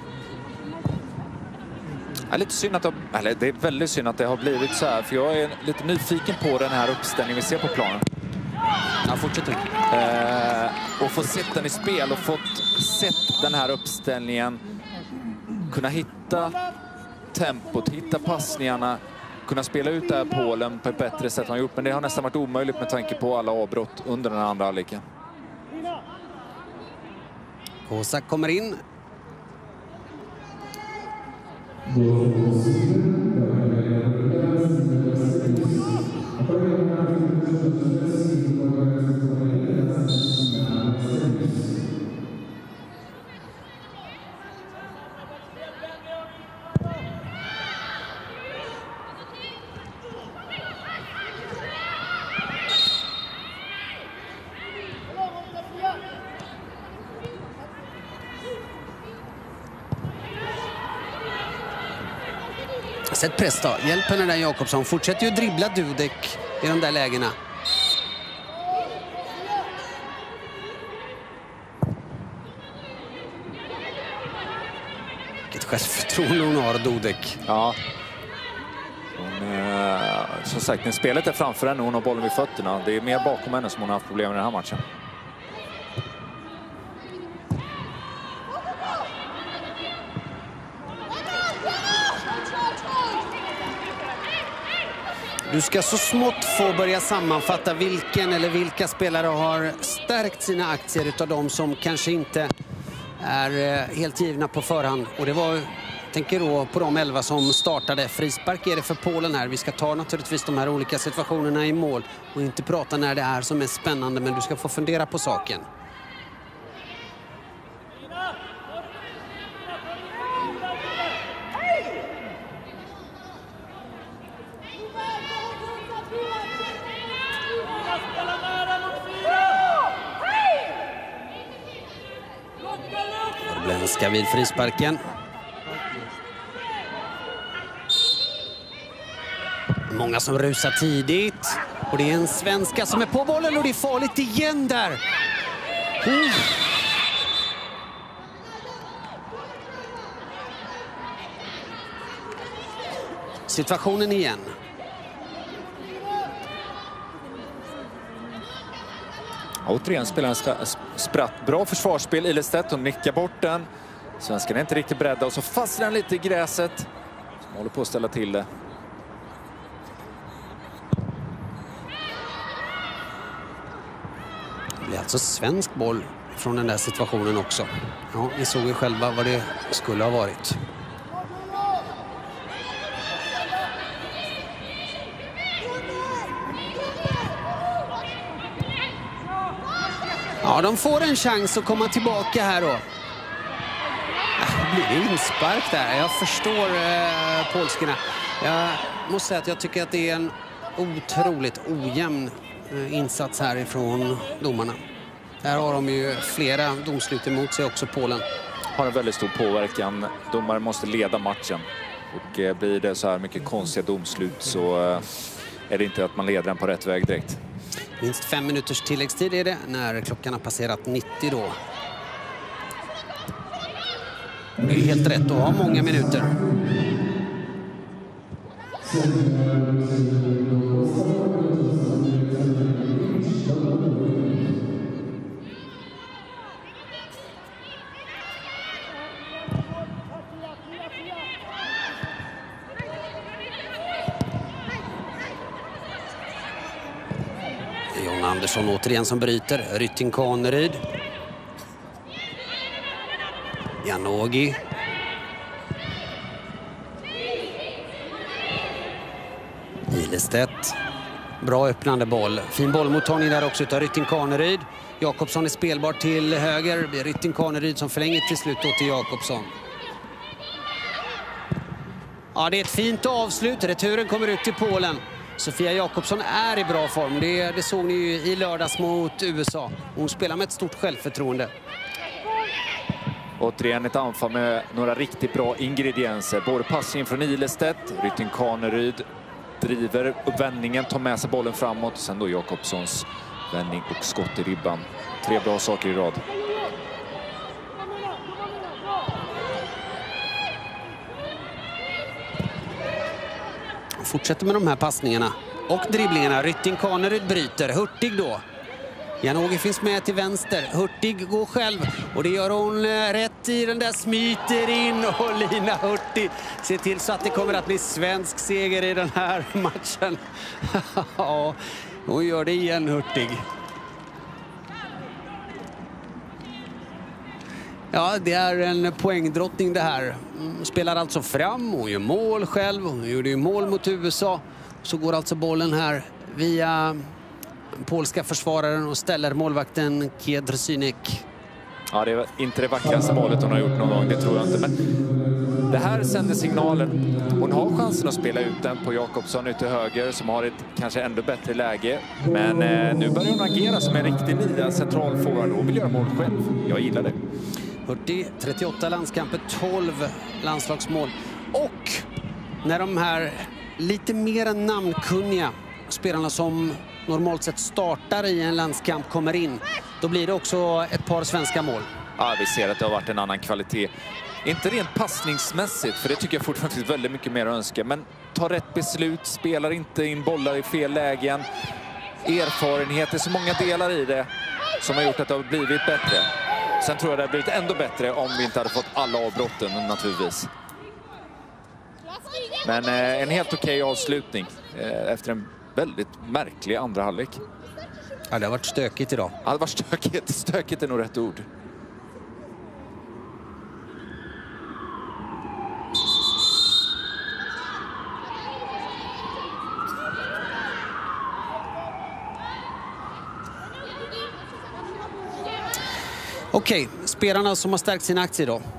Ja, lite synd att det, eller det är väldigt synd att det har blivit så här. För jag är lite nyfiken på den här uppställningen vi ser på planen. Ja, fortsätter. Eh, och få sett den i spel och fått sett den här uppställningen. Kunna hitta tempot, hitta passningarna. Kunna spela ut det här Polen på ett bättre sätt än han gjort. Men det har nästan varit omöjligt med tanke på alla avbrott under den andra halvleken. Kosak kommer in. Sätt press då. Hjälp henne där, Jakobsson. Fortsätter ju dribbla Dudek i de där lägena. Vilket självförtroende hon har, Dudek. Ja. Hon, eh, som sagt, när spelet är framför henne, hon har bollen vid fötterna. Det är mer bakom henne som hon har haft problem i den här matchen. Du ska så smått få börja sammanfatta vilken eller vilka spelare har stärkt sina aktier utav de som kanske inte är helt givna på förhand. Och det var, tänker då på de elva som startade. Frispark är det för Polen här. Vi ska ta naturligtvis de här olika situationerna i mål och inte prata när det är som är spännande, men du ska få fundera på saken. Ska vid frisparken. Många som rusar tidigt. Och det är en svenska som är på bollen och det är farligt igen där. Uh. Situationen igen. Återigen spelar en spratt. Bra försvarsspel. Ilestedt och nickar bort den. Svenskarna är inte riktigt beredda och så fastnar den lite i gräset. Som håller på att ställa till det. Det blir alltså svensk boll från den där situationen också. Ja, ni såg ju själva vad det skulle ha varit. Ja, de får en chans att komma tillbaka här då. Blir det inspark där? Jag förstår eh, polskerna. Jag måste säga att jag tycker att det är en otroligt ojämn eh, insats här ifrån domarna. Där har de ju flera domslut emot sig också, Polen. Har en väldigt stor påverkan. Domare måste leda matchen. Och eh, blir det så här mycket konstiga domslut så eh, är det inte att man leder den på rätt väg direkt. Minst fem minuters tilläggstid är det när klockan har passerat nittio då. Det är helt rätt att ha många minuter. John Andersson återigen som bryter. Rytting Kaneryd. Janogy. Ilestedt. Bra öppnande boll. Fin bollmottagning där också utav Rytting Kaneryd. Jakobsson är spelbar till höger. Det blir Rytting Kaneryd som förlänger till slut då till Jakobsson. Ja, det är ett fint avslut. Returen kommer ut till Polen. Sofia Jakobsson är i bra form. Det, det såg ni ju i lördags mot U S A. Hon spelar med ett stort självförtroende. Återigen ett anfall med några riktigt bra ingredienser. Både passning från Ilestedt, Rytting Kaneryd driver upp vändningen, tar med sig bollen framåt. Sen då Jakobssons vändning och skott i ribban. Tre bra saker i rad. Fortsätter med de här passningarna och dribblingarna. Rytting Kaneryd bryter. Hurtig då. Janogy finns med till vänster. Hurtig går själv och det gör hon rätt i. Den där smyter in och Lina Hurtig ser till så att det kommer att bli svensk seger i den här matchen. Ja, hon gör det igen, Hurtig. Ja, det är en poängdrottning det här. Spelar alltså fram och gör mål själv. Hon gjorde ju mål mot U S A. Så går alltså bollen här via polska försvararen och ställer målvakten Kiedrzynek. Ja, det är inte det vackraste målet hon har gjort någon gång, det tror jag inte. Men det här sänder signalen. Hon har chansen att spela ut den på Jakobsson ut till höger som har ett kanske ändå bättre läge. Men eh, nu börjar hon agera som en riktig nia centralforward och vill göra mål själv. Jag gillar det. fyrtio, trettioåtta landskamper, tolv landslagsmål. Och när de här lite mer namnkunniga spelarna som normalt sett startar i en landskamp kommer in, då blir det också ett par svenska mål. Ja, vi ser att det har varit en annan kvalitet. Inte rent passningsmässigt, för det tycker jag fortfarande finns väldigt mycket mer att önska. Men ta rätt beslut, spelar inte in bollar i fel lägen. Erfarenheter, så många delar i det som har gjort att det har blivit bättre. Sen tror jag det har blivit ändå bättre om vi inte hade fått alla avbrotten naturligtvis. Men eh, en helt okej avslutning. eh, efter en väldigt märklig andra halvlek. Ja, det har varit stökigt idag. Ja, det har varit stökigt. Stökigt är nog rätt ord. Okej, spelarna som har stärkt sina aktier då?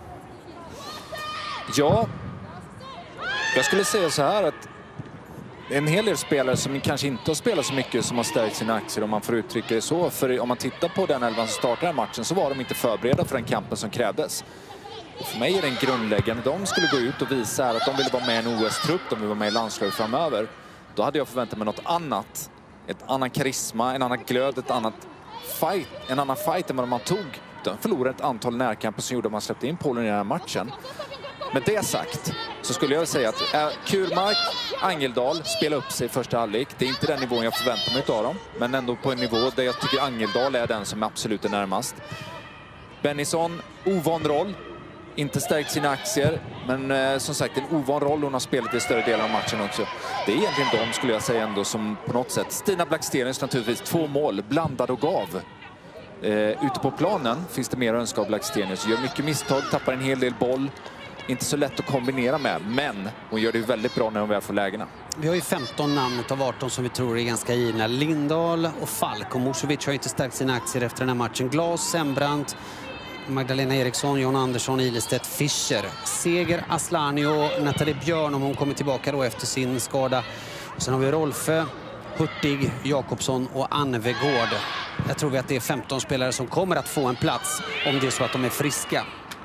Ja, jag skulle säga så här att en hel del spelare som kanske inte har spelat så mycket som har stärkt sina aktier, om man får uttrycka det så. För om man tittar på den elvan som startade den matchen så var de inte förberedda för den kampen som krävdes. Och för mig är den grundläggande. De skulle gå ut och visa att de ville vara med i en O S-trupp, de ville vara med i landslaget framöver. Då hade jag förväntat mig något annat. Ett annan karisma, en annan glöd, ett annat fight, en annan fight än vad man tog. De förlorade ett antal närkamper som gjorde att man släppte in Polen i den här matchen. Med det sagt så skulle jag säga att äh, Kurmark, Angeldal spelar upp sig i första halvlek. Det är inte den nivån jag förväntar mig av dem. Men ändå på en nivå där jag tycker Angeldal är den som är absolut är närmast. Bennison, ovan roll. Inte stärkt sina aktier. Men eh, som sagt, en ovan roll. Hon har spelat i större delen av matchen också. Det är egentligen de, skulle jag säga ändå, som på något sätt. Stina Blackstenius naturligtvis, två mål. Blandad och gav. Eh, ute på planen finns det mer att önska av Blackstenius. Gör mycket misstag, tappar en hel del boll. Inte så lätt att kombinera med, men hon gör det väldigt bra när hon väl får lägena. Vi har ju femton namn av arton som vi tror är ganska givna. Lindahl och Falk och Mosovic har inte stärkt sina aktier efter den här matchen. Glas, Sembrant, Magdalena Eriksson, John Andersson, Ilestedt, Fischer, Seger, Aslani och Nathalie Björn om hon kommer tillbaka då efter sin skada. Och sen har vi Rolfö, Hurtig, Jakobsson och Anvegård. Jag tror vi att det är femton spelare som kommer att få en plats om det är så att de är friska.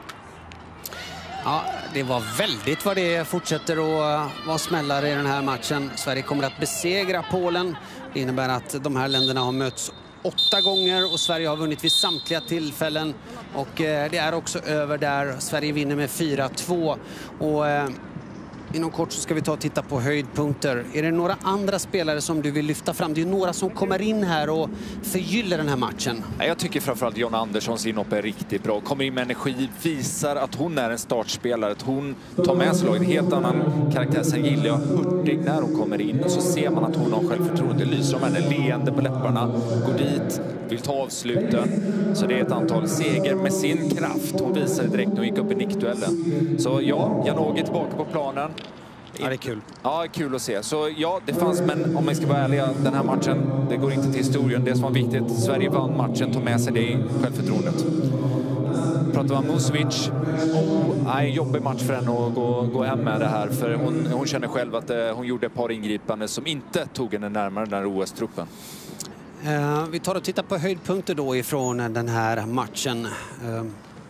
Ja, det var väldigt vad det fortsätter att vara smällare i den här matchen. Sverige kommer att besegra Polen. Det innebär att de här länderna har mötts åtta gånger och Sverige har vunnit vid samtliga tillfällen. Och det är också över där. Sverige vinner med fyra två. Och inom kort så ska vi ta och titta på höjdpunkter. Är det några andra spelare som du vill lyfta fram? Det är några som kommer in här och förgyller den här matchen. Jag tycker framförallt John Anderssons inhopp är riktigt bra. Kommer in med energi, visar att hon är en startspelare. Att hon tar med sig en helt annan karaktär. Sen gillar jag Hurtig när hon kommer in. Och så ser man att hon har självförtroende. Det lyser om henne, leende på läpparna. Går dit, vill ta avsluten. Så det är ett antal seger med sin kraft. Hon visade direkt när hon gick upp i nickduellen. Så ja, Janogy är tillbaka på planen. Ja, det är kul. Ja, kul att se. Så ja, det fanns, men om man ska vara ärliga, den här matchen, det går inte till historien. Det som var viktigt, Sverige vann matchen, tog med sig det i självförtroendet. Pratar vi om Mosovic. Oh, nej, jobbig match för henne att gå, gå hem med det här. För hon, hon känner själv att eh, hon gjorde ett par ingripanden som inte tog henne närmare den här O S-truppen. Uh, vi tar och tittar på höjdpunkter då ifrån den här matchen. Uh,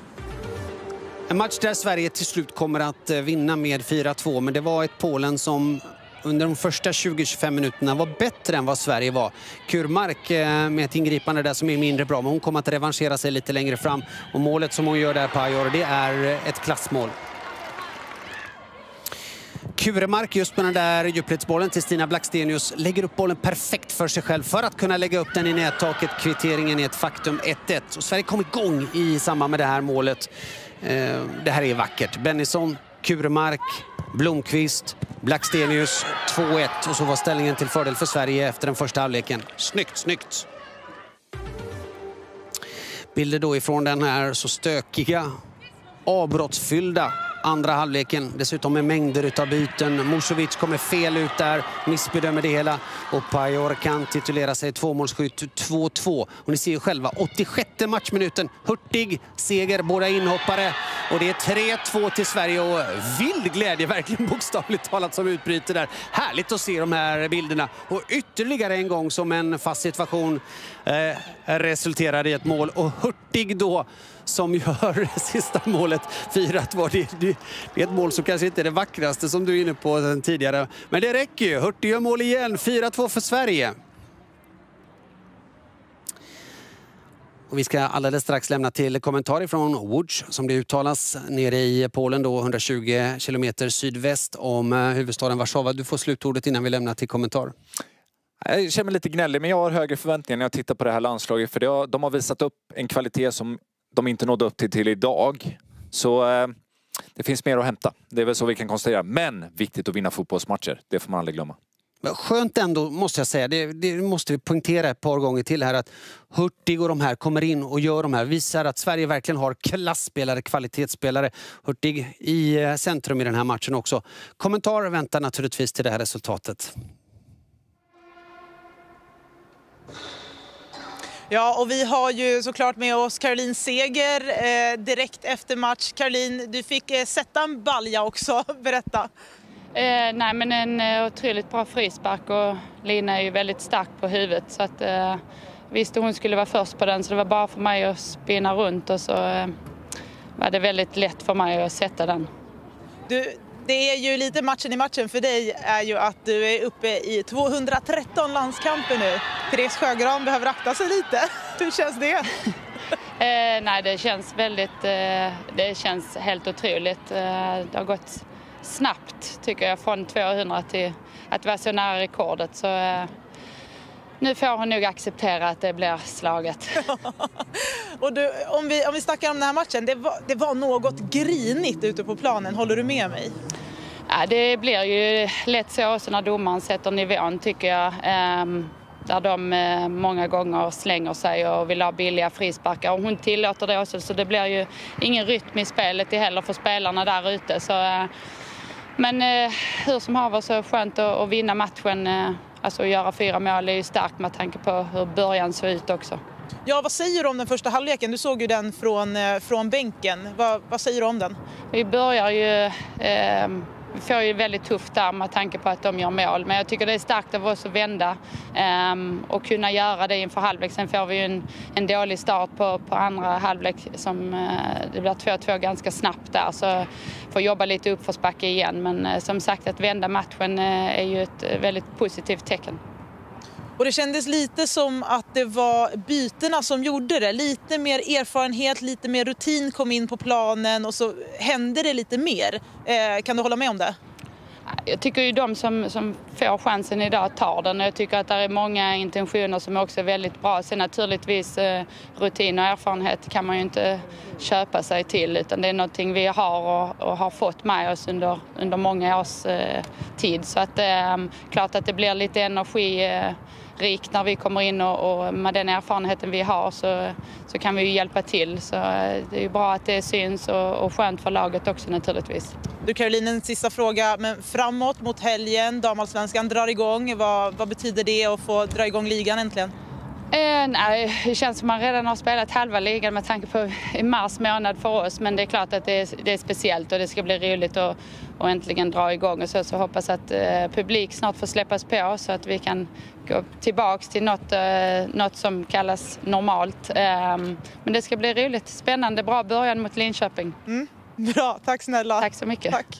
en match där Sverige till slut kommer att vinna med fyra två. Men det var ett Polen som under de första tjugo till tjugofem minuterna var bättre än vad Sverige var. Kurmark uh, med ett ingripande där som är mindre bra. Men hon kommer att revanschera sig lite längre fram. Och målet som hon gör där på Ajor, det är ett klassmål. Kurmark just med den där djupledsbollen till Stina Blackstenius lägger upp bollen perfekt för sig själv för att kunna lägga upp den i nättaket. Kvitteringen är ett faktum, ett ett. Och Sverige kom igång i samband med det här målet. Eh, det här är vackert. Bennison, Kurmark, Blomqvist, Blackstenius, två ett. Och så var ställningen till fördel för Sverige efter den första halvleken. Snyggt, snyggt. Bilder då ifrån den här så stökiga, avbrottsfyllda andra halvleken, dessutom med mängder utav byten. Mosovic kommer fel ut där, missbedömer det hela. Och Pajor kan titulera sig tvåmålsskytt två två. Och ni ser ju själva, åttiosjätte matchminuten. Hurtig, seger, båda inhoppare. Och det är tre två till Sverige och vild glädje, verkligen bokstavligt talat, som utbryter där. Härligt att se de här bilderna. Och ytterligare en gång som en fast situation eh, resulterade i ett mål. Och Hurtig då som gör sista målet fyra två. Det, det, det är ett mål som kanske inte är det vackraste som du är inne på den tidigare. Men det räcker ju. Hurtig gör mål igen. fyra två för Sverige. Och vi ska alldeles strax lämna till kommentarer från Łódź som det uttalas nere i Polen då hundratjugo kilometer sydväst om huvudstaden Warszawa. Du får slutordet innan vi lämnar till kommentar. Jag känner mig lite gnällig, men jag har högre förväntningar när jag tittar på det här landslaget. För det har, de har visat upp en kvalitet som de inte nådde upp till, till idag. Så eh, det finns mer att hämta. Det är väl så vi kan konstatera. Men viktigt att vinna fotbollsmatcher. Det får man aldrig glömma. Skönt ändå, måste jag säga. Det, det måste vi poängtera ett par gånger till här, att Hurtig och de här kommer in och gör de här. Visar att Sverige verkligen har klassspelare, kvalitetsspelare. Hurtig i centrum i den här matchen också. Kommentarer väntar naturligtvis till det här resultatet. Ja, och vi har ju såklart med oss Caroline Seger eh, direkt efter match. Caroline, du fick eh, sätta en balja också. Berätta. Eh, nej, men en eh, otroligt bra frispark, och Lina är ju väldigt stark på huvudet, så att eh, visste hon skulle vara först på den, så det var bara för mig att spinna runt, och så eh, var det väldigt lätt för mig att sätta den. Du, det är ju lite matchen i matchen för dig är ju att du är uppe i tvåhundratretton landskamper nu. Therese Sjögran behöver akta sig lite. Hur känns det? eh, nej, det känns väldigt, eh, det känns helt otroligt. Eh, det har gått snabbt, tycker jag, från tvåhundra till att vara så nära rekordet, så eh, nu får hon nog acceptera att det blir slaget. Och du, om vi, om vi snackar om den här matchen, det var, det var något grinigt ute på planen, håller du med mig? Ja, det blir ju lätt så också när domaren sätter nivån, tycker jag. Eh, där de eh, många gånger slänger sig och vill ha billiga frisparkar. Och hon tillåter det också, så det blir ju ingen rytm i spelet heller för spelarna där ute. Så, eh, men eh, hur som haver, så skönt att, att vinna matchen. Eh, alltså att göra fyra mål är ju starkt med tanke på hur början såg ut också. Ja, vad säger du om den första halvleken? Du såg ju den från, eh, från bänken. Va, vad säger du om den? Vi börjar ju... Eh, Vi får ju väldigt tufft där med tanke på att de gör mål. Men jag tycker det är starkt av oss att vända um, och kunna göra det inför halvlek. Sen får vi ju en, en dålig start på, på andra halvlek. Som, uh, det blir två två ganska snabbt där. Så får jobba lite uppförsbacke igen. Men uh, som sagt, att vända matchen uh, är ju ett uh, väldigt positivt tecken. Och det kändes lite som att det var bytena som gjorde det. Lite mer erfarenhet, lite mer rutin kom in på planen och så hände det lite mer. Eh, kan du hålla med om det? Jag tycker ju de som, som får chansen idag tar den. Jag tycker att det är många intentioner som också är väldigt bra. Sen naturligtvis eh, rutin och erfarenhet kan man ju inte köpa sig till. Utan det är någonting vi har och, och har fått med oss under, under många års eh, tid. Så att eh, klart att det blir lite energi... Eh, rikt när vi kommer in och, och med den erfarenheten vi har så, så kan vi ju hjälpa till. Så det är ju bra att det syns och, och skönt för laget också naturligtvis. Du Caroline, en sista fråga. Men framåt mot helgen, damallsvenskan drar igång. Vad, vad betyder det att få dra igång ligan äntligen? Eh, nej, det känns som man redan har spelat halva ligan med tanke på mars månad för oss. Men det är klart att det är, det är speciellt och det ska bli roligt att och äntligen dra igång. Och så, så hoppas att eh, publik snart får släppas på så att vi kan gå tillbaka till något, eh, något som kallas normalt. Eh, men det ska bli roligt, spännande, bra början mot Linköping. Mm. Bra, tack snälla. Tack så mycket. Tack.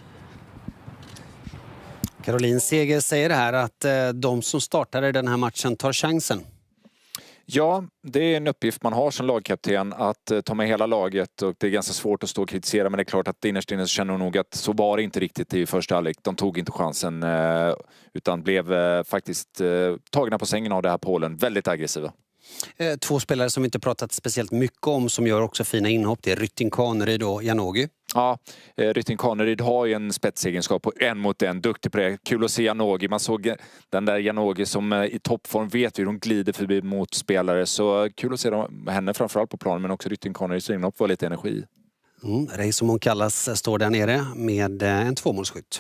Caroline Seger säger det här att eh, de som startade den här matchen tar chansen. Ja, det är en uppgift man har som lagkapten att uh, ta med hela laget och det är ganska svårt att stå och kritisera, men det är klart att innerst inne känner hon nog att så var det inte riktigt i första halvlek. De tog inte chansen uh, utan blev uh, faktiskt uh, tagna på sängen av det här Polen. Väldigt aggressiva. Två spelare som vi inte pratat speciellt mycket om som gör också fina inhopp. Det är Rytting Kaneryd och Janogy. Ja, Rytting Kaneryd har ju en spetsegenskap på en mot en. Duktig på det. Kul att se Janogy. Man såg den där Janogy som i toppform vet hur de glider förbi mot spelare. Så kul att se dem, henne framförallt på planen, men också Rytting Kaneryds inhopp var lite energi. Mm, Rej som hon kallas står där nere med en tvåmålsskytt.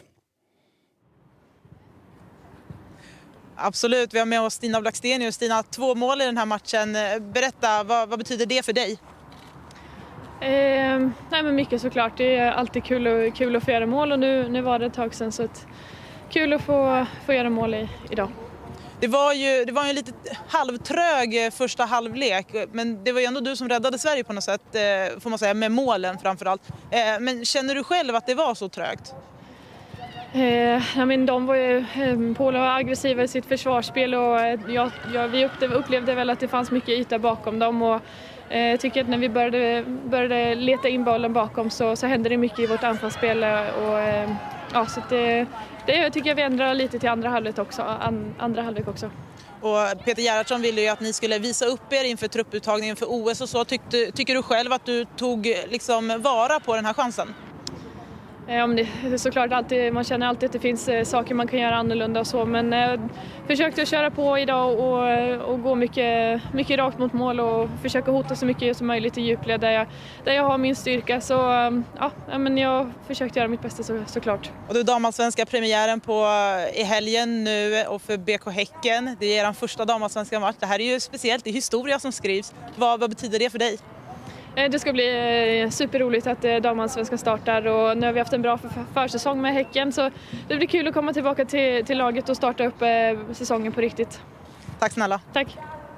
Absolut, vi har med oss Stina Blackstenius. Stina, två mål i den här matchen. Berätta, vad, vad betyder det för dig? Eh, nej men mycket såklart. Det är alltid kul, och, kul att få göra mål och nu, nu var det ett tag sedan så att kul att få, få göra mål i, idag. Det var ju det var ju en lite halvtrög första halvlek, men det var ju ändå du som räddade Sverige på något sätt, får man säga, med målen framförallt. Eh, men känner du själv att det var så trögt? Eh, ja, men de var ju, eh, Polen var aggressiva i sitt försvarsspel och eh, jag, jag, vi upplevde, upplevde väl att det fanns mycket yta bakom dem och eh, jag tycker att när vi började, började leta in bollen bakom så, så hände det mycket i vårt anfallsspel och eh, ja, så det, det tycker jag vi ändrar lite till andra halvlek också, an, andra halvlek också. Och Peter Gerhardsson ville ju att ni skulle visa upp er inför trupputtagningen för O S och så. Tyckte, tycker du själv att du tog liksom vara på den här chansen? Ja, men det, såklart alltid, man känner alltid att det finns eh, saker man kan göra annorlunda och så, men eh, försökte att köra på idag och, och gå mycket, mycket rakt mot mål och försöka hota så mycket som möjligt i djupled där jag, där jag har min styrka. Så ja, men jag försökte göra mitt bästa så, såklart. Och du damallsvenska premiären på i helgen nu och för B K Häcken. Det är er första damallsvenska match. Det här är ju speciellt, det är historia som skrivs. Vad, vad betyder det för dig? Det ska bli superroligt att damallsvenskan startar och nu har vi haft en bra försäsong med Häcken så det blir kul att komma tillbaka till, till laget och starta upp säsongen på riktigt. Tack snälla. Tack.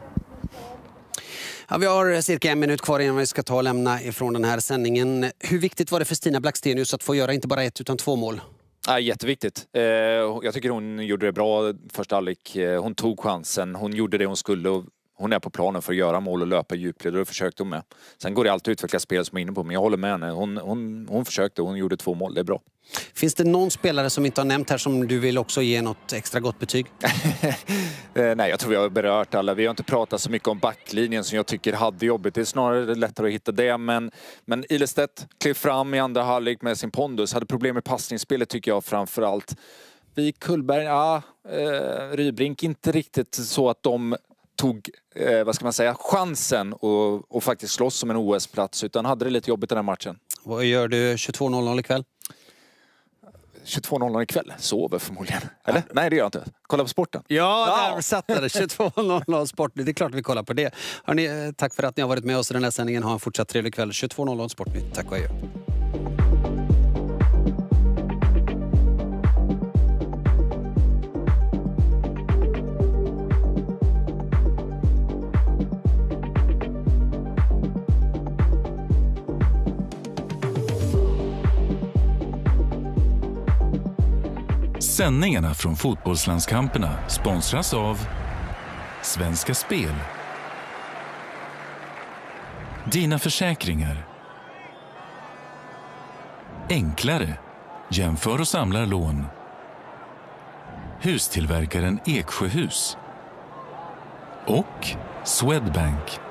Ja, vi har cirka en minut kvar innan vi ska ta och lämna ifrån den här sändningen. Hur viktigt var det för Stina Blackstenius att få göra inte bara ett utan två mål? Ja, jätteviktigt. Jag tycker hon gjorde det bra första halvlek. Hon tog chansen, hon gjorde det hon skulle och hon är på planen för att göra mål och löpa djupled och det försökte hon med. Sen går det alltid att utveckla spel som jag är inne på, men jag håller med henne. Hon, hon, hon försökte och hon gjorde två mål, det är bra. Finns det någon spelare som inte har nämnt här som du vill också ge något extra gott betyg? Nej, jag tror vi har berört alla. Vi har inte pratat så mycket om backlinjen som jag tycker hade jobbigt. Det är snarare lättare att hitta det, men, men Ilestedt klev fram i andra halvlek med sin pondus. Hade problem med passningsspelet tycker jag framförallt. Vi Kullberg, ja, eh, Rybrink inte riktigt så att de tog, eh, vad ska man säga, chansen och, och faktiskt slåss som en O S-plats utan hade det lite jobbigt den här matchen. Vad gör du tjugotvå noll noll ikväll? tjugotvå noll noll ikväll? Sover förmodligen. Eller? Ja. Nej, det gör jag inte. Kolla på sporten. Ja, där satt det. tjugotvå noll noll sport. Det är klart vi kollar på det. Hörrni, tack för att ni har varit med oss i den här sändningen. Ha en fortsatt trevlig kväll. tjugotvå noll noll Sportnytt. Tack och adjö. Sändningarna från fotbollslandskamperna sponsras av Svenska Spel. Dina försäkringar. Enklare. Jämför och samlar lån. Hustillverkaren Eksjöhus. Och Swedbank.